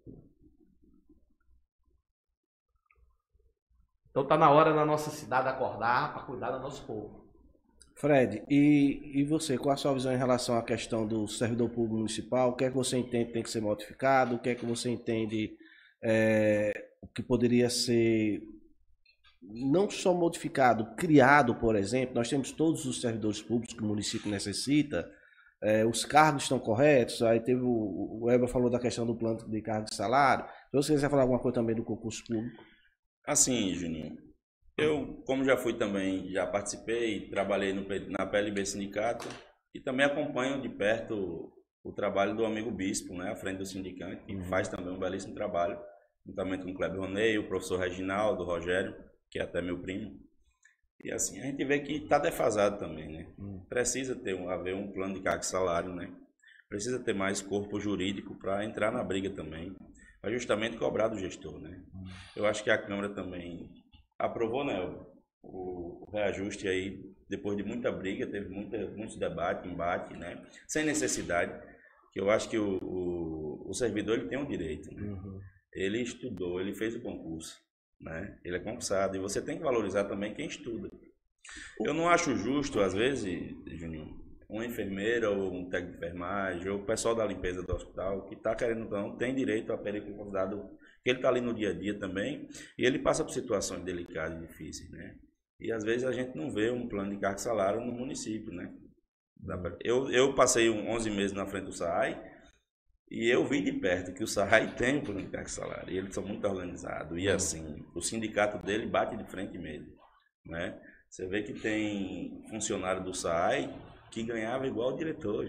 Então está na hora da nossa cidade acordar para cuidar do nosso povo. Fred, e, e você, qual a sua visão em relação à questão do servidor público municipal? O que é que você entende que tem que ser modificado? O que é que você entende é, que poderia ser não só modificado, criado, por exemplo? Nós temos todos os servidores públicos que o município necessita. É, os cargos estão corretos, aí teve o, o Elber falou da questão do plano de cargo de salário. Se você quiser falar alguma coisa também do concurso público. Assim, Juninho, eu, como já fui também, já participei, trabalhei no, na P L B Sindicato e também acompanho de perto o, o trabalho do amigo Bispo, né, à frente do sindicato, que faz também um belíssimo trabalho, juntamente com o Kleber Ronei, o professor Reginaldo, o Rogério, que é até meu primo. E assim, a gente vê que está defasado também, né? Hum. Precisa ter um, haver um plano de cargo e salário, né? Precisa ter mais corpo jurídico para entrar na briga também, para justamente cobrar do gestor, né? Hum. Eu acho que a Câmara também aprovou, né, o, o reajuste aí, depois de muita briga, teve muita, muitos debates, embate, né? Sem necessidade, que eu acho que o, o, o servidor ele tem um direito, né? Uhum. Ele estudou, ele fez o concurso. Né? Ele é concursado e você tem que valorizar também quem estuda. Eu não acho justo, às vezes, Juninho, uma enfermeira ou um técnico de enfermagem ou o pessoal da limpeza do hospital que está querendo não tem direito a período dado, que ele está ali no dia a dia também e ele passa por situações delicadas e difíceis, né? E às vezes a gente não vê um plano de cargo e salário no município, né? Eu, eu passei onze meses na frente do S A I. E eu vi de perto que o S A I tem um plano de cargo e salário, e eles são muito organizados. E assim, o sindicato dele bate de frente mesmo, né? Você vê que tem funcionário do S A I que ganhava igual o diretor,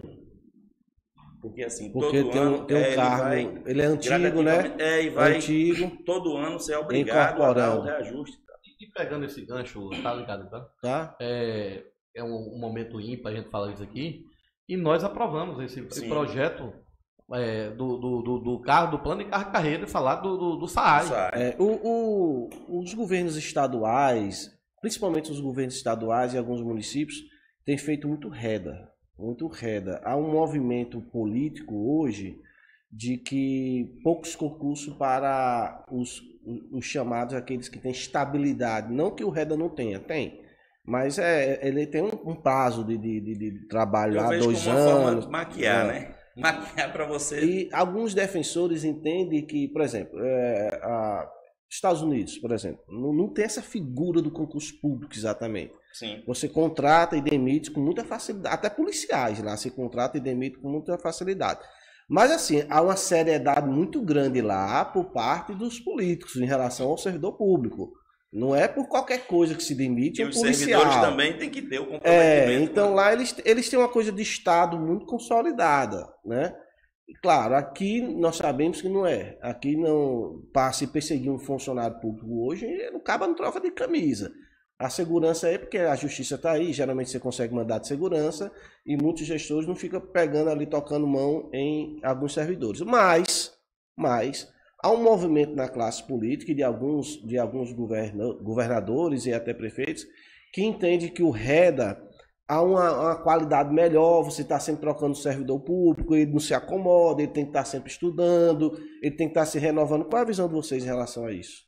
porque assim, porque todo tem ano um, tem um é, cargo, ele, vai, ele é antigo, né? É, e vai antigo, todo ano ser obrigado a dar o reajuste. E pegando esse gancho, tá ligado, tá? Tá. É, é um, um momento ímpar a gente falar isso aqui, e nós aprovamos esse, esse projeto. É, do, do, do, do carro, do plano de carro e carreira, falar do, do, do S A I. É, o, o, os governos estaduais, principalmente os governos estaduais e alguns municípios, têm feito muito reda, muito reda. Há um movimento político hoje de que poucos concursos para os, os chamados, aqueles que têm estabilidade. Não que o reda não tenha, tem. Mas é, ele tem um, um prazo de, de, de, de trabalho há dois como uma anos. Forma de maquiar, é. né? Maquiar para você. E alguns defensores entendem que, por exemplo, é, a Estados Unidos, por exemplo, não, não tem essa figura do concurso público exatamente. Sim. Você contrata e demite com muita facilidade, até policiais lá se contrata e demite com muita facilidade. Mas assim, há uma seriedade muito grande lá por parte dos políticos em relação ao servidor público. Não é por qualquer coisa que se demite, é policial. E os servidores também tem que ter o comprometimento. É, então lá eles, eles têm uma coisa de Estado muito consolidada, né? E, claro, aqui nós sabemos que não é. Aqui não, para se perseguir um funcionário público hoje, não acaba no troca de camisa. A segurança é porque a justiça está aí, geralmente você consegue mandado de segurança e muitos gestores não ficam pegando ali, tocando mão em alguns servidores. Mas, mas há um movimento na classe política e de alguns, de alguns governa, governadores e até prefeitos que entende que o reda há uma, uma qualidade melhor, você está sempre trocando o servidor público, ele não se acomoda, ele tem que estar sempre estudando, ele tem que estar se renovando. Qual é a visão de vocês em relação a isso?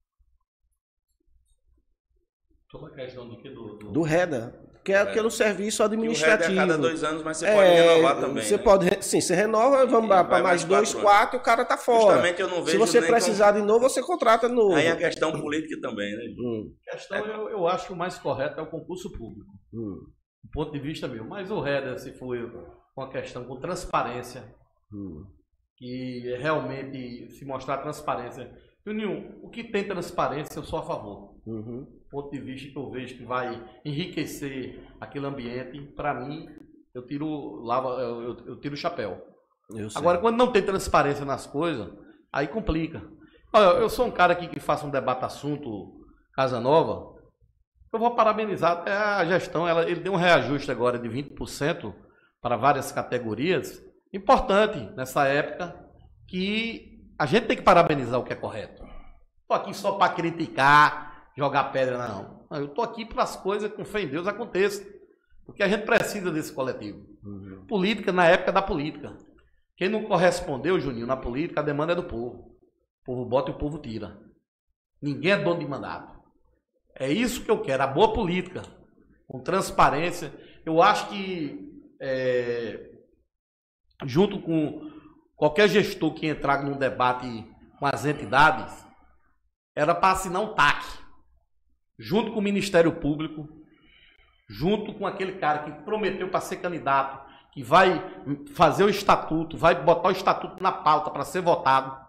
Sobre a questão do que? Do, do... Do REDA, que é, é. aquele serviço administrativo. O REDA é a cada dois anos, mas você é, pode renovar também. Você né? pode, sim, você renova, vamos lá para mais dois, quatro, o cara tá fora. Justamente eu não vejo. Se você precisar como... de novo, você contrata de novo. Aí a questão política também, né? Hum. A questão, é. eu, eu acho que o mais correto é o concurso público. Hum. Do ponto de vista meu. Mas o REDA, se for com a questão com transparência, hum. que realmente se mostrar transparência. Juninho, o que tem transparência, eu sou a favor. Uhum. Do ponto de vista que eu vejo que vai enriquecer aquele ambiente, para mim, eu tiro, lava, eu, eu tiro o chapéu. Agora, quando não tem transparência nas coisas, aí complica. Olha, eu sou um cara aqui que faça um debate assunto Casa Nova. Eu vou parabenizar até a gestão. Ela, ele deu um reajuste agora de vinte por cento para várias categorias. Importante nessa época que a gente tem que parabenizar o que é correto. Estou aqui só para criticar, jogar pedra, não. não eu estou aqui para as coisas, com fé em Deus, aconteçam. Porque a gente precisa desse coletivo. Uhum. Política na época da política. Quem não correspondeu, Juninho, na política, a demanda é do povo. O povo bota e o povo tira. Ninguém é dono de mandato. É isso que eu quero, a boa política, com transparência. Eu acho que, é, junto com qualquer gestor que entrar num debate com as entidades, era para assinar um T A C, junto com o Ministério Público, junto com aquele cara que prometeu para ser candidato, que vai fazer o estatuto, vai botar o estatuto na pauta para ser votado.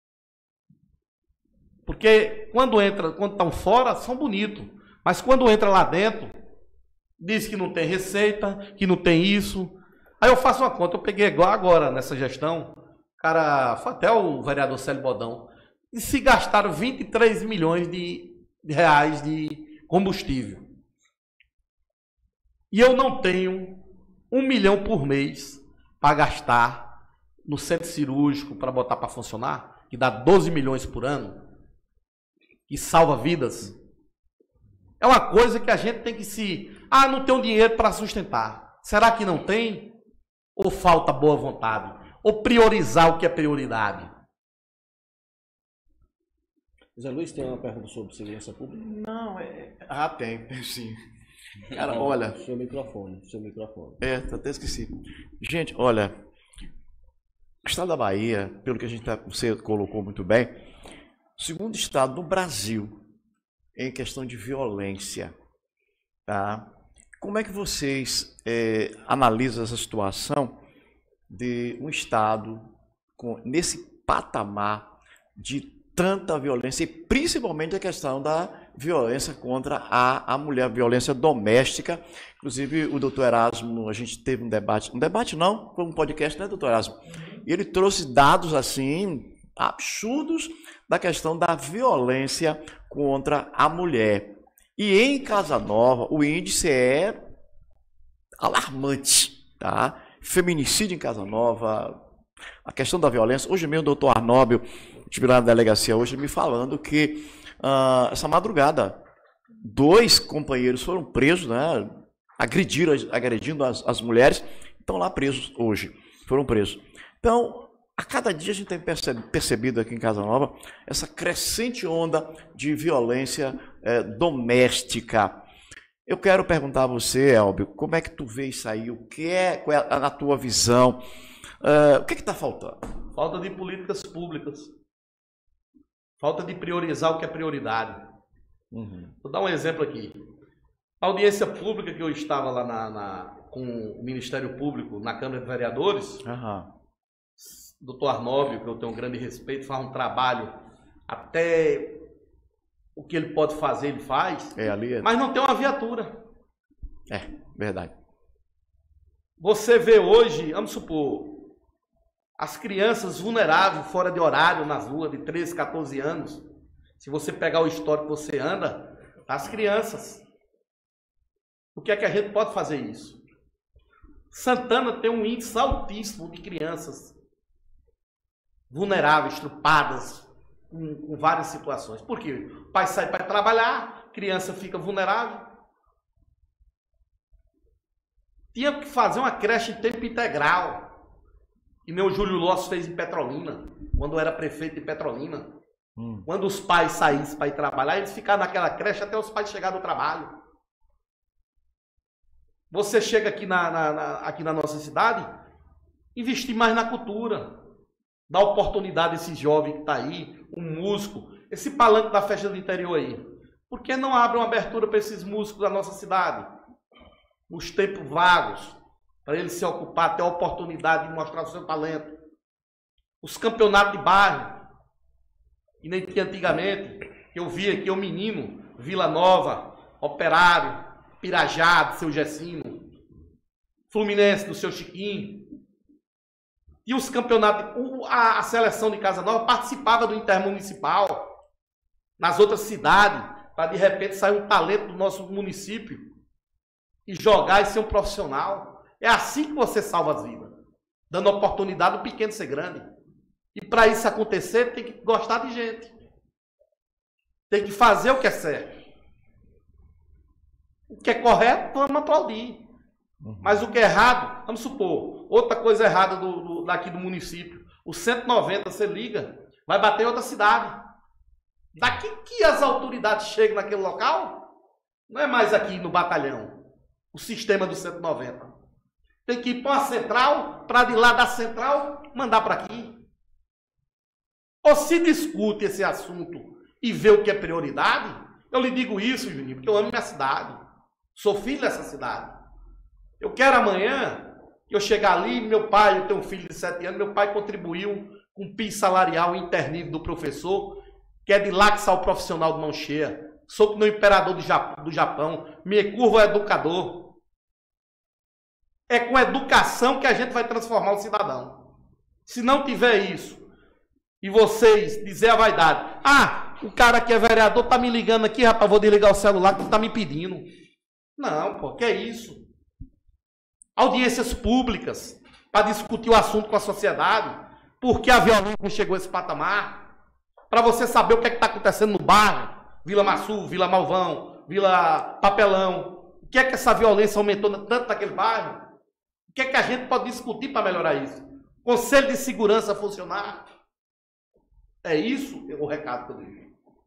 Porque quando entra, quando estão fora, são bonitos. Mas quando entra lá dentro, diz que não tem receita, que não tem isso. Aí eu faço uma conta, eu peguei igual agora nessa gestão, cara, foi até o vereador Célio Bodão, e se gastaram vinte e três milhões de, de reais de combustível. E eu não tenho um milhão por mês para gastar no centro cirúrgico para botar para funcionar, que dá doze milhões por ano, que salva vidas. É uma coisa que a gente tem que se... Ah, não tem um dinheiro para sustentar. Será que não tem? Ou falta boa vontade? Ou priorizar o que é prioridade? Zé Luiz, tem uma pergunta sobre segurança pública? Não, é... Ah, tem, tem sim. Cara, olha... Seu microfone, seu microfone. É, até esqueci. Gente, olha... O estado da Bahia, pelo que a gente tá, você colocou muito bem, o segundo estado do Brasil em questão de violência. Tá? Como é que vocês é, analisam essa situação de um estado com, nesse patamar de tanta violência, e principalmente a questão da violência contra a, a mulher, a violência doméstica? Inclusive, o doutor Erasmo, a gente teve um debate, um debate não, foi um podcast, né, doutor Erasmo? E ele trouxe dados, assim, absurdos da questão da violência contra a mulher. E em Casa Nova, o índice é alarmante, tá? Feminicídio em Casa Nova, a questão da violência. Hoje mesmo o doutor Arnóbio, estive lá na delegacia hoje, me falando que uh, essa madrugada, dois companheiros foram presos, né? Agrediram, agredindo as, as mulheres, estão lá presos hoje, foram presos. Então, a cada dia a gente tem percebido aqui em Casa Nova essa crescente onda de violência é, doméstica. Eu quero perguntar a você, Elbio, como é que tu vê isso aí? O que é, qual é a, na tua visão? Uh, o que está faltando? Falta de políticas públicas. Falta de priorizar o que é prioridade. Uhum. Vou dar um exemplo aqui. A audiência pública que eu estava lá na, na, com o Ministério Público na Câmara de Vereadores, uhum. doutor Arnóbio, que eu tenho um grande respeito, faz um trabalho, até o que ele pode fazer, ele faz, é, ali é... mas não tem uma viatura. É, verdade. Você vê hoje, vamos supor, as crianças vulneráveis, fora de horário, nas ruas, de treze, quatorze anos, se você pegar o histórico que você anda, as crianças. O que é que a gente pode fazer isso? Santana tem um índice altíssimo de crianças vulneráveis, estrupadas, com, com várias situações. Por quê? O pai sai para trabalhar, criança fica vulnerável. Tinha que fazer uma creche em tempo integral. E nem o Júlio Lossi fez em Petrolina, quando era prefeito de Petrolina. Hum. Quando os pais saíssem para ir trabalhar, eles ficavam naquela creche até os pais chegarem do trabalho. Você chega aqui na, na, na, aqui na nossa cidade, investir mais na cultura. Dar oportunidade a esse jovem que está aí, um músico, esse palanque da festa do interior aí. Por que não abre uma abertura para esses músicos da nossa cidade? Nos tempos vagos, para eles se ocupar, ter a oportunidade de mostrar o seu talento. Os campeonatos de bairro, que nem tinha antigamente, que eu via aqui o menino, Vila Nova, Operário, Pirajá, do seu Gessino, Fluminense, do seu Chiquinho. E os campeonatos, a, a seleção de Casa Nova participava do intermunicipal, nas outras cidades, para de repente sair um talento do nosso município e jogar e ser um profissional. É assim que você salva as vidas, dando oportunidade do pequeno ser grande. E para isso acontecer, tem que gostar de gente. Tem que fazer o que é certo. O que é correto, vamos aplaudir. Uhum. Mas o que é errado, vamos supor, outra coisa errada do, do, daqui do município, o cento e noventa, você liga, vai bater em outra cidade. Daqui que as autoridades chegam naquele local, não é mais aqui no batalhão, o sistema do cento e noventa. Tem que ir para a central, para de lá da central, mandar para aqui. Ou se discute esse assunto e vê o que é prioridade, eu lhe digo isso, Juninho, porque eu amo minha cidade. Sou filho dessa cidade. Eu quero amanhã, eu chegar ali, meu pai, eu tenho um filho de sete anos, meu pai contribuiu com o P I S salarial internível do professor, que é de lá que sai o profissional de mão cheia. Sou no imperador do Japão, me curvo ao educador. É com educação que a gente vai transformar o cidadão. Se não tiver isso, e vocês dizer a vaidade, ah, o cara que é vereador tá me ligando aqui, rapaz, vou desligar o celular que tá me pedindo. Não, pô, que é isso? Audiências públicas para discutir o assunto com a sociedade, porque a violência chegou a esse patamar, para você saber o que é que está acontecendo no bairro, Vila Maçu, Vila Malvão, Vila Papelão, o que é que essa violência aumentou tanto naquele bairro, o que é que a gente pode discutir para melhorar isso? Conselho de segurança funcionar? É isso o recado que eu digo.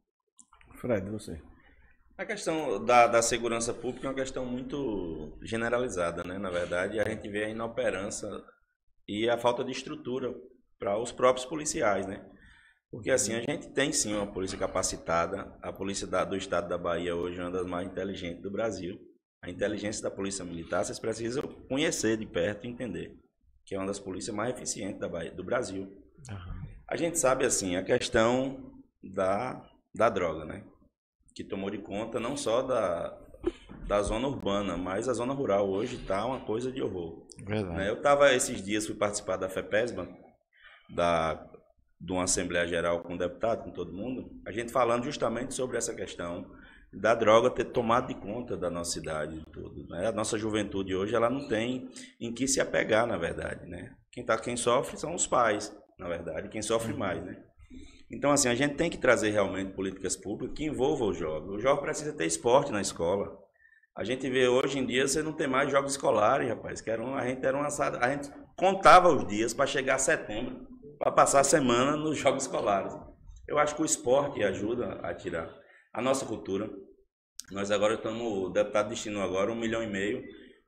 Fred, você. A questão da, da segurança pública é uma questão muito generalizada, né? Na verdade, a gente vê a inoperância e a falta de estrutura para os próprios policiais, né? Porque assim, a gente tem sim uma polícia capacitada, a polícia da, do estado da Bahia hoje é uma das mais inteligentes do Brasil. A inteligência da polícia militar, vocês precisam conhecer de perto e entender, que é uma das polícias mais eficientes da Bahia, do Brasil. Uhum. A gente sabe assim, a questão da, da droga, né? Que tomou de conta não só da, da zona urbana, mas a zona rural hoje está uma coisa de horror. Verdade. Né? Eu estava esses dias, fui participar da FEPESBA, da, de uma Assembleia Geral com o deputado, com todo mundo, a gente falando justamente sobre essa questão da droga ter tomado de conta da nossa cidade e tudo. Né? A nossa juventude hoje ela não tem em que se apegar, na verdade. Né? Quem, tá, quem sofre são os pais, na verdade, quem sofre mais, né? Então, assim, a gente tem que trazer realmente políticas públicas que envolvam o jovem. O jovem precisa ter esporte na escola. A gente vê hoje em dia, você não tem mais jogos escolares, rapaz. Que era um, a, gente era uma, a gente contava os dias para chegar a setembro, para passar a semana nos jogos escolares. Eu acho que o esporte ajuda a tirar a nossa cultura. Nós agora estamos, o deputado destinou agora um milhão e meio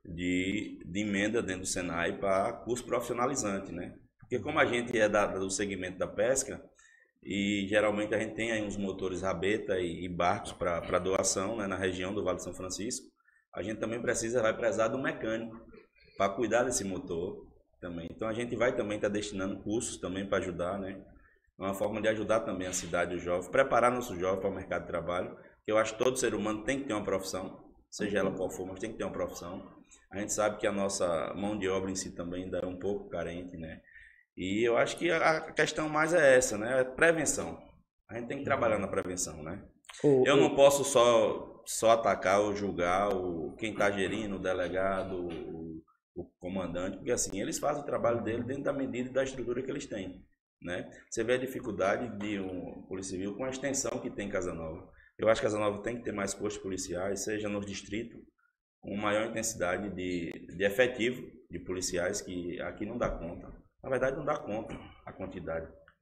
de, de emenda dentro do Senai para curso profissionalizante, né? Porque como a gente é da, do segmento da pesca, e geralmente a gente tem aí uns motores rabeta e, e barcos para doação, né, na região do Vale de São Francisco. A gente também precisa, vai precisar de um mecânico para cuidar desse motor também. Então a gente vai também estar tá destinando cursos também para ajudar, né? É uma forma de ajudar também a cidade e o jovem, preparar nosso jovem para o mercado de trabalho. Eu acho que todo ser humano tem que ter uma profissão, seja ela qual for, mas tem que ter uma profissão. A gente sabe que a nossa mão de obra em si também ainda é um pouco carente, né? E eu acho que a questão mais é essa, né? É prevenção. A gente tem que trabalhar na prevenção, né? Oh, eu oh. não posso só, só atacar ou julgar o, quem está gerindo, o delegado, o, o comandante, porque assim, eles fazem o trabalho deles dentro da medida e da estrutura que eles têm, né? Você vê a dificuldade de um polícia civil com a extensão que tem em Casa Nova. Eu acho que Casa Nova tem que ter mais postos policiais, seja nos distritos, uma maior intensidade de, de efetivo de policiais, que aqui não dá conta. Na verdade, não dá conta a quantidade.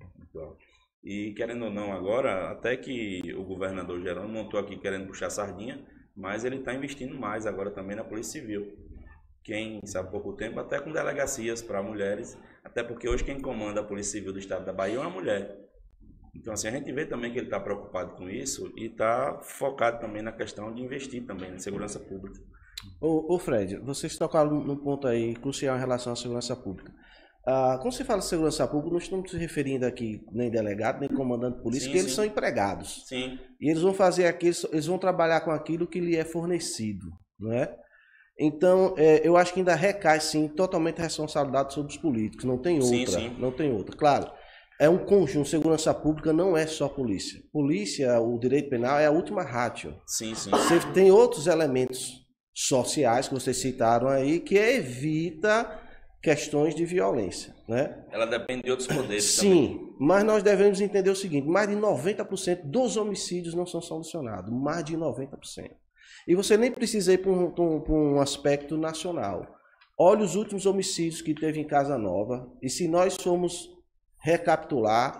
E querendo ou não, agora, até que o governador Gerando montou aqui querendo puxar sardinha, mas ele está investindo mais agora também na Polícia Civil. Quem sabe há pouco tempo, até com delegacias para mulheres, até porque hoje quem comanda a Polícia Civil do Estado da Bahia é uma mulher. Então, assim, a gente vê também que ele está preocupado com isso e está focado também na questão de investir também na segurança pública. Ô, ô Fred, vocês tocaram num ponto aí crucial em relação à segurança pública. Ah, quando se fala de segurança pública, não estamos se referindo aqui nem delegado, nem comandante de polícia, Sim, que eles sim. são empregados. Sim. E eles vão fazer aquilo, eles vão trabalhar com aquilo que lhe é fornecido, não é? Então, é, eu acho que ainda recai, sim, totalmente a responsabilidade sobre os políticos. Não tem outra, Sim, sim. não tem outra. Claro, é um conjunto. Segurança pública não é só polícia. Polícia, o direito penal é a última ratio. Sim, sim. Você tem outros elementos sociais que vocês citaram aí que evita questões de violência, né? Ela depende de outros poderes também. Sim, mas nós devemos entender o seguinte, mais de noventa por cento dos homicídios não são solucionados, mais de noventa por cento. E você nem precisa ir para um, para um, para um aspecto nacional. Olha os últimos homicídios que teve em Casa Nova, e se nós formos recapitular,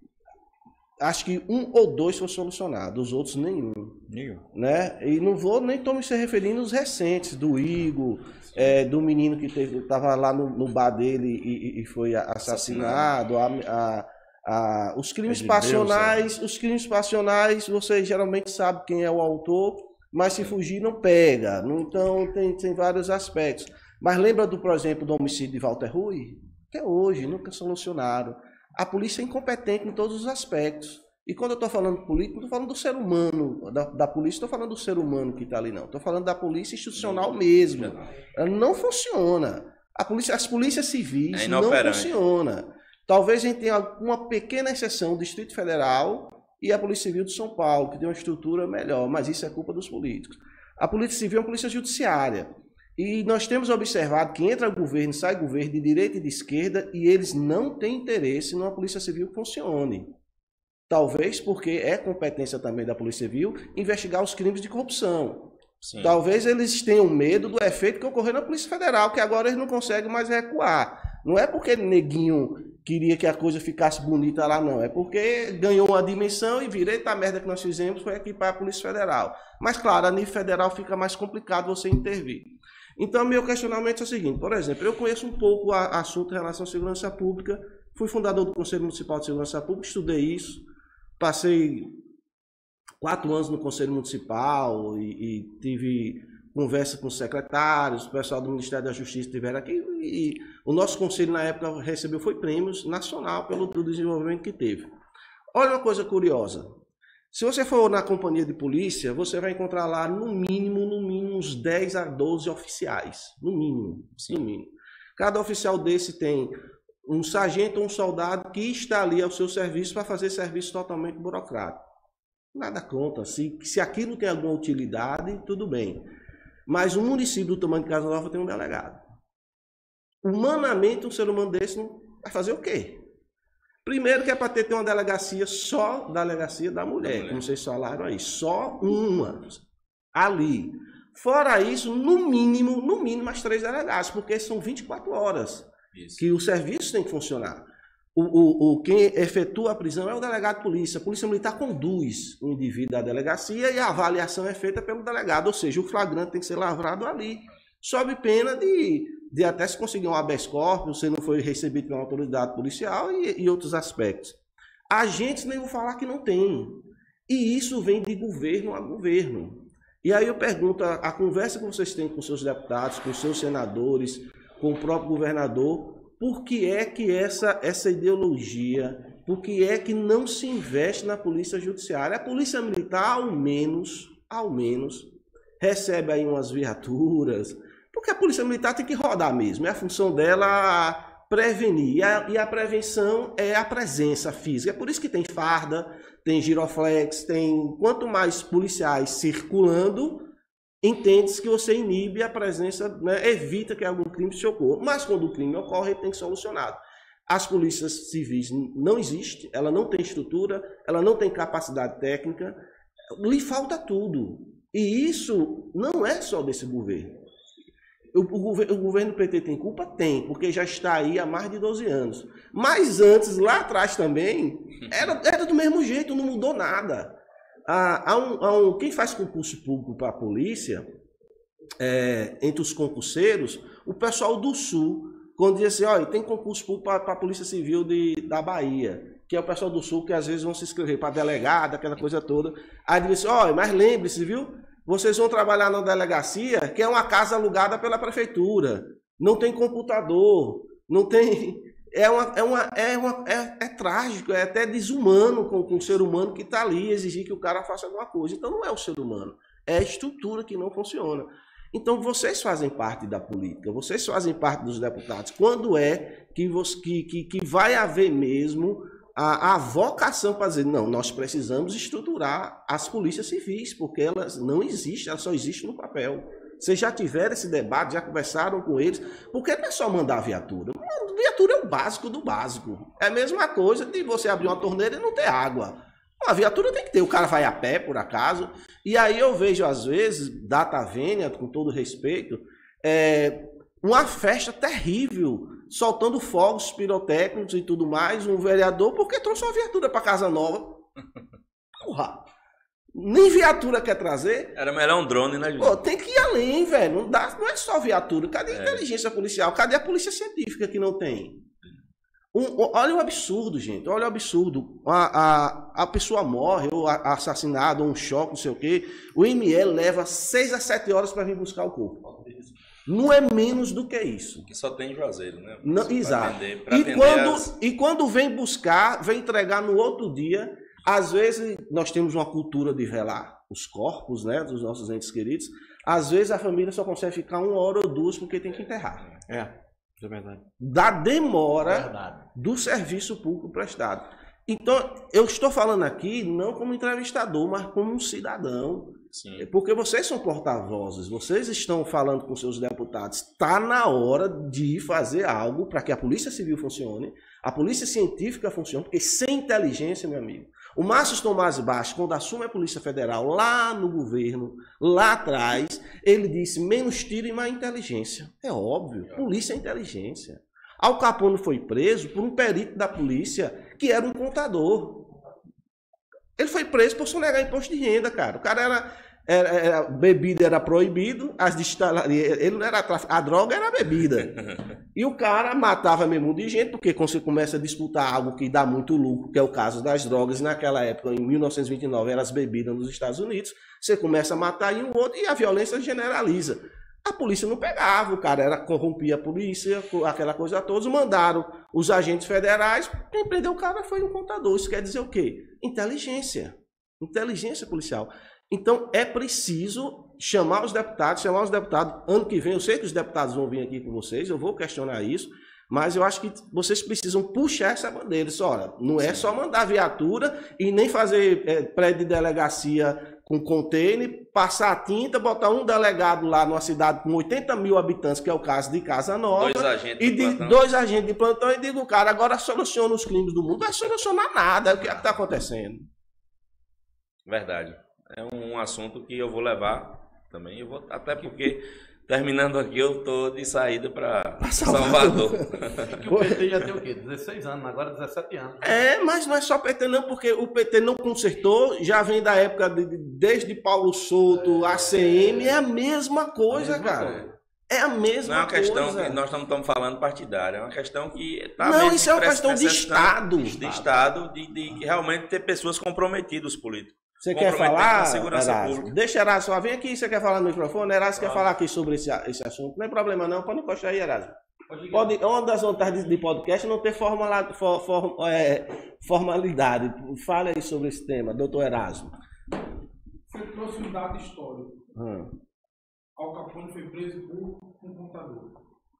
acho que um ou dois foram solucionados, os outros nenhum. Nenhum. Né? E não vou nem estou me referindo aos recentes, do Igor, é, do menino que estava lá no, no bar dele e, e foi assassinado, a, a, a, os crimes passionais, os crimes passionais, você geralmente sabe quem é o autor, mas se fugir não pega. Então tem, tem vários aspectos. Mas lembra, do, por exemplo, do homicídio de Walter Rui? Até hoje, nunca solucionaram. A polícia é incompetente em todos os aspectos. E quando eu estou falando de política, não estou falando do ser humano, da, da polícia, estou falando do ser humano que está ali, não. Estou falando da polícia institucional mesmo. Ela não funciona. A polícia, as polícias civis É não inoperante. funcionam. Talvez a gente tenha uma pequena exceção do Distrito Federal e a Polícia Civil de São Paulo, que tem uma estrutura melhor, mas isso é culpa dos políticos. A Polícia Civil é uma polícia judiciária. E nós temos observado que entra governo, sai governo de direita e de esquerda, e eles não têm interesse numa Polícia Civil que funcione. Talvez porque é competência também da Polícia Civil investigar os crimes de corrupção. Sim. Talvez eles tenham medo do efeito que ocorreu na Polícia Federal, que agora eles não conseguem mais recuar. Não é porque Neguinho queria que a coisa ficasse bonita lá, não. É porque ganhou uma dimensão e virei a merda que nós fizemos foi equipar a Polícia Federal. Mas, claro, a nível federal fica mais complicado você intervir. Então, meu questionamento é o seguinte, por exemplo, eu conheço um pouco o assunto em relação à segurança pública, fui fundador do Conselho Municipal de Segurança Pública, estudei isso, passei quatro anos no Conselho Municipal e, e tive conversa com os secretários, o pessoal do Ministério da Justiça estiveram aqui, e o nosso conselho na época recebeu foi prêmios nacional pelo, pelo desenvolvimento que teve. Olha uma coisa curiosa. Se você for na companhia de polícia, você vai encontrar lá, no mínimo, no mínimo, uns dez a doze oficiais. No mínimo, no mínimo. Cada oficial desse tem um sargento ou um soldado que está ali ao seu serviço para fazer serviço totalmente burocrático. Nada contra. Se, se aquilo tem alguma utilidade, tudo bem. Mas um município do tamanho de Casa Nova tem um delegado. Humanamente, um ser humano desse não vai fazer o quê? Primeiro que é para ter, ter uma delegacia só, delegacia da mulher, como vocês falaram aí, só uma ali. Fora isso, no mínimo, no mínimo as três delegadas, porque são vinte e quatro horas Isso. que o serviço tem que funcionar. O, o, o, quem efetua a prisão é o delegado de polícia. A polícia militar conduz o indivíduo à delegacia e a avaliação é feita pelo delegado, ou seja, o flagrante tem que ser lavrado ali, sob pena de... de até se conseguir um habeas corpus, você não foi recebido pela autoridade policial e, e outros aspectos. Agentes nem vou falar que não tem. E isso vem de governo a governo. E aí eu pergunto, a, a conversa que vocês têm com seus deputados, com seus senadores, com o próprio governador, por que é que essa, essa ideologia, por que é que não se investe na polícia judiciária? A polícia militar, ao menos, ao menos, recebe aí umas viaturas. Porque a polícia militar tem que rodar mesmo, é a função dela prevenir, e a, e a prevenção é a presença física. É por isso que tem farda, tem giroflex, tem... Quanto mais policiais circulando, entende-se que você inibe a presença, né, evita que algum crime se ocorra. Mas quando o crime ocorre, ele tem que ser solucionado. As polícias civis não existem, ela não tem estrutura, ela não tem capacidade técnica, lhe falta tudo. E isso não é só desse governo. O, o, governo, o governo P T tem culpa? Tem, porque já está aí há mais de doze anos. Mas antes, lá atrás também, era, era do mesmo jeito, não mudou nada. Há, há um, há um, quem faz concurso público para a polícia, é, entre os concurseiros, o pessoal do Sul, quando diz assim, olha, tem concurso público para a Polícia Civil de, da Bahia, que é o pessoal do Sul que às vezes vão se inscrever para delegado, aquela coisa toda. Aí diz assim, olha, mas lembre-se, viu? Vocês vão trabalhar na delegacia, que é uma casa alugada pela prefeitura. Não tem computador, não tem... É, uma, é, uma, é, uma, é, é trágico, é até desumano com, com o ser humano que está ali, exigir que o cara faça alguma coisa. Então não é o ser humano, é a estrutura que não funciona. Então vocês fazem parte da política, vocês fazem parte dos deputados. Quando é que, você, que, que, que vai haver mesmo a, a vocação para dizer, não, nós precisamos estruturar as polícias civis, porque elas não existem, elas só existem no papel. Vocês já tiveram esse debate, já conversaram com eles, porque não é só mandar viatura. Viatura é o básico do básico. É a mesma coisa de você abrir uma torneira e não ter água. A viatura tem que ter, o cara vai a pé, por acaso. E aí eu vejo, às vezes, data vênia, com todo respeito, é, uma festa terrível, soltando fogos pirotécnicos e tudo mais, um vereador, porque trouxe uma viatura para Casa Nova. Porra! Nem viatura quer trazer. Era melhor um drone, né, Júlio? Pô, tem que ir além, velho. Não, dá, não é só viatura. Cadê a é. inteligência policial? Cadê a polícia científica que não tem? Um, olha o absurdo, gente. Olha o absurdo. A, a, a pessoa morre, ou assassinada, ou um choque, não sei o quê. O M L leva seis a sete horas para vir buscar o corpo. Não é menos do que isso. Que só tem Juazeiro, né? Não, pra exato. Atender, pra e, atender quando, as... e quando vem buscar, vem entregar no outro dia. Às vezes, nós temos uma cultura de velar os corpos, né, dos nossos entes queridos. Às vezes, a família só consegue ficar uma hora ou duas porque tem que enterrar. É, isso é verdade. Da demora é verdade. do serviço público prestado. Então, eu estou falando aqui não como entrevistador, mas como um cidadão. Sim. Porque vocês são porta-vozes, vocês estão falando com seus deputados. Está na hora de fazer algo para que a Polícia Civil funcione, a Polícia Científica funcione, porque sem inteligência, meu amigo, o Márcio Tomás Bastos, quando assume a Polícia Federal lá no governo, lá atrás, ele disse menos tiro e mais inteligência. É óbvio, polícia é inteligência. Al Capone foi preso por um perito da polícia que era um contador. Ele foi preso por sonegar imposto de renda, cara. O cara era, era, era bebida era proibido, as destilarias, ele não era tráfico, a droga era a bebida. E o cara matava mesmo de gente, porque quando você começa a disputar algo que dá muito lucro, que é o caso das drogas, naquela época, em mil novecentos e vinte e nove, eram as bebidas nos Estados Unidos, você começa a matar um outro e a violência generaliza. A polícia não pegava, o cara era, corrompia a polícia, aquela coisa toda, mandaram os agentes federais, quem prendeu o cara foi um contador. Isso quer dizer o quê? Inteligência. Inteligência policial. Então é preciso chamar os deputados, chamar os deputados, ano que vem, eu sei que os deputados vão vir aqui com vocês, eu vou questionar isso, mas eu acho que vocês precisam puxar essa bandeira. Isso, olha, não é só mandar viatura e nem fazer é, prédio de delegacia com container, passar a tinta, botar um delegado lá numa cidade com oitenta mil habitantes, que é o caso de Casa Nova, dois agentes e de de, plantão. dois agentes de plantão, e digo, cara, agora soluciona os crimes do mundo. Não vai solucionar nada, o que é que está acontecendo? Verdade. É um assunto que eu vou levar também, eu vou, até porque, terminando aqui, eu tô de saída para Salvador. O P T já tem o quê? dezesseis anos, agora dezessete anos. É, mas não é só P T não, porque o P T não consertou, já vem da época, de, desde Paulo Souto, é, A C M, é a mesma coisa, a mesma cara. Coisa. É a mesma não é uma questão coisa. Que nós não estamos falando partidária, é uma questão que... Tá não, isso é uma questão de Estado. De Estado, de, de realmente ter pessoas comprometidas, políticos. Você quer falar, Erasmo? Deixa Erasmo só, vem aqui, você quer falar no microfone? Erasmo quer falar aqui sobre esse, esse assunto. Não é problema não, pode encostar aí, Erasmo. Pode, uma das vantagens de podcast é não ter formula, for, for, é, formalidade. Fale aí sobre esse tema, doutor Erasmo. Você trouxe um dado histórico. Hum. Al Capone foi preso por um contador.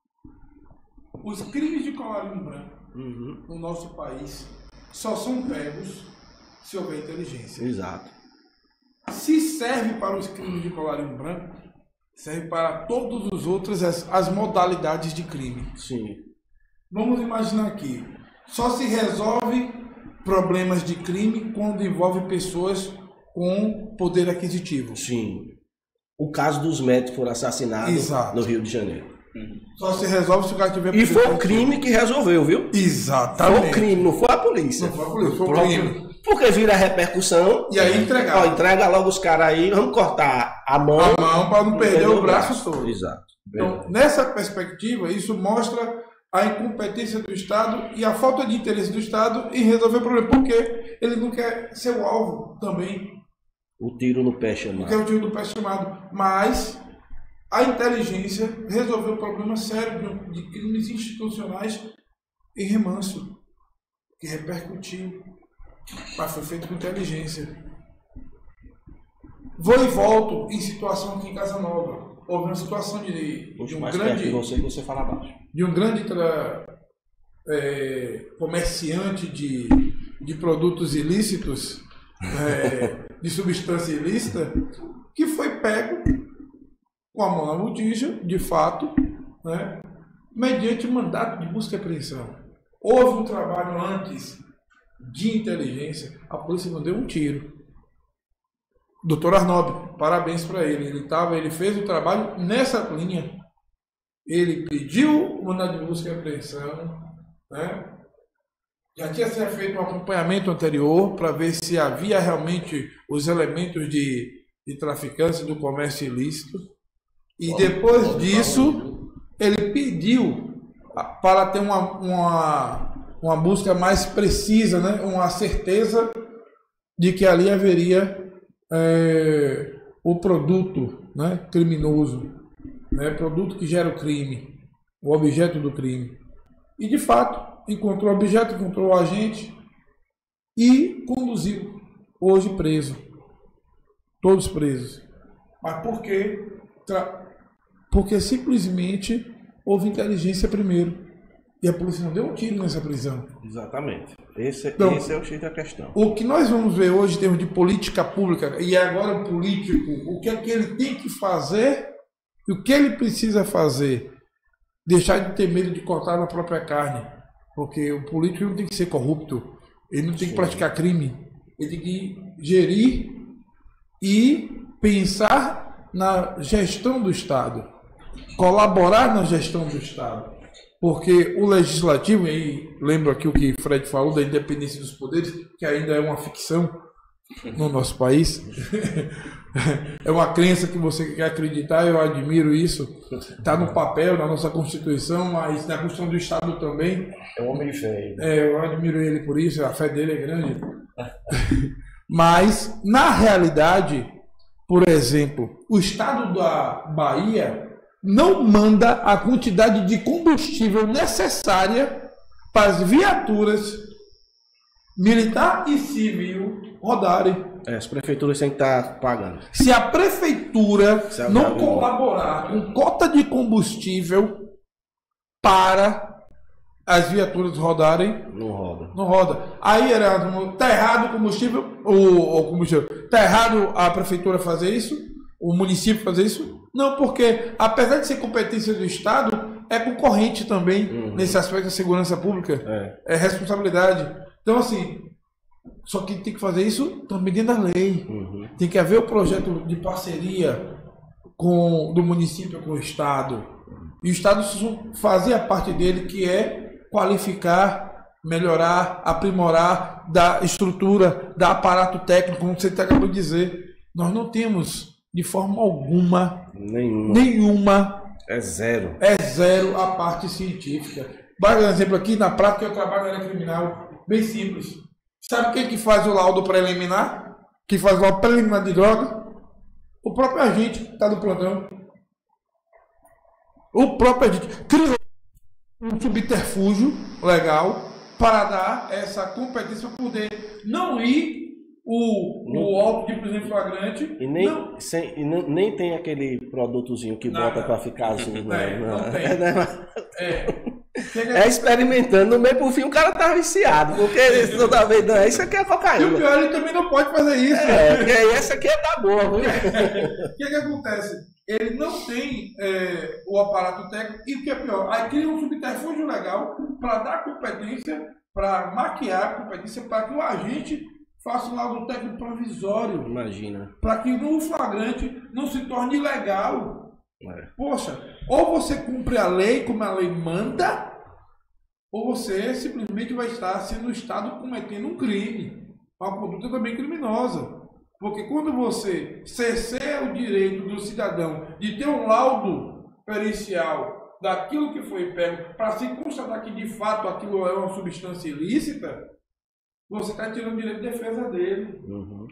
Os crimes de colarinho branco uhum. no nosso país só são pegos se houver inteligência. Exato. Se serve para os crimes de colarinho branco, serve para todos os outros as, as modalidades de crime. Sim. Vamos imaginar aqui, só se resolve problemas de crime quando envolve pessoas com poder aquisitivo. Sim. o caso dos médicos que foram assassinados Exato. no Rio de Janeiro. Só se resolve se o cara tiver... E foi o crime que resolveu, viu? Exatamente. Foi o crime, não foi a polícia. Não foi a polícia, foi o Próprio- crime. Porque vira repercussão. E aí entregar. Ó, entrega logo os caras aí, vamos cortar a mão. A mão para não perder o braço todo. Exato. Então, nessa perspectiva, isso mostra a incompetência do Estado e a falta de interesse do Estado em resolver o problema, porque ele não quer ser o alvo também, O tiro no pé não chamado. quer o tiro do pé chamado, mas a inteligência resolveu o problema sério de, de crimes institucionais em Remanso, que repercutiu, mas foi feito com inteligência. Vou e volto em situação aqui em Casa Nova. Houve uma situação de, Puxa de um mais perto de grande... você que você fala baixo. de um grande tra- é, comerciante de, de produtos ilícitos, é, de substância ilícita, que foi pego com a mão na botija, de fato, né, mediante mandato de busca e apreensão. Houve um trabalho antes de inteligência, a polícia não deu um tiro. doutor Arnob, parabéns para ele. Ele, tava, ele fez o trabalho nessa linha. Ele pediu o mandado de busca e apreensão, né? Já tinha sido feito um acompanhamento anterior para ver se havia realmente os elementos de, de traficância do comércio ilícito. E depois disso, ele pediu para ter uma, uma, uma busca mais precisa, né? Uma certeza de que ali haveria é, o produto, né? Criminoso. Né, produto que gera o crime, o objeto do crime. E, de fato, encontrou o objeto, encontrou o agente e conduziu, hoje preso. Todos presos. Mas por quê? Tra... Porque simplesmente houve inteligência primeiro. E a polícia não deu um tiro nessa prisão. Exatamente. Esse, Então, esse é o X da questão. O que nós vamos ver hoje em termos de política pública, e agora o político, o que é que ele tem que fazer e o que ele precisa fazer? Deixar de ter medo de cortar na própria carne. Porque o político não tem que ser corrupto, ele não tem que praticar crime, ele tem que gerir e pensar na gestão do Estado, colaborar na gestão do Estado. Porque o legislativo, e lembro aqui o que o Fred falou da independência dos poderes, que ainda é uma ficção no nosso país, é uma crença que você quer acreditar, eu admiro isso, está no papel, na nossa Constituição, mas na Constituição do Estado também. É um homem de fé. É, eu admiro ele por isso, a fé dele é grande. Mas, na realidade, por exemplo, o Estado da Bahia não manda a quantidade de combustível necessária para as viaturas militar e civil rodarem. É, as prefeituras têm que estar pagando. Se a prefeitura Se a não galinha- colaborar com cota de combustível para as viaturas rodarem, Não roda. não roda. Aí era, tá errado o combustível, o, o combustível, tá errado a prefeitura fazer isso, o município fazer isso? Não, porque apesar de ser competência do Estado, é concorrente também Uhum. nesse aspecto da segurança pública, É. é responsabilidade. Então, assim, só que tem que fazer isso também dentro da lei. Uhum. Tem que haver o projeto de parceria com, do município com o Estado. E o Estado fazer a parte dele, que é qualificar, melhorar, aprimorar, dar estrutura, dar aparato técnico, como você acabou de dizer. Nós não temos, de forma alguma, Nenhuma. nenhuma, É zero. é zero a parte científica. Vai dar um exemplo aqui, na prática eu trabalho na área criminal, bem simples. Sabe quem que faz o laudo preliminar? Que faz o laudo preliminar de droga? O próprio agente que está no plantão. O próprio agente criou um subterfúgio legal para dar essa competência para poder não ir o, o auto de prisão em flagrante. E nem, não, sem, e nem, nem tem aquele produtozinho que Nada. bota pra ficar azul. Não, É, não tem. É, né? é, chega- É experimentando, no meio por fim o cara tá viciado. Porque ele toda vez, não, isso aqui é E o cocaína. pior, ele também não pode fazer isso. É, porque essa aqui é da boa, viu? O que, que acontece? Ele não tem é, o aparato técnico e o que é pior, aí cria um subterfúgio legal para dar competência, para maquiar a competência, para que o agente faça um laudo técnico provisório. Imagina. Para que no flagrante não se torne ilegal. É. Poxa, ou você cumpre a lei como a lei manda, ou você simplesmente vai estar sendo o Estado cometendo um crime, uma conduta também criminosa. Porque quando você cerceia o direito do cidadão de ter um laudo pericial daquilo que foi pego, para se constatar que de fato aquilo é uma substância ilícita, você está tirando o direito de defesa dele. Uhum.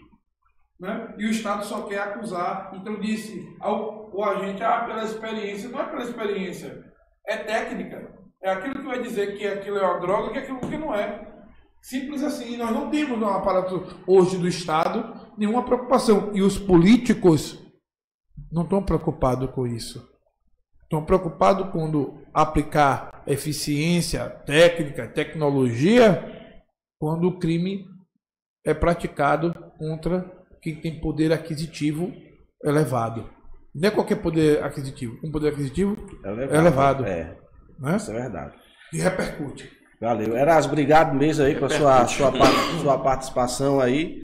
Né? E o Estado só quer acusar. Então disse ao o agente, ah, pela experiência. Não é pela experiência, é técnica. É aquilo que vai dizer que aquilo é uma droga, que aquilo que não é. Simples assim. Nós não temos no aparato hoje do Estado nenhuma preocupação. E os políticos não estão preocupados com isso. Estão preocupados quando aplicar eficiência, técnica, tecnologia, quando o crime é praticado contra quem tem poder aquisitivo elevado. Não é qualquer poder aquisitivo. Um poder aquisitivo elevado. elevado É, né? Isso é verdade. E repercute. Valeu. Erasmo, obrigado mesmo aí pela sua, sua, sua participação aí.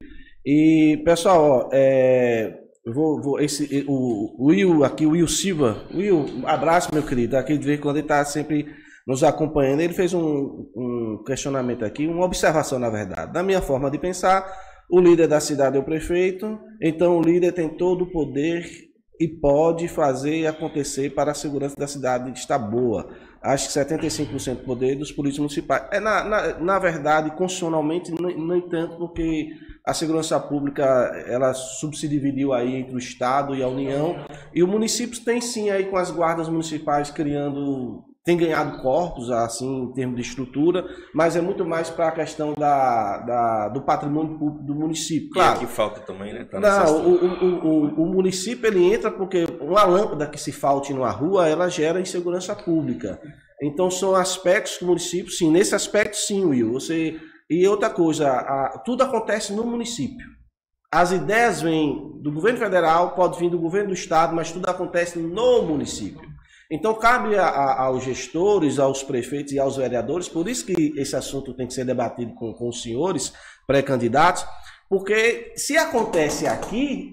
E, pessoal, ó, é, eu vou, vou esse, o, o Will aqui, o Will Silva. Will, um abraço, meu querido. Aqui de vez em quando ele está sempre nos acompanhando. Ele fez um, um questionamento aqui, uma observação, na verdade. Da minha forma de pensar, o líder da cidade é o prefeito, então o líder tem todo o poder e pode fazer acontecer para a segurança da cidade estar boa. Acho que setenta e cinco por cento do poder dos políticos municipais. É, na, na, na verdade, constitucionalmente, no entanto, porque a segurança pública ela subdividiu aí entre o Estado e a União, e o município tem sim aí com as guardas municipais criando, tem ganhado corpos assim em termos de estrutura, mas é muito mais para a questão da, da, do patrimônio público do município. Claro. E aqui falta também, né? Tá Não, o, o, o, o município ele entra porque uma lâmpada que se falte numa rua, ela gera insegurança pública. Então são aspectos que o município, sim, nesse aspecto sim, Will, você... E outra coisa, a, tudo acontece no município. As ideias vêm do governo federal, pode vir do governo do estado, mas tudo acontece no município. Então cabe a, a, aos gestores, aos prefeitos e aos vereadores, por isso que esse assunto tem que ser debatido com, com os senhores pré-candidatos, porque se acontece aqui,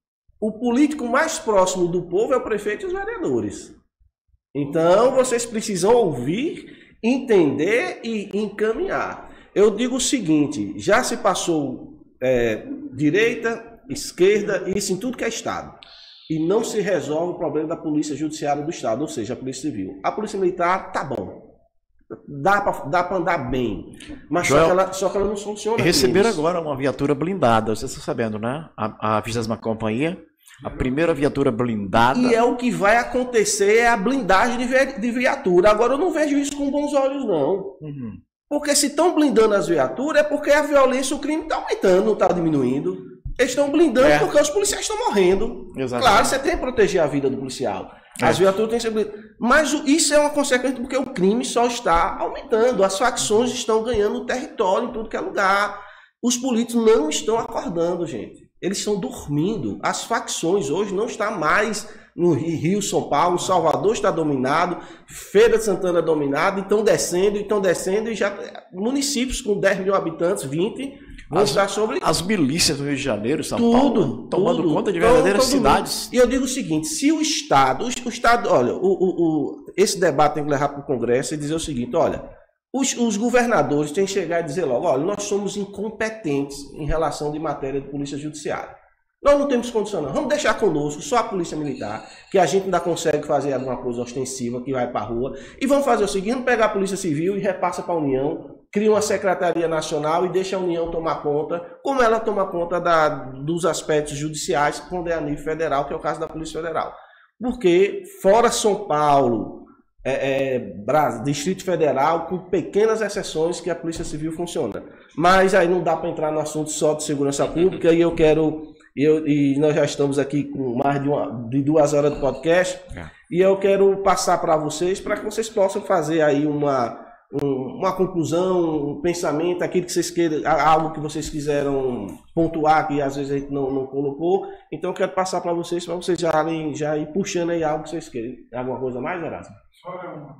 o político mais próximo do povo é o prefeito e os vereadores. Então vocês precisam ouvir, entender e encaminhar. Eu digo o seguinte, já se passou é, direita, esquerda, isso em tudo que é Estado. E não se resolve o problema da Polícia Judiciária do Estado, ou seja, a Polícia Civil. A Polícia Militar, tá bom. Dá para dá para andar bem. Mas Joel, só, que ela, só que ela não funciona. Receberam agora uma viatura blindada, vocês estão sabendo, né? A, a vigésima Companhia, a primeira viatura blindada. E é o que vai acontecer, é a blindagem de, vi, de viatura. Agora eu não vejo isso com bons olhos, não. Uhum. Porque se estão blindando as viaturas, é porque a violência, o crime está aumentando, não está diminuindo. Eles estão blindando é. porque os policiais estão morrendo. Exatamente. Claro, você tem que proteger a vida do policial. As é. viaturas têm que ser blindadas. Mas isso é uma consequência porque o crime só está aumentando. As facções estão ganhando território em tudo que é lugar. Os políticos não estão acordando, gente. Eles estão dormindo. As facções hoje não estão mais no Rio, São Paulo, Salvador está dominado, Feira de Santana dominado, e estão descendo, e estão descendo, e já municípios com dez mil habitantes, vinte, vão as, estar sobre... As milícias do Rio de Janeiro, São tudo, Paulo, tomando tudo, conta de verdadeiras todo, todo cidades. Mundo. E eu digo o seguinte, se o Estado, o Estado, olha, o, o, o, esse debate tem que levar para o Congresso e dizer o seguinte, olha, os, os governadores têm que chegar e dizer logo, olha, nós somos incompetentes em relação de matéria de polícia judiciária. Nós não temos condição, não. Vamos deixar conosco só a Polícia Militar, que a gente ainda consegue fazer alguma coisa ostensiva, que vai para a rua. E vamos fazer o seguinte, vamos pegar a Polícia Civil e repassa para a União, cria uma Secretaria Nacional e deixa a União tomar conta, como ela toma conta da, dos aspectos judiciais, quando é a nível federal, que é o caso da Polícia Federal. Porque fora São Paulo, é, é, Brasil, Distrito Federal, com pequenas exceções que a Polícia Civil funciona. Mas aí não dá para entrar no assunto só de segurança pública e eu quero... E, eu, e nós já estamos aqui com mais de, uma, de duas horas de podcast. É. E eu quero passar para vocês, para que vocês possam fazer aí uma, um, uma conclusão, um pensamento, aquilo que vocês queiram, algo que vocês quiseram pontuar, que às vezes a gente não, não colocou. Então eu quero passar para vocês, para vocês já, já ir puxando aí algo que vocês querem. Alguma coisa mais, Erasmo? Só uma.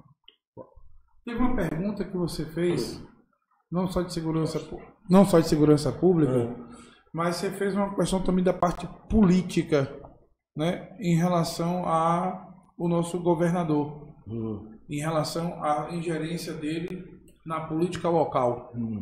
Teve uma pergunta que você fez, não só de segurança, não só de segurança pública, uhum. mas você fez uma questão também da parte política, né, em relação ao nosso governador, hum. em relação à ingerência dele na política local. Hum.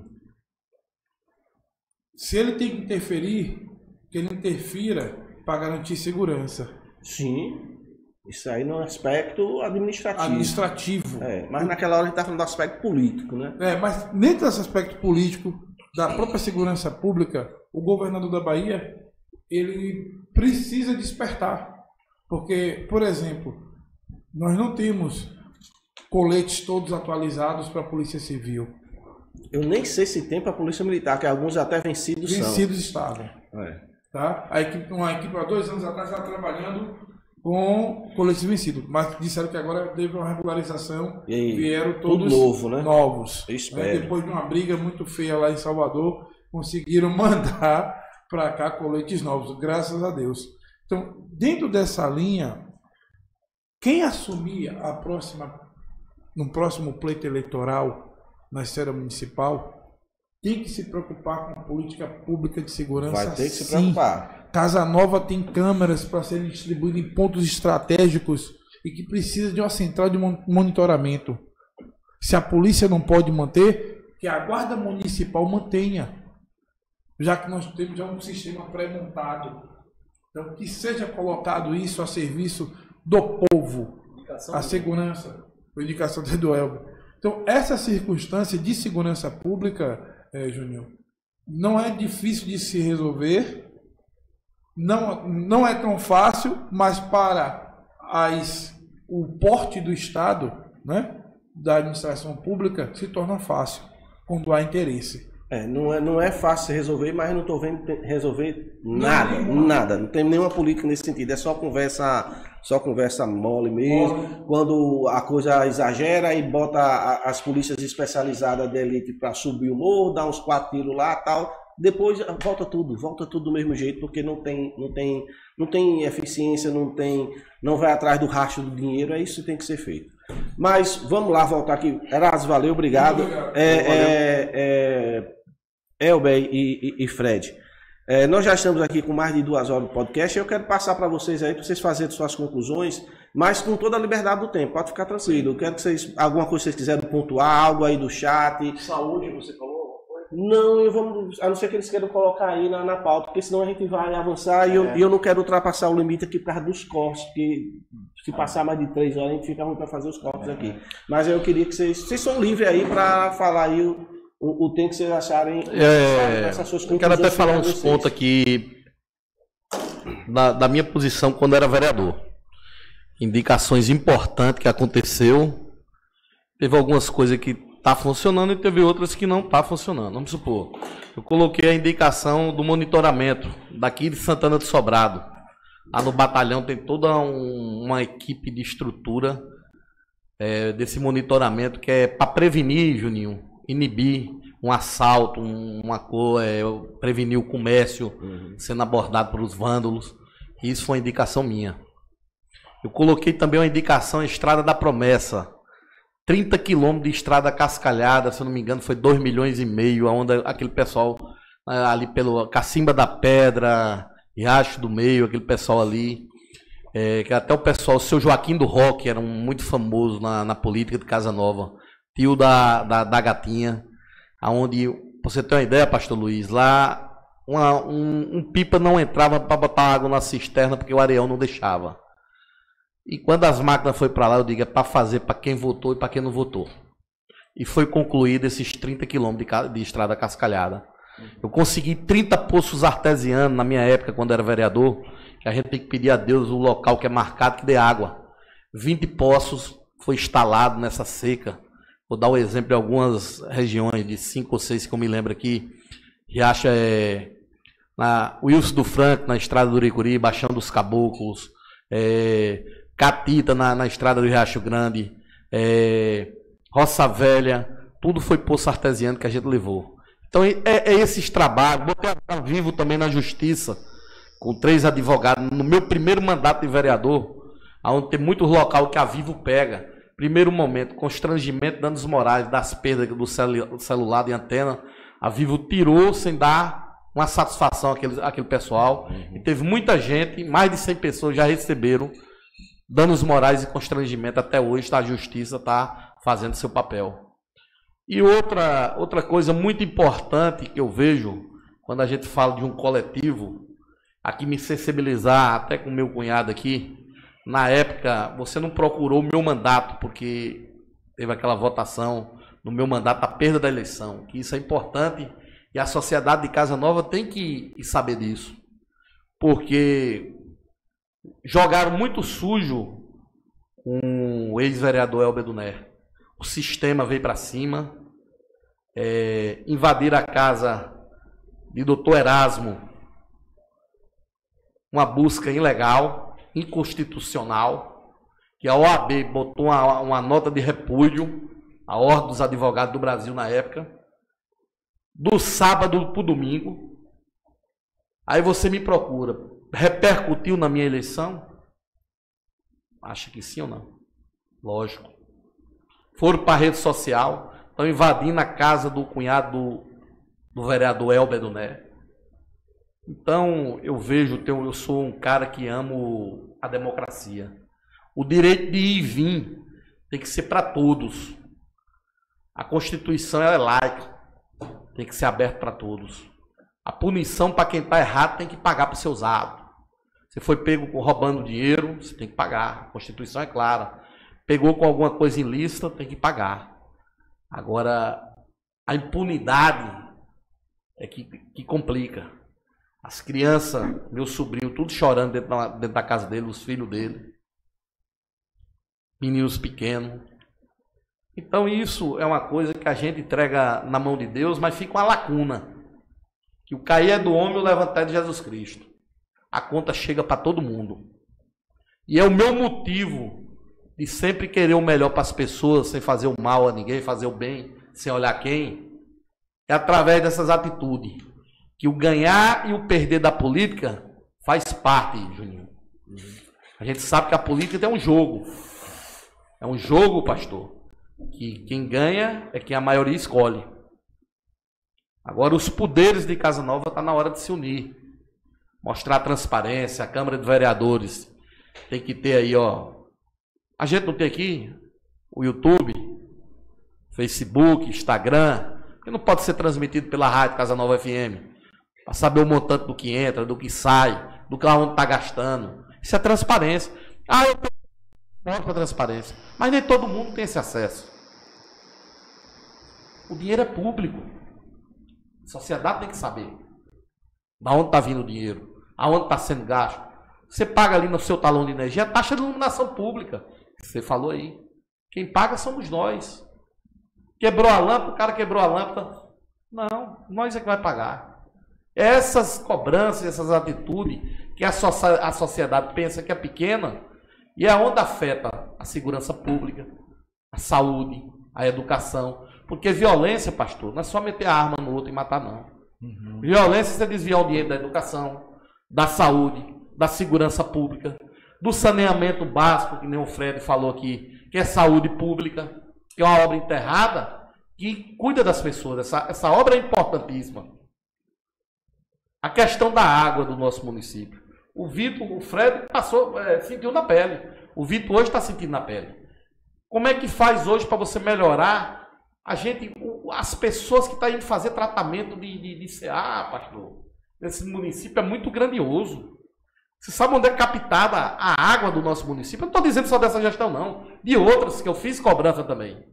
Se ele tem que interferir, que ele interfira para garantir segurança. Sim, isso aí no aspecto administrativo. Administrativo. É, mas naquela hora a gente está falando do aspecto político, né? É, mas dentro desse aspecto político, da própria segurança pública, o governador da Bahia, ele precisa despertar. Porque, por exemplo, nós não temos coletes todos atualizados para a Polícia Civil. Eu nem sei se tem para a Polícia Militar, que alguns até vencidos, vencidos são. Vencidos estavam. É. Tá? A equipe, uma equipe há dois anos atrás estava trabalhando com coletes vencidos, mas disseram que agora teve uma regularização e aí, vieram todos novo, né? novos. Né? Depois de uma briga muito feia lá em Salvador, conseguiram mandar para cá coletes novos, graças a Deus. Então, dentro dessa linha, quem assumir a próxima, no próximo pleito eleitoral na esfera municipal, tem que se preocupar com a política pública de segurança. Vai ter que se sim. preocupar. Casa Nova tem câmeras para serem distribuídas em pontos estratégicos e que precisa de uma central de monitoramento. Se a polícia não pode manter, que a Guarda Municipal mantenha, já que nós temos já um sistema pré-montado. Então, que seja colocado isso a serviço do povo, indicação a segurança, a indicação do Elber. Então, essa circunstância de segurança pública, é, Juninho, não é difícil de se resolver, não, não é tão fácil, mas para as, o porte do Estado, né, da administração pública, se torna fácil, quando há interesse. É, não, é, não é fácil resolver, mas eu não estou vendo resolver nada, não, nada. Não tem nenhuma política nesse sentido. É só conversa, só conversa mole mesmo. Mole. Quando a coisa exagera e bota a, as polícias especializadas de elite para subir o morro, dá uns quatro tiros lá e tal. Depois volta tudo, volta tudo do mesmo jeito, porque não tem, não tem, não tem eficiência, não tem, não vai atrás do rastro do dinheiro. É isso que tem que ser feito. Mas vamos lá, voltar aqui. Erasmo, valeu, obrigado. obrigado. É, é, é, Elber e, e, e Fred, é, nós já estamos aqui com mais de duas horas de podcast. Eu quero passar para vocês aí, para vocês fazerem suas conclusões, mas com toda a liberdade do tempo. Pode ficar tranquilo. Eu quero que vocês, alguma coisa que vocês quiserem pontuar, algo aí do chat. Saúde, você falou? Não, eu vou, a não ser que eles queiram colocar aí na, na pauta, porque senão a gente vai avançar é. e, eu, e eu não quero ultrapassar o limite aqui por causa dos cortes, porque se passar mais de três horas a gente fica ruim para fazer os cortes é. aqui. Mas eu queria que vocês, vocês são livres aí para falar aí o, o, o tempo que vocês acharem. É, essas suas eu quero até falar uns vocês. pontos aqui da, da minha posição quando era vereador. Indicações importantes que aconteceu. Teve algumas coisas que tá funcionando e teve outras que não tá funcionando. Vamos supor, eu coloquei a indicação do monitoramento daqui de Santana do Sobrado. Lá no batalhão tem toda um, uma equipe de estrutura é, desse monitoramento que é para prevenir, Juninho, inibir um assalto, um, uma coisa, é, prevenir o comércio uhum. sendo abordado pelos vândalos. Isso foi uma indicação minha. Eu coloquei também uma indicação a Estrada da Promessa. trinta quilômetros de estrada cascalhada, se eu não me engano, foi dois milhões e meio, onde aquele pessoal ali pelo Cacimba da Pedra, Riacho do Meio, aquele pessoal ali, é, que até o pessoal, o seu Joaquim do Roque, era um muito famoso na, na política de Casa Nova, tio da, da, da Gatinha, aonde, pra você ter uma ideia, pastor Luiz, lá uma, um, um pipa não entrava para botar água na cisterna porque o areão não deixava. E quando as máquinas foram para lá, eu digo, é para fazer para quem votou e para quem não votou. E foi concluído esses trinta quilômetros de, de estrada cascalhada. Eu consegui trinta poços artesianos na minha época, quando era vereador, que a gente tem que pedir a Deus o local que é marcado que dê água. vinte poços foi instalado nessa seca. Vou dar o um exemplo de algumas regiões, de cinco ou seis que eu me lembro aqui. Riacho é... Na Wilson do Franco, na estrada do Uricuri, Baixão dos Caboclos, é... Catita na, na estrada do Riacho Grande, é, Roça Velha, tudo foi poço artesiano que a gente levou. Então é, é esses trabalhos. Botei a Vivo também na justiça, com três advogados, no meu primeiro mandato de vereador, onde tem muitos locais que a Vivo pega. Primeiro momento, constrangimento, danos morais, das perdas do celu celular de antena, a Vivo tirou sem dar uma satisfação aquele, aquele pessoal. Uhum. E teve muita gente, mais de cem pessoas já receberam danos morais e constrangimento. Até hoje tá, a justiça está fazendo seu papel. E outra, outra coisa muito importante que eu vejo quando a gente fala de um coletivo, aqui me sensibilizar até com o meu cunhado aqui, na época você não procurou o meu mandato, porque teve aquela votação no meu mandato, a perda da eleição, que isso é importante e a sociedade de Casa Nova tem que saber disso, porque jogaram muito sujo com o ex-vereador Elber Duné. O sistema veio para cima, é, invadiram a casa de doutor Erasmo, uma busca ilegal, inconstitucional, que a O A B botou uma, uma nota de repúdio, a Ordem dos Advogados do Brasil na época, do sábado para o domingo. Aí você me procura, repercutiu na minha eleição? Acha que sim ou não? Lógico. Foram para a rede social, estão invadindo a casa do cunhado do, do vereador Elber Duné. Então, eu vejo, eu sou um cara que amo a democracia. O direito de ir e vir tem que ser para todos. A Constituição é laica, tem que ser aberta para todos. A punição para quem está errado tem que pagar por seus atos. Você foi pego roubando dinheiro, você tem que pagar. A Constituição é clara. Pegou com alguma coisa ilícita, tem que pagar. Agora, a impunidade é que, que complica. As crianças, meu sobrinho, tudo chorando dentro da, dentro da casa dele, os filhos dele. Meninos pequenos. Então isso é uma coisa que a gente entrega na mão de Deus, mas fica uma lacuna. Que o cair é do homem e o levantar é de Jesus Cristo. A conta chega para todo mundo. E é o meu motivo de sempre querer o melhor para as pessoas, sem fazer o mal a ninguém, fazer o bem, sem olhar quem. É através dessas atitudes. Que o ganhar e o perder da política faz parte, Juninho. A gente sabe que a política é um jogo. É um jogo, pastor. Que quem ganha é quem a maioria escolhe. Agora, os poderes de Casa Nova está na hora de se unir. Mostrar transparência, a Câmara de Vereadores tem que ter aí, ó. A gente não tem aqui o YouTube, Facebook, Instagram, que não pode ser transmitido pela rádio Casa Nova F M. Para saber o montante do que entra, do que sai, do que onde está gastando. Isso é transparência. Ah, eu tenho para transparência. Mas nem todo mundo tem esse acesso. O dinheiro é público. A sociedade tem que saber da onde está vindo o dinheiro, aonde está sendo gasto. Você paga ali no seu talão de energia a taxa de iluminação pública. Você falou aí. Quem paga somos nós. Quebrou a lâmpada, o cara quebrou a lâmpada. Não, nós é que vai pagar. Essas cobranças, essas atitudes que a, so a sociedade pensa que é pequena e é onde afeta a segurança pública, a saúde, a educação. Porque violência, pastor, não é só meter a arma no outro e matar, não. Uhum. Violência é você desviar o dinheiro da educação, da saúde, da segurança pública, do saneamento básico, que nem o Fred falou aqui, que é saúde pública, que é uma obra enterrada, que cuida das pessoas. Essa, essa obra é importantíssima. A questão da água do nosso município. O Vitor, o Fred, passou, é, sentiu na pele. O Vitor hoje está sentindo na pele. Como é que faz hoje para você melhorar a gente, as pessoas que estão indo fazer tratamento de, de, de C A, pastor? Esse município é muito grandioso. Você sabe onde é captada a água do nosso município? Eu não estou dizendo só dessa gestão, não. De outras que eu fiz cobrança também.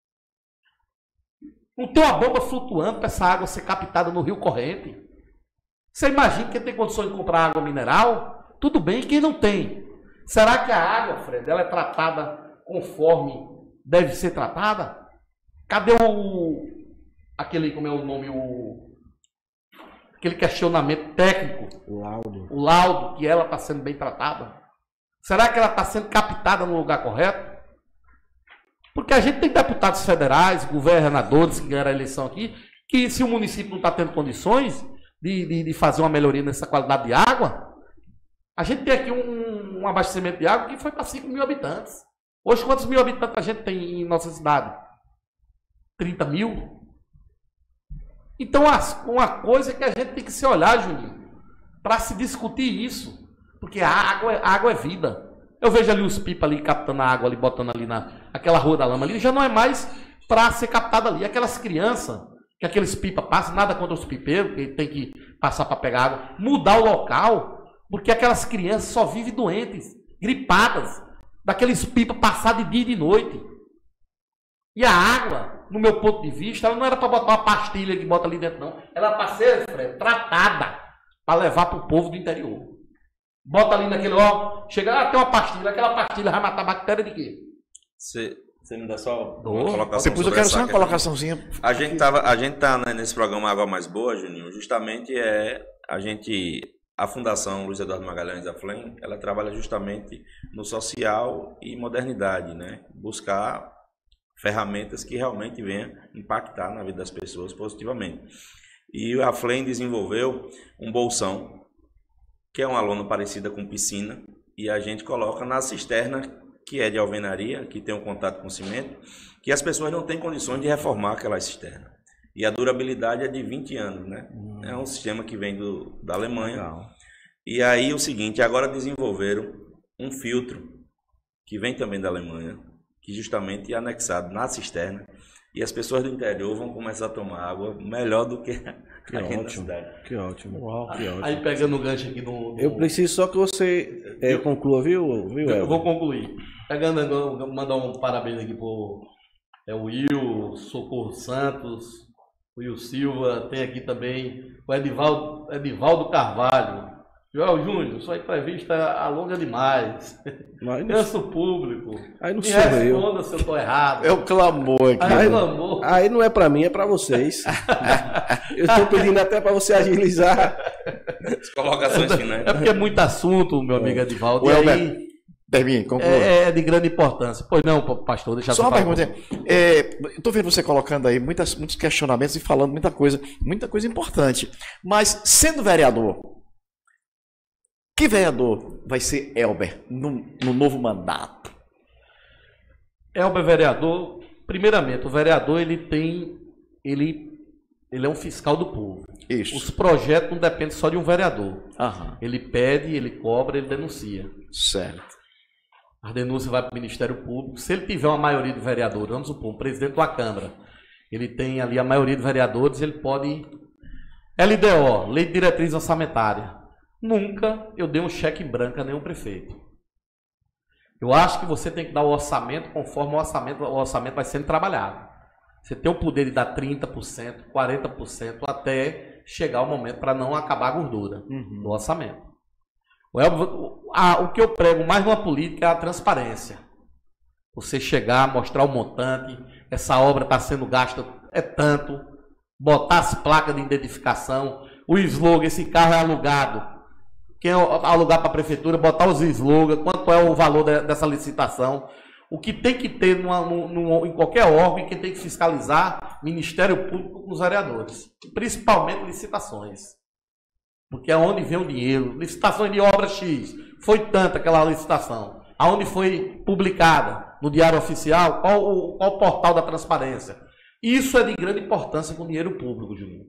Não tem uma bomba flutuando para essa água ser captada no rio corrente. Você imagina quem tem condições de comprar água mineral? Tudo bem, quem não tem? Será que a água, Fred, ela é tratada conforme deve ser tratada? Cadê o... aquele, como é o nome, o... aquele questionamento técnico? O laudo. O laudo, que ela está sendo bem tratada? Será que ela está sendo captada no lugar correto? Porque a gente tem deputados federais, governadores que ganharam a eleição aqui, que se o município não está tendo condições... De, de, de fazer uma melhoria nessa qualidade de água, a gente tem aqui um, um abastecimento de água que foi para cinco mil habitantes. Hoje, quantos mil habitantes a gente tem em nossa cidade? trinta mil? Então, uma coisa que a gente tem que se olhar, Juninho, para se discutir isso. Porque a água, a água é vida. Eu vejo ali os pipas ali captando a água, ali, botando ali na aquela Rua da Lama ali, já não é mais para ser captada ali. Aquelas crianças, que aqueles pipas passam, nada contra os pipeiros, que tem que passar para pegar água, mudar o local, porque aquelas crianças só vivem doentes, gripadas, daqueles pipas passar de dia e de noite. E a água, no meu ponto de vista, ela não era para botar uma pastilha que bota ali dentro, não. Ela era para ser, Fred, tratada, para levar para o povo do interior. Bota ali naquele, ó, chega, ah, tem uma pastilha, aquela pastilha vai matar bactéria de quê? Você me dá só uma colocação? Depois eu quero só uma colocaçãozinha. A gente, tava, a gente tá né, nesse programa Água Mais Boa, Juninho, justamente é a gente, a Fundação Luiz Eduardo Magalhães da Flem, ela trabalha justamente no social e modernidade, né? Buscar ferramentas que realmente venham impactar na vida das pessoas positivamente. E a Flem desenvolveu um bolsão, que é uma lona parecida com piscina, e a gente coloca na cisterna, que é de alvenaria, que tem um contato com cimento, que as pessoas não têm condições de reformar aquela cisterna. E a durabilidade é de vinte anos, né? Hum. É um sistema que vem do, da Alemanha. Legal. E aí o seguinte, agora desenvolveram um filtro, que vem também da Alemanha, que justamente é anexado na cisterna, e as pessoas do interior vão começar a tomar água melhor do que que aqui ótimo, na cidade. Que ótimo. Uau, que ótimo. Aí pegando o gancho aqui no... no... Eu preciso só que você é, conclua, viu, viu Eu vou concluir. Pegando, mandar um parabéns aqui pro é, o Will, Socorro Santos, o Will Silva, tem aqui também o Edivaldo, Edivaldo Carvalho. Joel Júnior, sua entrevista alonga demais. Pensa o público. Aí não me sou eu. Responda se eu estou errado. É o clamor aqui. Aí, clamor. aí não é para mim, é para vocês. Eu estou pedindo até para você agilizar. As colocações finais. É porque é muito assunto, meu amigo Edivaldo. O E Elber, aí, termine, conclua. é, é de grande importância. Pois não, pastor, deixa eu Só uma falar. pergunta. É, Estou vendo você colocando aí muitas, muitos questionamentos e falando muita coisa, muita coisa importante. Mas, sendo vereador, que vereador vai ser Elber no, no novo mandato? Elber vereador, primeiramente, o vereador ele tem, ele, ele é um fiscal do povo. Isso. Os projetos não dependem só de um vereador. Aham. Ele pede, ele cobra, ele denuncia. Certo. A denúncia vai para o Ministério Público. Se ele tiver uma maioria de vereadores, vamos supor, o presidente da Câmara, ele tem ali a maioria de vereadores, ele pode... L D O, Lei de Diretriz Orçamentária. Nunca eu dei um cheque em branco a nenhum prefeito. Eu acho que você tem que dar o orçamento conforme o orçamento, o orçamento vai sendo trabalhado. Você tem o poder de dar trinta por cento, quarenta por cento, até chegar o momento para não acabar a gordura uhum. do orçamento. O, a, o que eu prego mais numa política é a transparência. Você chegar, mostrar o montante, essa obra está sendo gasta, é tanto, botar as placas de identificação, o slogan, esse carro é alugado. Quem alugar para a prefeitura, botar os slogans, quanto é o valor de, dessa licitação. O que tem que ter numa, numa, em qualquer órgão, quem tem que fiscalizar, Ministério Público com os vereadores. Principalmente licitações. Porque é onde vem o dinheiro. Licitações de obra X. Foi tanta aquela licitação. Aonde foi publicada? No Diário Oficial? Qual o, qual o portal da transparência? Isso é de grande importância com o dinheiro público, Juninho.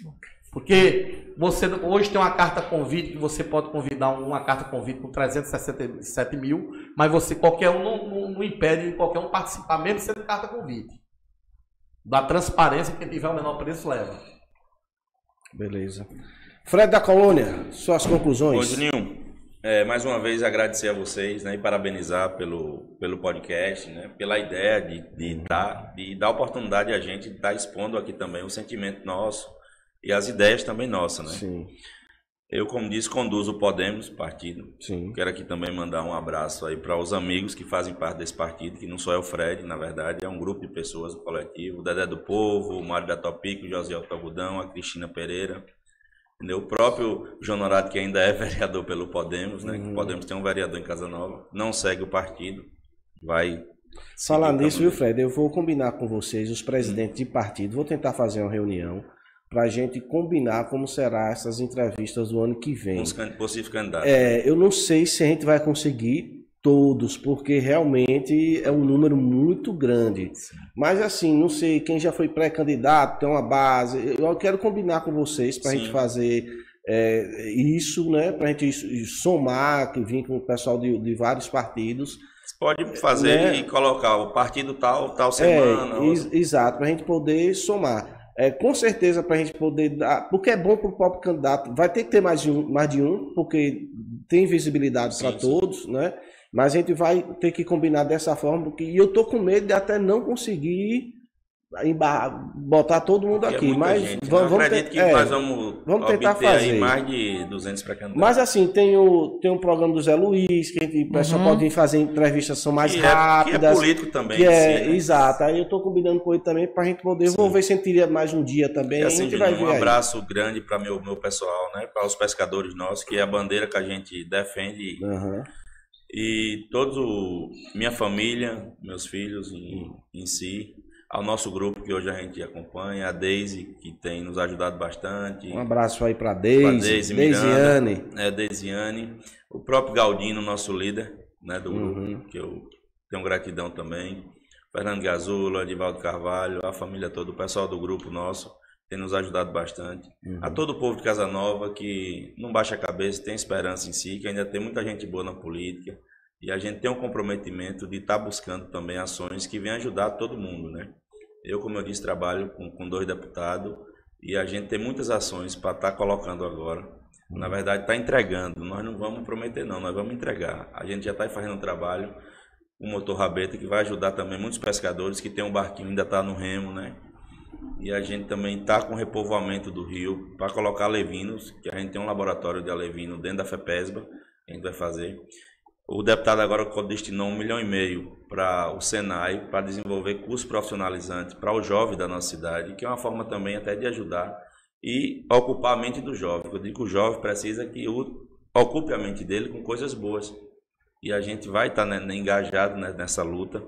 Porque você hoje tem uma carta convite que você pode convidar uma carta convite com trezentos e sessenta e sete mil, mas você qualquer um não, não, não impede qualquer um participar, mesmo sendo carta convite. Da transparência, quem tiver o menor preço leva. Beleza. Fred da Colônia, suas conclusões. Ô, Juninho, é, mais uma vez agradecer a vocês, né, e parabenizar pelo, pelo podcast, né, pela ideia de, de, dar, de dar oportunidade a gente de estar expondo aqui também o sentimento nosso. E as ideias também nossas, né? Sim. Eu, como disse, conduzo o Podemos, partido. Sim. Quero aqui também mandar um abraço aí para os amigos que fazem parte desse partido, que não só é o Fred, na verdade, é um grupo de pessoas, um coletivo. O Dedé do Povo, o Mário da Topic, o José Algodão, a Cristina Pereira. Entendeu? O próprio João Norado, que ainda é vereador pelo Podemos, né? Uhum. O Podemos tem um vereador em Casa Nova, não segue o partido, vai... Falar nisso, viu, Fred? Eu vou combinar com vocês, os presidentes de partido, vou tentar fazer uma reunião para a gente combinar como será essas entrevistas do ano que vem. Com os possíveis candidatos. É, eu não sei se a gente vai conseguir todos, porque realmente é um número muito grande. Mas assim, não sei, quem já foi pré-candidato, tem uma base, eu quero combinar com vocês para a gente fazer é, isso, né? Para a gente somar, que vim com o pessoal de, de vários partidos. Pode fazer né? E colocar o partido tal, tal semana. É, ex exato, para a gente poder somar. É, com certeza para a gente poder dar, porque é bom para o próprio candidato, vai ter que ter mais de um, mais de um porque tem visibilidade para todos, né? Mas a gente vai ter que combinar dessa forma, porque e eu tô com medo de até não conseguir botar todo mundo aqui, é mas gente, vamos, vamos acredito que é, nós vamos, vamos tentar fazer aí mais de duzentos pré-candidatos. Mas assim, tem o, tem um programa do Zé Luiz, que a gente, o pessoal uhum. pode vir fazer entrevistas são mais que rápidas. É, que é político também. Que é, si, né? Exato, aí eu tô combinando com ele também pra gente poder, sim. Vamos ver se a gente teria mais um dia também, assim, a gente Juninho, vai ver um aí. abraço grande para meu, meu pessoal, né, para os pescadores nossos, que é a bandeira que a gente defende. Uhum. E todos o, minha família, meus filhos em, em si, ao nosso grupo que hoje a gente acompanha, a Deise, que tem nos ajudado bastante. Um abraço aí para a Deise, Deise, Deisiane. É, Deisiane, o próprio Galdino, nosso líder, né, do grupo, uhum. que eu tenho gratidão também. Fernando Gazula, Edivaldo Carvalho, a família toda, o pessoal do grupo nosso, tem nos ajudado bastante. Uhum. A todo o povo de Casa Nova que não baixa a cabeça, tem esperança em si, que ainda tem muita gente boa na política. E a gente tem um comprometimento de estar tá buscando também ações que venham ajudar todo mundo, né? Eu, como eu disse, trabalho com, com dois deputados e a gente tem muitas ações para estar tá colocando agora. Uhum. Na verdade, está entregando. Nós não vamos prometer, não. Nós vamos entregar. A gente já está fazendo um trabalho com o motor rabeta que vai ajudar também muitos pescadores que tem um barquinho ainda está no remo, né? E a gente também está com o repovoamento do rio para colocar alevinos, que a gente tem um laboratório de alevino dentro da FEPESBA, que a gente vai fazer. O deputado agora destinou um milhão e meio para o Senai, para desenvolver cursos profissionalizantes para o jovem da nossa cidade, que é uma forma também até de ajudar e ocupar a mente do jovem. Eu digo que o jovem precisa que ocupe a mente dele com coisas boas. E a gente vai estar né, engajado né, nessa luta.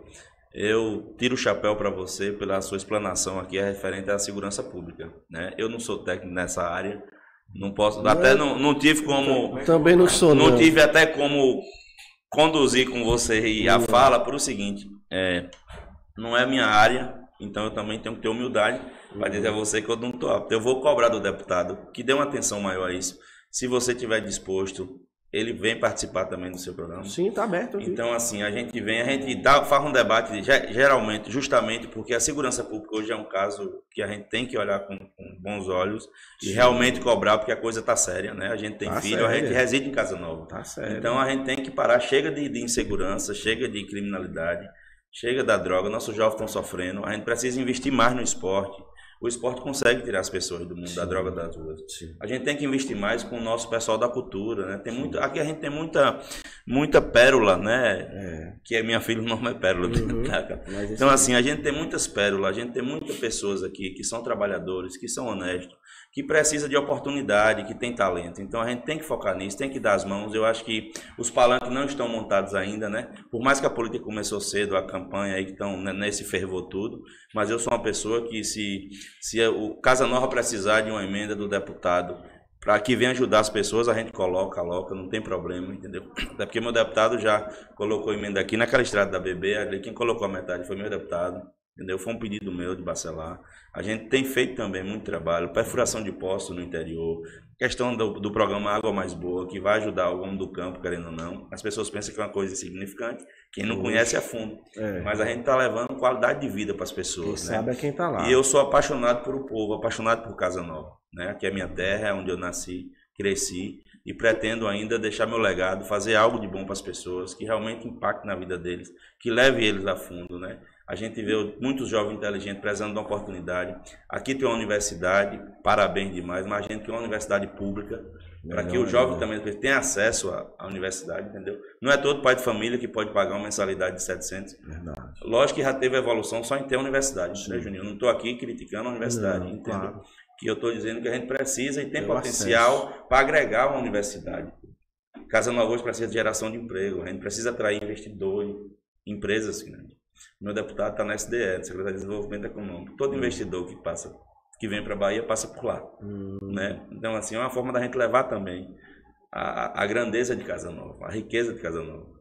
Eu tiro o chapéu para você pela sua explanação aqui referente à segurança pública, né? Eu não sou técnico nessa área, não posso, não até é... não, não tive como... Também não sou, não. Não tive até como conduzir com você e a fala por o seguinte, é, não é minha área, então eu também tenho que ter humildade para dizer a você que eu não estou apto. Eu vou cobrar do deputado que dê uma atenção maior a isso. Se você estiver disposto... Ele vem participar também do seu programa. Sim, está aberto. Aqui. Então, assim, a gente vem, a gente dá, faz um debate, geralmente, justamente porque a segurança pública hoje é um caso que a gente tem que olhar com, com bons olhos e Sim. realmente cobrar, porque a coisa está séria, né? A gente tem tá filho, sério. A gente reside em Casa Nova. Tá sério. Então, a gente tem que parar. Chega de, de insegurança, chega de criminalidade, chega da droga. Nossos jovens estão sofrendo. A gente precisa investir mais no esporte. O esporte consegue tirar as pessoas do mundo Sim. da droga das ruas. Sim. A gente tem que investir mais com o nosso pessoal da cultura, né? Tem muito, aqui a gente tem muita, muita pérola, né? É. Que é minha filha, o nome é pérola. Uhum. Então assim, a gente tem muitas pérolas, a gente tem muitas pessoas aqui que são trabalhadores, que são honestos, que precisam de oportunidade, que tem talento. Então a gente tem que focar nisso, tem que dar as mãos. Eu acho que os palanques não estão montados ainda, né? Por mais que a política começou cedo, a campanha aí que estão nesse fervor tudo, mas eu sou uma pessoa que se Se o Casa Nova precisar de uma emenda do deputado para que venha ajudar as pessoas, a gente coloca, coloca, não tem problema, entendeu? Até porque meu deputado já colocou emenda aqui naquela estrada da B B, ali quem colocou a metade foi meu deputado, entendeu? Foi um pedido meu de Bacelar. A gente tem feito também muito trabalho, perfuração de poços no interior, questão do, do programa Água Mais Boa, que vai ajudar o homem do campo, querendo ou não. As pessoas pensam que é uma coisa insignificante, quem não conhece é a fundo. É. Mas a gente está levando qualidade de vida para as pessoas. Quem né? sabe é quem está lá. E eu sou apaixonado por o povo, apaixonado por Casa Nova. Né? Aqui é a minha terra, é onde eu nasci, cresci e pretendo ainda deixar meu legado, fazer algo de bom para as pessoas, que realmente impacte na vida deles, que leve eles a fundo, né? A gente vê muitos jovens inteligentes precisando de uma oportunidade. Aqui tem uma universidade, parabéns demais, mas a gente tem uma universidade pública, para que o jovem também tenha acesso à, à universidade, entendeu? Não é todo pai de família que pode pagar uma mensalidade de setecentos. Verdade. Lógico que já teve evolução só em ter a universidade, né, Juninho? Eu não estou aqui criticando a universidade, não, entendeu? Claro. Que eu estou dizendo que a gente precisa e tem Deu potencial para agregar uma universidade. Casa Nova hoje precisa de geração de emprego, a gente precisa atrair investidores, empresas grandes. Meu deputado está na S D E, Secretaria de Desenvolvimento Econômico. Todo investidor que passa, que vem para a Bahia, passa por lá. Hum. Né? Então, assim, é uma forma da gente levar também a, a grandeza de Casa Nova, a riqueza de Casa Nova.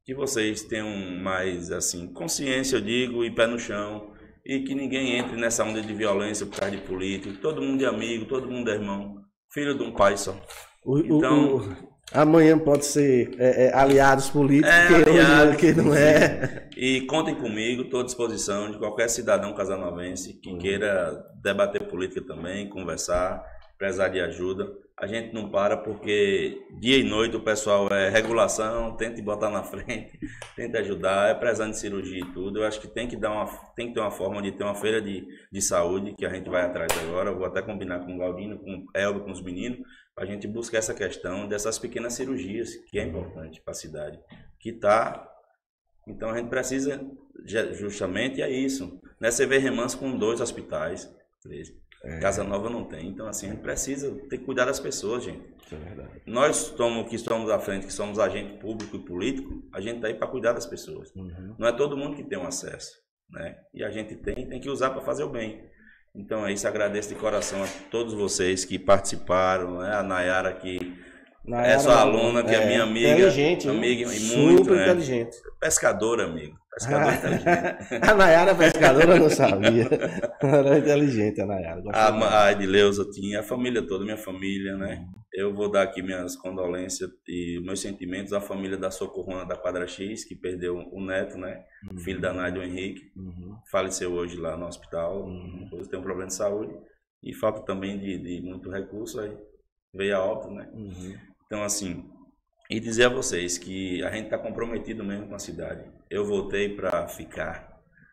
que vocês tenham mais, assim, consciência, eu digo, e pé no chão, e que ninguém entre nessa onda de violência por causa de político, todo mundo é amigo, todo mundo é irmão, filho de um pai só. O, Então... o, o, amanhã pode ser é, é, aliados políticos, É, que, aliado, hoje, que não é. E contem comigo, estou à disposição de qualquer cidadão casanovense que queira debater política também, conversar, precisar de ajuda. A gente não para porque dia e noite o pessoal é regulação, tenta botar na frente, tenta ajudar, é precisando de cirurgia e tudo. Eu acho que tem que, dar uma, tem que ter uma forma de ter uma feira de, de saúde, que a gente vai atrás agora. Eu vou até combinar com o Galdino, com o Elber, com os meninos, para a gente buscar essa questão dessas pequenas cirurgias, que é importante para a cidade, que está... Então a gente precisa, justamente, é isso. Né? Você vê Remanso com dois hospitais, três. É. Casa Nova não tem. Então, assim, a gente precisa ter que cuidar das pessoas, gente. Isso é verdade. Nós que estamos à frente, que somos agente público e político, a gente está aí para cuidar das pessoas. Uhum. Não é todo mundo que tem um acesso, né? E a gente tem, tem que usar para fazer o bem. Então, é isso. Agradeço de coração a todos vocês que participaram, né? A Nayara que Nayara, é sua aluna, que é, é minha amiga. Inteligente, amiga e super muito, inteligente. Né? Pescadora, amigo. Pescadora inteligente. A Nayara pescadora eu não sabia. Era inteligente a Nayara. A, a Edileuza tinha, a família toda, minha família, né? Eu vou dar aqui minhas condolências e meus sentimentos à família da Socorrona da Quadra X, que perdeu o neto, né? Uhum. Filho da Nádia, o Henrique. Uhum. Faleceu hoje lá no hospital. Uhum. Hoje tem um problema de saúde. E falta também de, de muito recurso, aí veio a óbito, né? Uhum. Então, assim, e dizer a vocês que a gente está comprometido mesmo com a cidade. Eu voltei para ficar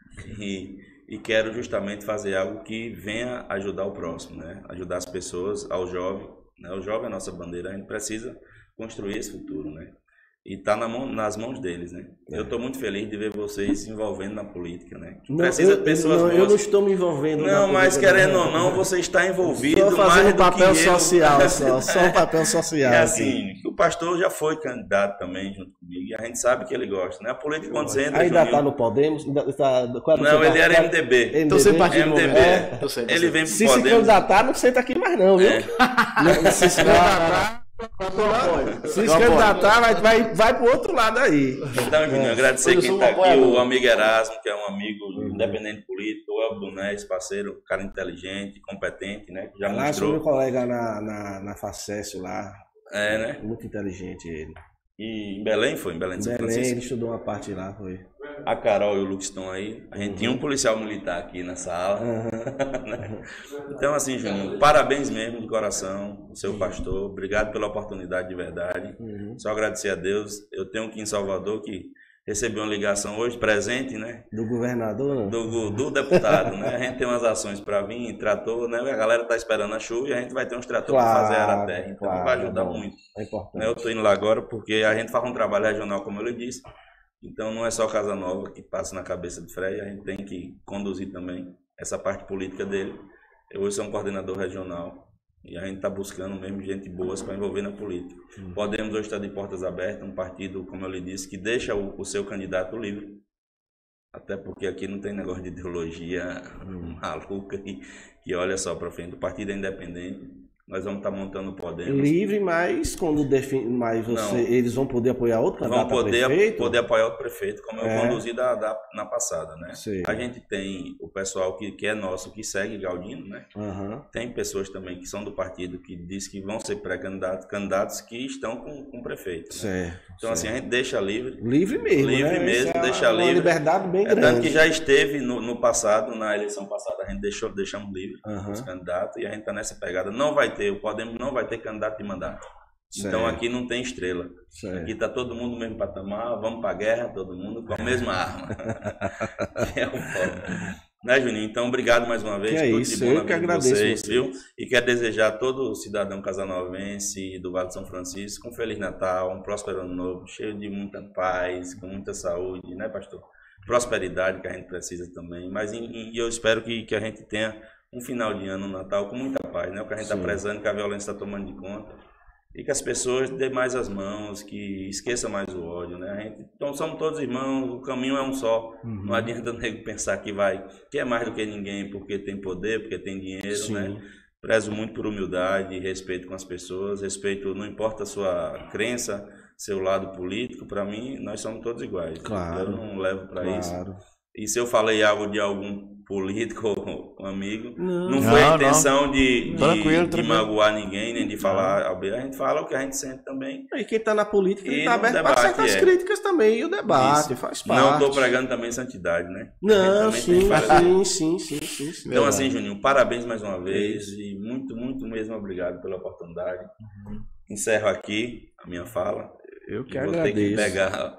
e, e quero justamente fazer algo que venha ajudar o próximo, né? Ajudar as pessoas, ao jovem, né? O jovem é a nossa bandeira, a gente precisa construir esse futuro, né? E está na mão, nas mãos deles, né? É. Eu estou muito feliz de ver vocês se envolvendo na política, né? Não, precisa eu, de pessoas não, eu não estou me envolvendo. Não, mas querendo ou não, você está envolvido. Só fazendo mais do papel que social, eu. só, só um papel social. É assim, aqui. O pastor já foi candidato também junto comigo e a gente sabe que ele gosta, né? A política quando você entra. Ainda está no Podemos? Tá, não, ele era M D B. Então você partiu M D B. É. Ele vem pro se Podemos. Se candidatar, não senta aqui mais não, viu? É. Não, se se candidatar. Se se candidatar, vai, vai, vai pro outro lado aí. Então, Juninho, é. agradecer quem está aqui, o amigo Erasmo, que é um amigo uhum. independente político, o Elber Donés, parceiro, cara inteligente, competente, né? Que já lá mostrou. Meu colega na, na, na Facesio lá. É, né? Muito inteligente ele. E em Belém foi? Em Belém de São Belém, Francisco? Ele estudou uma parte lá, foi. A Carol e o Lucas estão aí. A gente uhum. tinha um policial militar aqui na sala. Uhum. Né? Então, assim, Juninho, parabéns mesmo de coração, o seu uhum. pastor. Obrigado pela oportunidade de verdade. Uhum. Só agradecer a Deus. Eu tenho aqui em Salvador que recebi uma ligação hoje, presente, né? Do governador, não? Do, do deputado, né? A gente tem umas ações para vir, trator, né? A galera tá esperando a chuva e a gente vai ter uns tratores claro, para fazer a área terra. Então claro, vai ajudar é muito. É importante. Né? Eu tô indo lá agora porque a gente faz um trabalho regional, como eu lhe disse. Então não é só Casa Nova que passa na cabeça de Frei, a gente tem que conduzir também essa parte política dele. Eu hoje sou um coordenador regional e a gente está buscando mesmo gente boas para envolver na política. Hum. Podemos hoje estar de portas abertas, um partido, como eu lhe disse, que deixa o, o seu candidato livre. Até porque aqui não tem negócio de ideologia hum. maluca que, que olha só para frente. O partido é independente. Nós vamos estar montando o Podemos. Livre, mas quando define, mas você, eles vão poder apoiar outro candidato vão poder, a prefeito? poder apoiar outro prefeito, como eu é. conduzi da, da, na passada, né? Sim. A gente tem o pessoal que, que é nosso, que segue Galdino, né? Uhum. Tem pessoas também que são do partido, que diz que vão ser pré-candidatos, candidatos que estão com, com o prefeito. Né? Certo, então, certo. assim, a gente deixa livre. Livre mesmo, Livre né? mesmo, é deixa uma livre. liberdade bem é, grande. Tanto que já esteve no, no passado, na eleição passada, a gente deixou, deixamos livre uhum. os candidatos e a gente está nessa pegada. Não vai ter, o Podemos não vai ter candidato de mandato. Certo. Então aqui não tem estrela. Certo. Aqui está todo mundo no mesmo patamar, vamos para a guerra, todo mundo com a mesma arma. É o foda. Né, Juninho? Então, obrigado mais uma vez. Que é Tudo isso, de bom eu que agradeço vocês, vocês. Viu? E quero desejar a todo cidadão casanovense do Vale de São Francisco um Feliz Natal, um próspero ano novo, cheio de muita paz, com muita saúde, né, pastor? Prosperidade que a gente precisa também. Mas e eu espero que, que a gente tenha um final de ano, um Natal, com muita paz, né? O que a gente está prezando, que a violência está tomando de conta. E que as pessoas dêem mais as mãos, que esqueçam mais o ódio, né? A gente, então somos todos irmãos, o caminho é um só. Uhum. Não adianta o nego pensar que vai, que é mais do que ninguém, porque tem poder, porque tem dinheiro, Sim. né? Prezo muito por humildade, respeito com as pessoas, respeito, não importa a sua crença, seu lado político, para mim, nós somos todos iguais. Claro. Eu não levo para Claro. isso. E se eu falei algo de algum político ou amigo, Não. não foi Não, a intenção não. de, de, Tranquilo, de tranquilo. magoar ninguém, nem de falar. A gente fala o que a gente sente também. E quem tá na política E ele tá no aberto para debate, certas é. críticas também, e o debate Isso. faz parte. Não estou pregando também santidade, né? A gente Não, também tem sim, que fazer. sim, sim, sim, sim, sim. Então, assim, Juninho, parabéns mais uma vez e muito, muito mesmo obrigado pela oportunidade. Encerro aqui a minha fala. Eu que E vou ter que agradeço. pegar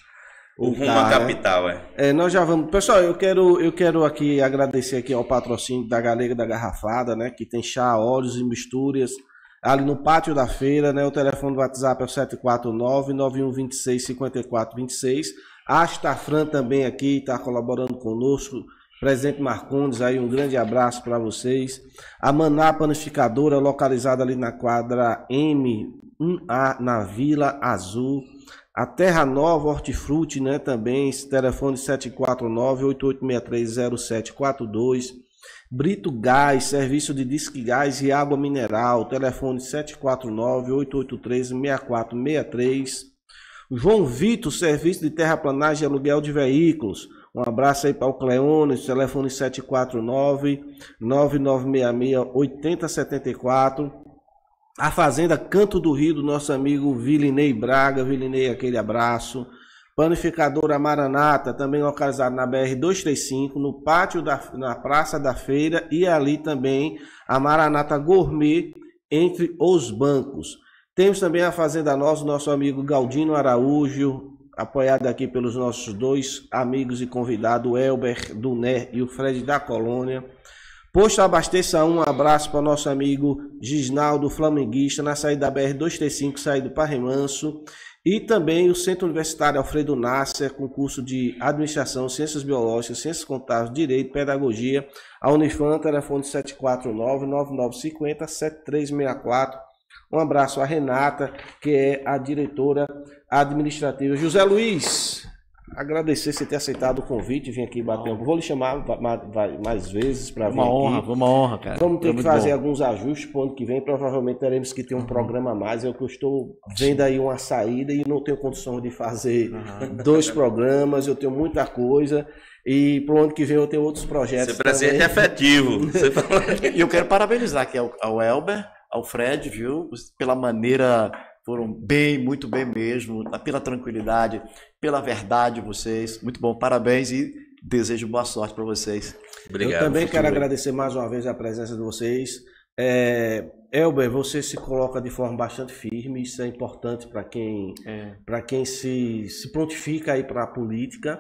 o O rumo à cara. capital, é. É, nós já vamos. Pessoal, eu quero, eu quero aqui agradecer aqui ao patrocínio da Galega da Garrafada, né? Que tem chá, óleos e misturas ali no pátio da feira, né? O telefone do WhatsApp é o sete quatro nove, nove um dois seis, cinco quatro dois seis. A Astafran também aqui está colaborando conosco. Presidente Marcondes, aí um grande abraço para vocês. A Maná Panificadora, localizada ali na quadra M um A, na Vila Azul. A Terra Nova Hortifruti, né, também, esse telefone sete quatro nove, oito oito seis três, zero sete quatro dois. Brito Gás, serviço de disque gás e água mineral, telefone sete quatro nove, oito oito três, seis quatro seis três. João Vitor, serviço de terraplanagem e aluguel de veículos. Um abraço aí para o Cleones, telefone sete quatro nove, nove nove seis seis, oito zero sete quatro. A Fazenda Canto do Rio, do nosso amigo Vilinei Braga. Vilinei, aquele abraço. Panificadora Maranata, também localizado na B R duzentos e trinta e cinco, no pátio da na Praça da Feira, e ali também a Maranata Gourmet, entre os bancos. Temos também a Fazenda Nós, do nosso amigo Galdino Araújo, apoiado aqui pelos nossos dois amigos e convidados, o Elber Duné e o Fred da Colônia. Posto Abasteça um, um abraço para o nosso amigo Gisnaldo Flamenguista, na saída da B R duzentos e trinta e cinco, saída para Remanso. E também o Centro Universitário Alfredo Nasser, com curso de Administração, Ciências Biológicas, Ciências Contábeis, Direito, Pedagogia. A Unifam, telefone sete quatro nove, nove nove cinco zero, sete três seis quatro. Um abraço à Renata, que é a diretora administrativa. José Luiz, agradecer você ter aceitado o convite, vim aqui bater um... Vou lhe chamar mais vezes para vir Uma honra, aqui. uma honra, cara. Vamos ter Foi que muito fazer bom. alguns ajustes para o ano que vem. Provavelmente teremos que ter um programa a mais. Eu que eu estou vendo aí uma saída e não tenho condição de fazer dois programas. Eu tenho muita coisa. E para o ano que vem eu tenho outros projetos. Você presente é efetivo. Você fala... E eu quero parabenizar aqui ao, ao Elber, ao Fred, viu? Pela maneira, foram bem, muito bem mesmo, pela tranquilidade, pela verdade de vocês. Muito bom, parabéns e desejo boa sorte para vocês. Obrigado. Eu também quero futuro. agradecer mais uma vez a presença de vocês. É, Elber, você se coloca de forma bastante firme, isso é importante para quem, É. para quem se, se prontifica aí para a política.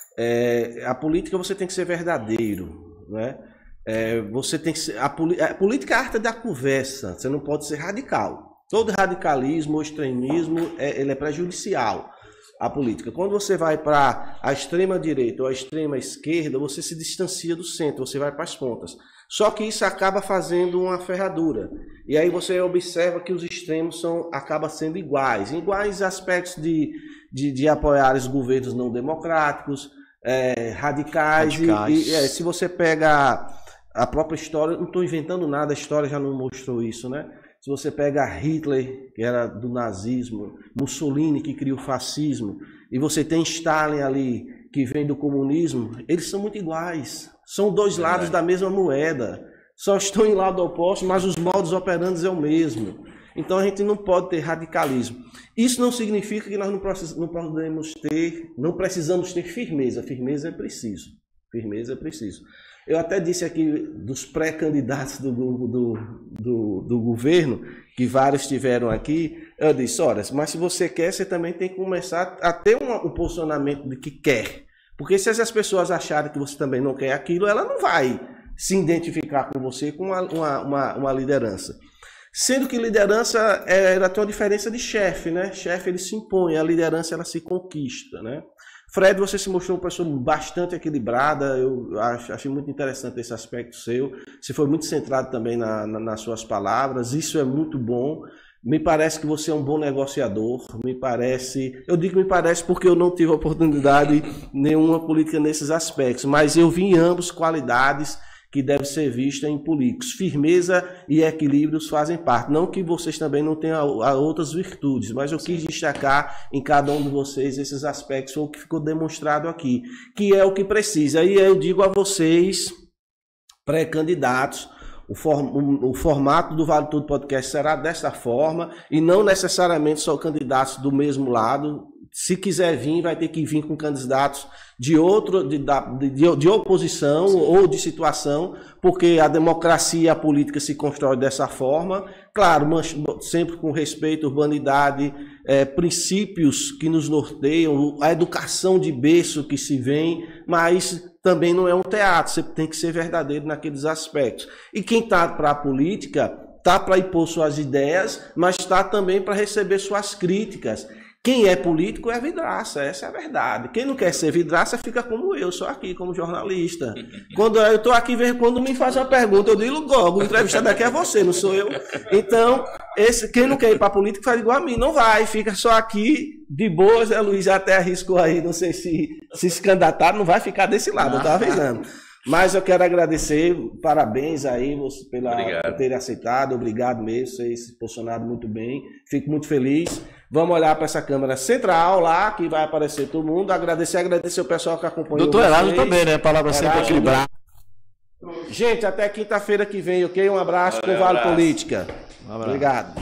É, a política você tem que ser verdadeiro, né? É, você tem que ser, a, a política é a arte da conversa, você não pode ser radical. Todo radicalismo ou extremismo é, ele é prejudicial à política. Quando você vai para a extrema direita ou a extrema esquerda, você se distancia do centro, você vai para as pontas. Só que isso acaba fazendo uma ferradura. E aí você observa que os extremos são, acabam sendo iguais. Iguais aspectos de, de, de apoiar os governos não democráticos, é, radicais. Radicais. E, e é, se você pega a própria história, não estou inventando nada, a história já não mostrou isso, né? Se você pega Hitler, que era do nazismo, Mussolini, que criou o fascismo, e você tem Stalin ali, que vem do comunismo, eles são muito iguais. São dois É lados da mesma moeda. Só estão em lado oposto, mas os modos operantes é o mesmo. Então a gente não pode ter radicalismo. Isso não significa que nós não, precis, não podemos ter, não precisamos ter firmeza. Firmeza é preciso. Firmeza é preciso. Eu até disse aqui dos pré-candidatos do, do, do, do governo, que vários tiveram aqui, eu disse, olha, mas se você quer, você também tem que começar a ter um, um posicionamento de que quer. Porque se as pessoas acharem que você também não quer aquilo, ela não vai se identificar com você com uma, uma, uma, uma liderança. Sendo que liderança, ela tem uma diferença de chefe, né? Chefe, ele se impõe, a liderança, ela se conquista, né? Fred, você se mostrou uma pessoa bastante equilibrada, eu acho, achei muito interessante esse aspecto seu. Você foi muito centrado também na, na, nas suas palavras, isso é muito bom. Me parece que você é um bom negociador, me parece... Eu digo me parece porque eu não tive oportunidade nenhuma política nesses aspectos, mas eu vi em ambos qualidades que deve ser vista em políticos. Firmeza e equilíbrios fazem parte. Não que vocês também não tenham outras virtudes, mas eu quis destacar em cada um de vocês esses aspectos, foi o que ficou demonstrado aqui, que é o que precisa. E eu digo a vocês, pré-candidatos, O, for, o, o formato do Vale Tudo Podcast será desta forma, e não necessariamente só candidatos do mesmo lado. Se quiser vir, vai ter que vir com candidatos de, outro, de, de, de oposição ou de situação, porque a democracia e a política se constrói dessa forma. Claro, sempre com respeito, urbanidade, é, princípios que nos norteiam, a educação de berço que se vem, mas também não é um teatro, você tem que ser verdadeiro naqueles aspectos. E quem está para a política está para impor suas ideias, mas está também para receber suas críticas. Quem é político é vidraça, essa é a verdade. Quem não quer ser vidraça fica como eu, só aqui, como jornalista. Quando eu estou aqui, quando me faz uma pergunta, eu digo logo, o entrevistado aqui é você, não sou eu. Então, esse, quem não quer ir para a política faz igual a mim, não vai, fica só aqui, de boa. Zé Luiz até arriscou aí, não sei se se, se candidatar, não vai ficar desse lado, eu estava avisando. Mas eu quero agradecer, parabéns aí você pela, por ter aceitado, obrigado mesmo, vocês se posicionaram muito bem, fico muito feliz. Vamos olhar para essa câmera central lá, que vai aparecer todo mundo. Agradecer, agradecer o pessoal que acompanhou. Doutor Erasmo também, né? Palavra sempre equilibrada. Gente, até quinta-feira que vem, ok? Um abraço com o Vale Política. Um abraço. Obrigado.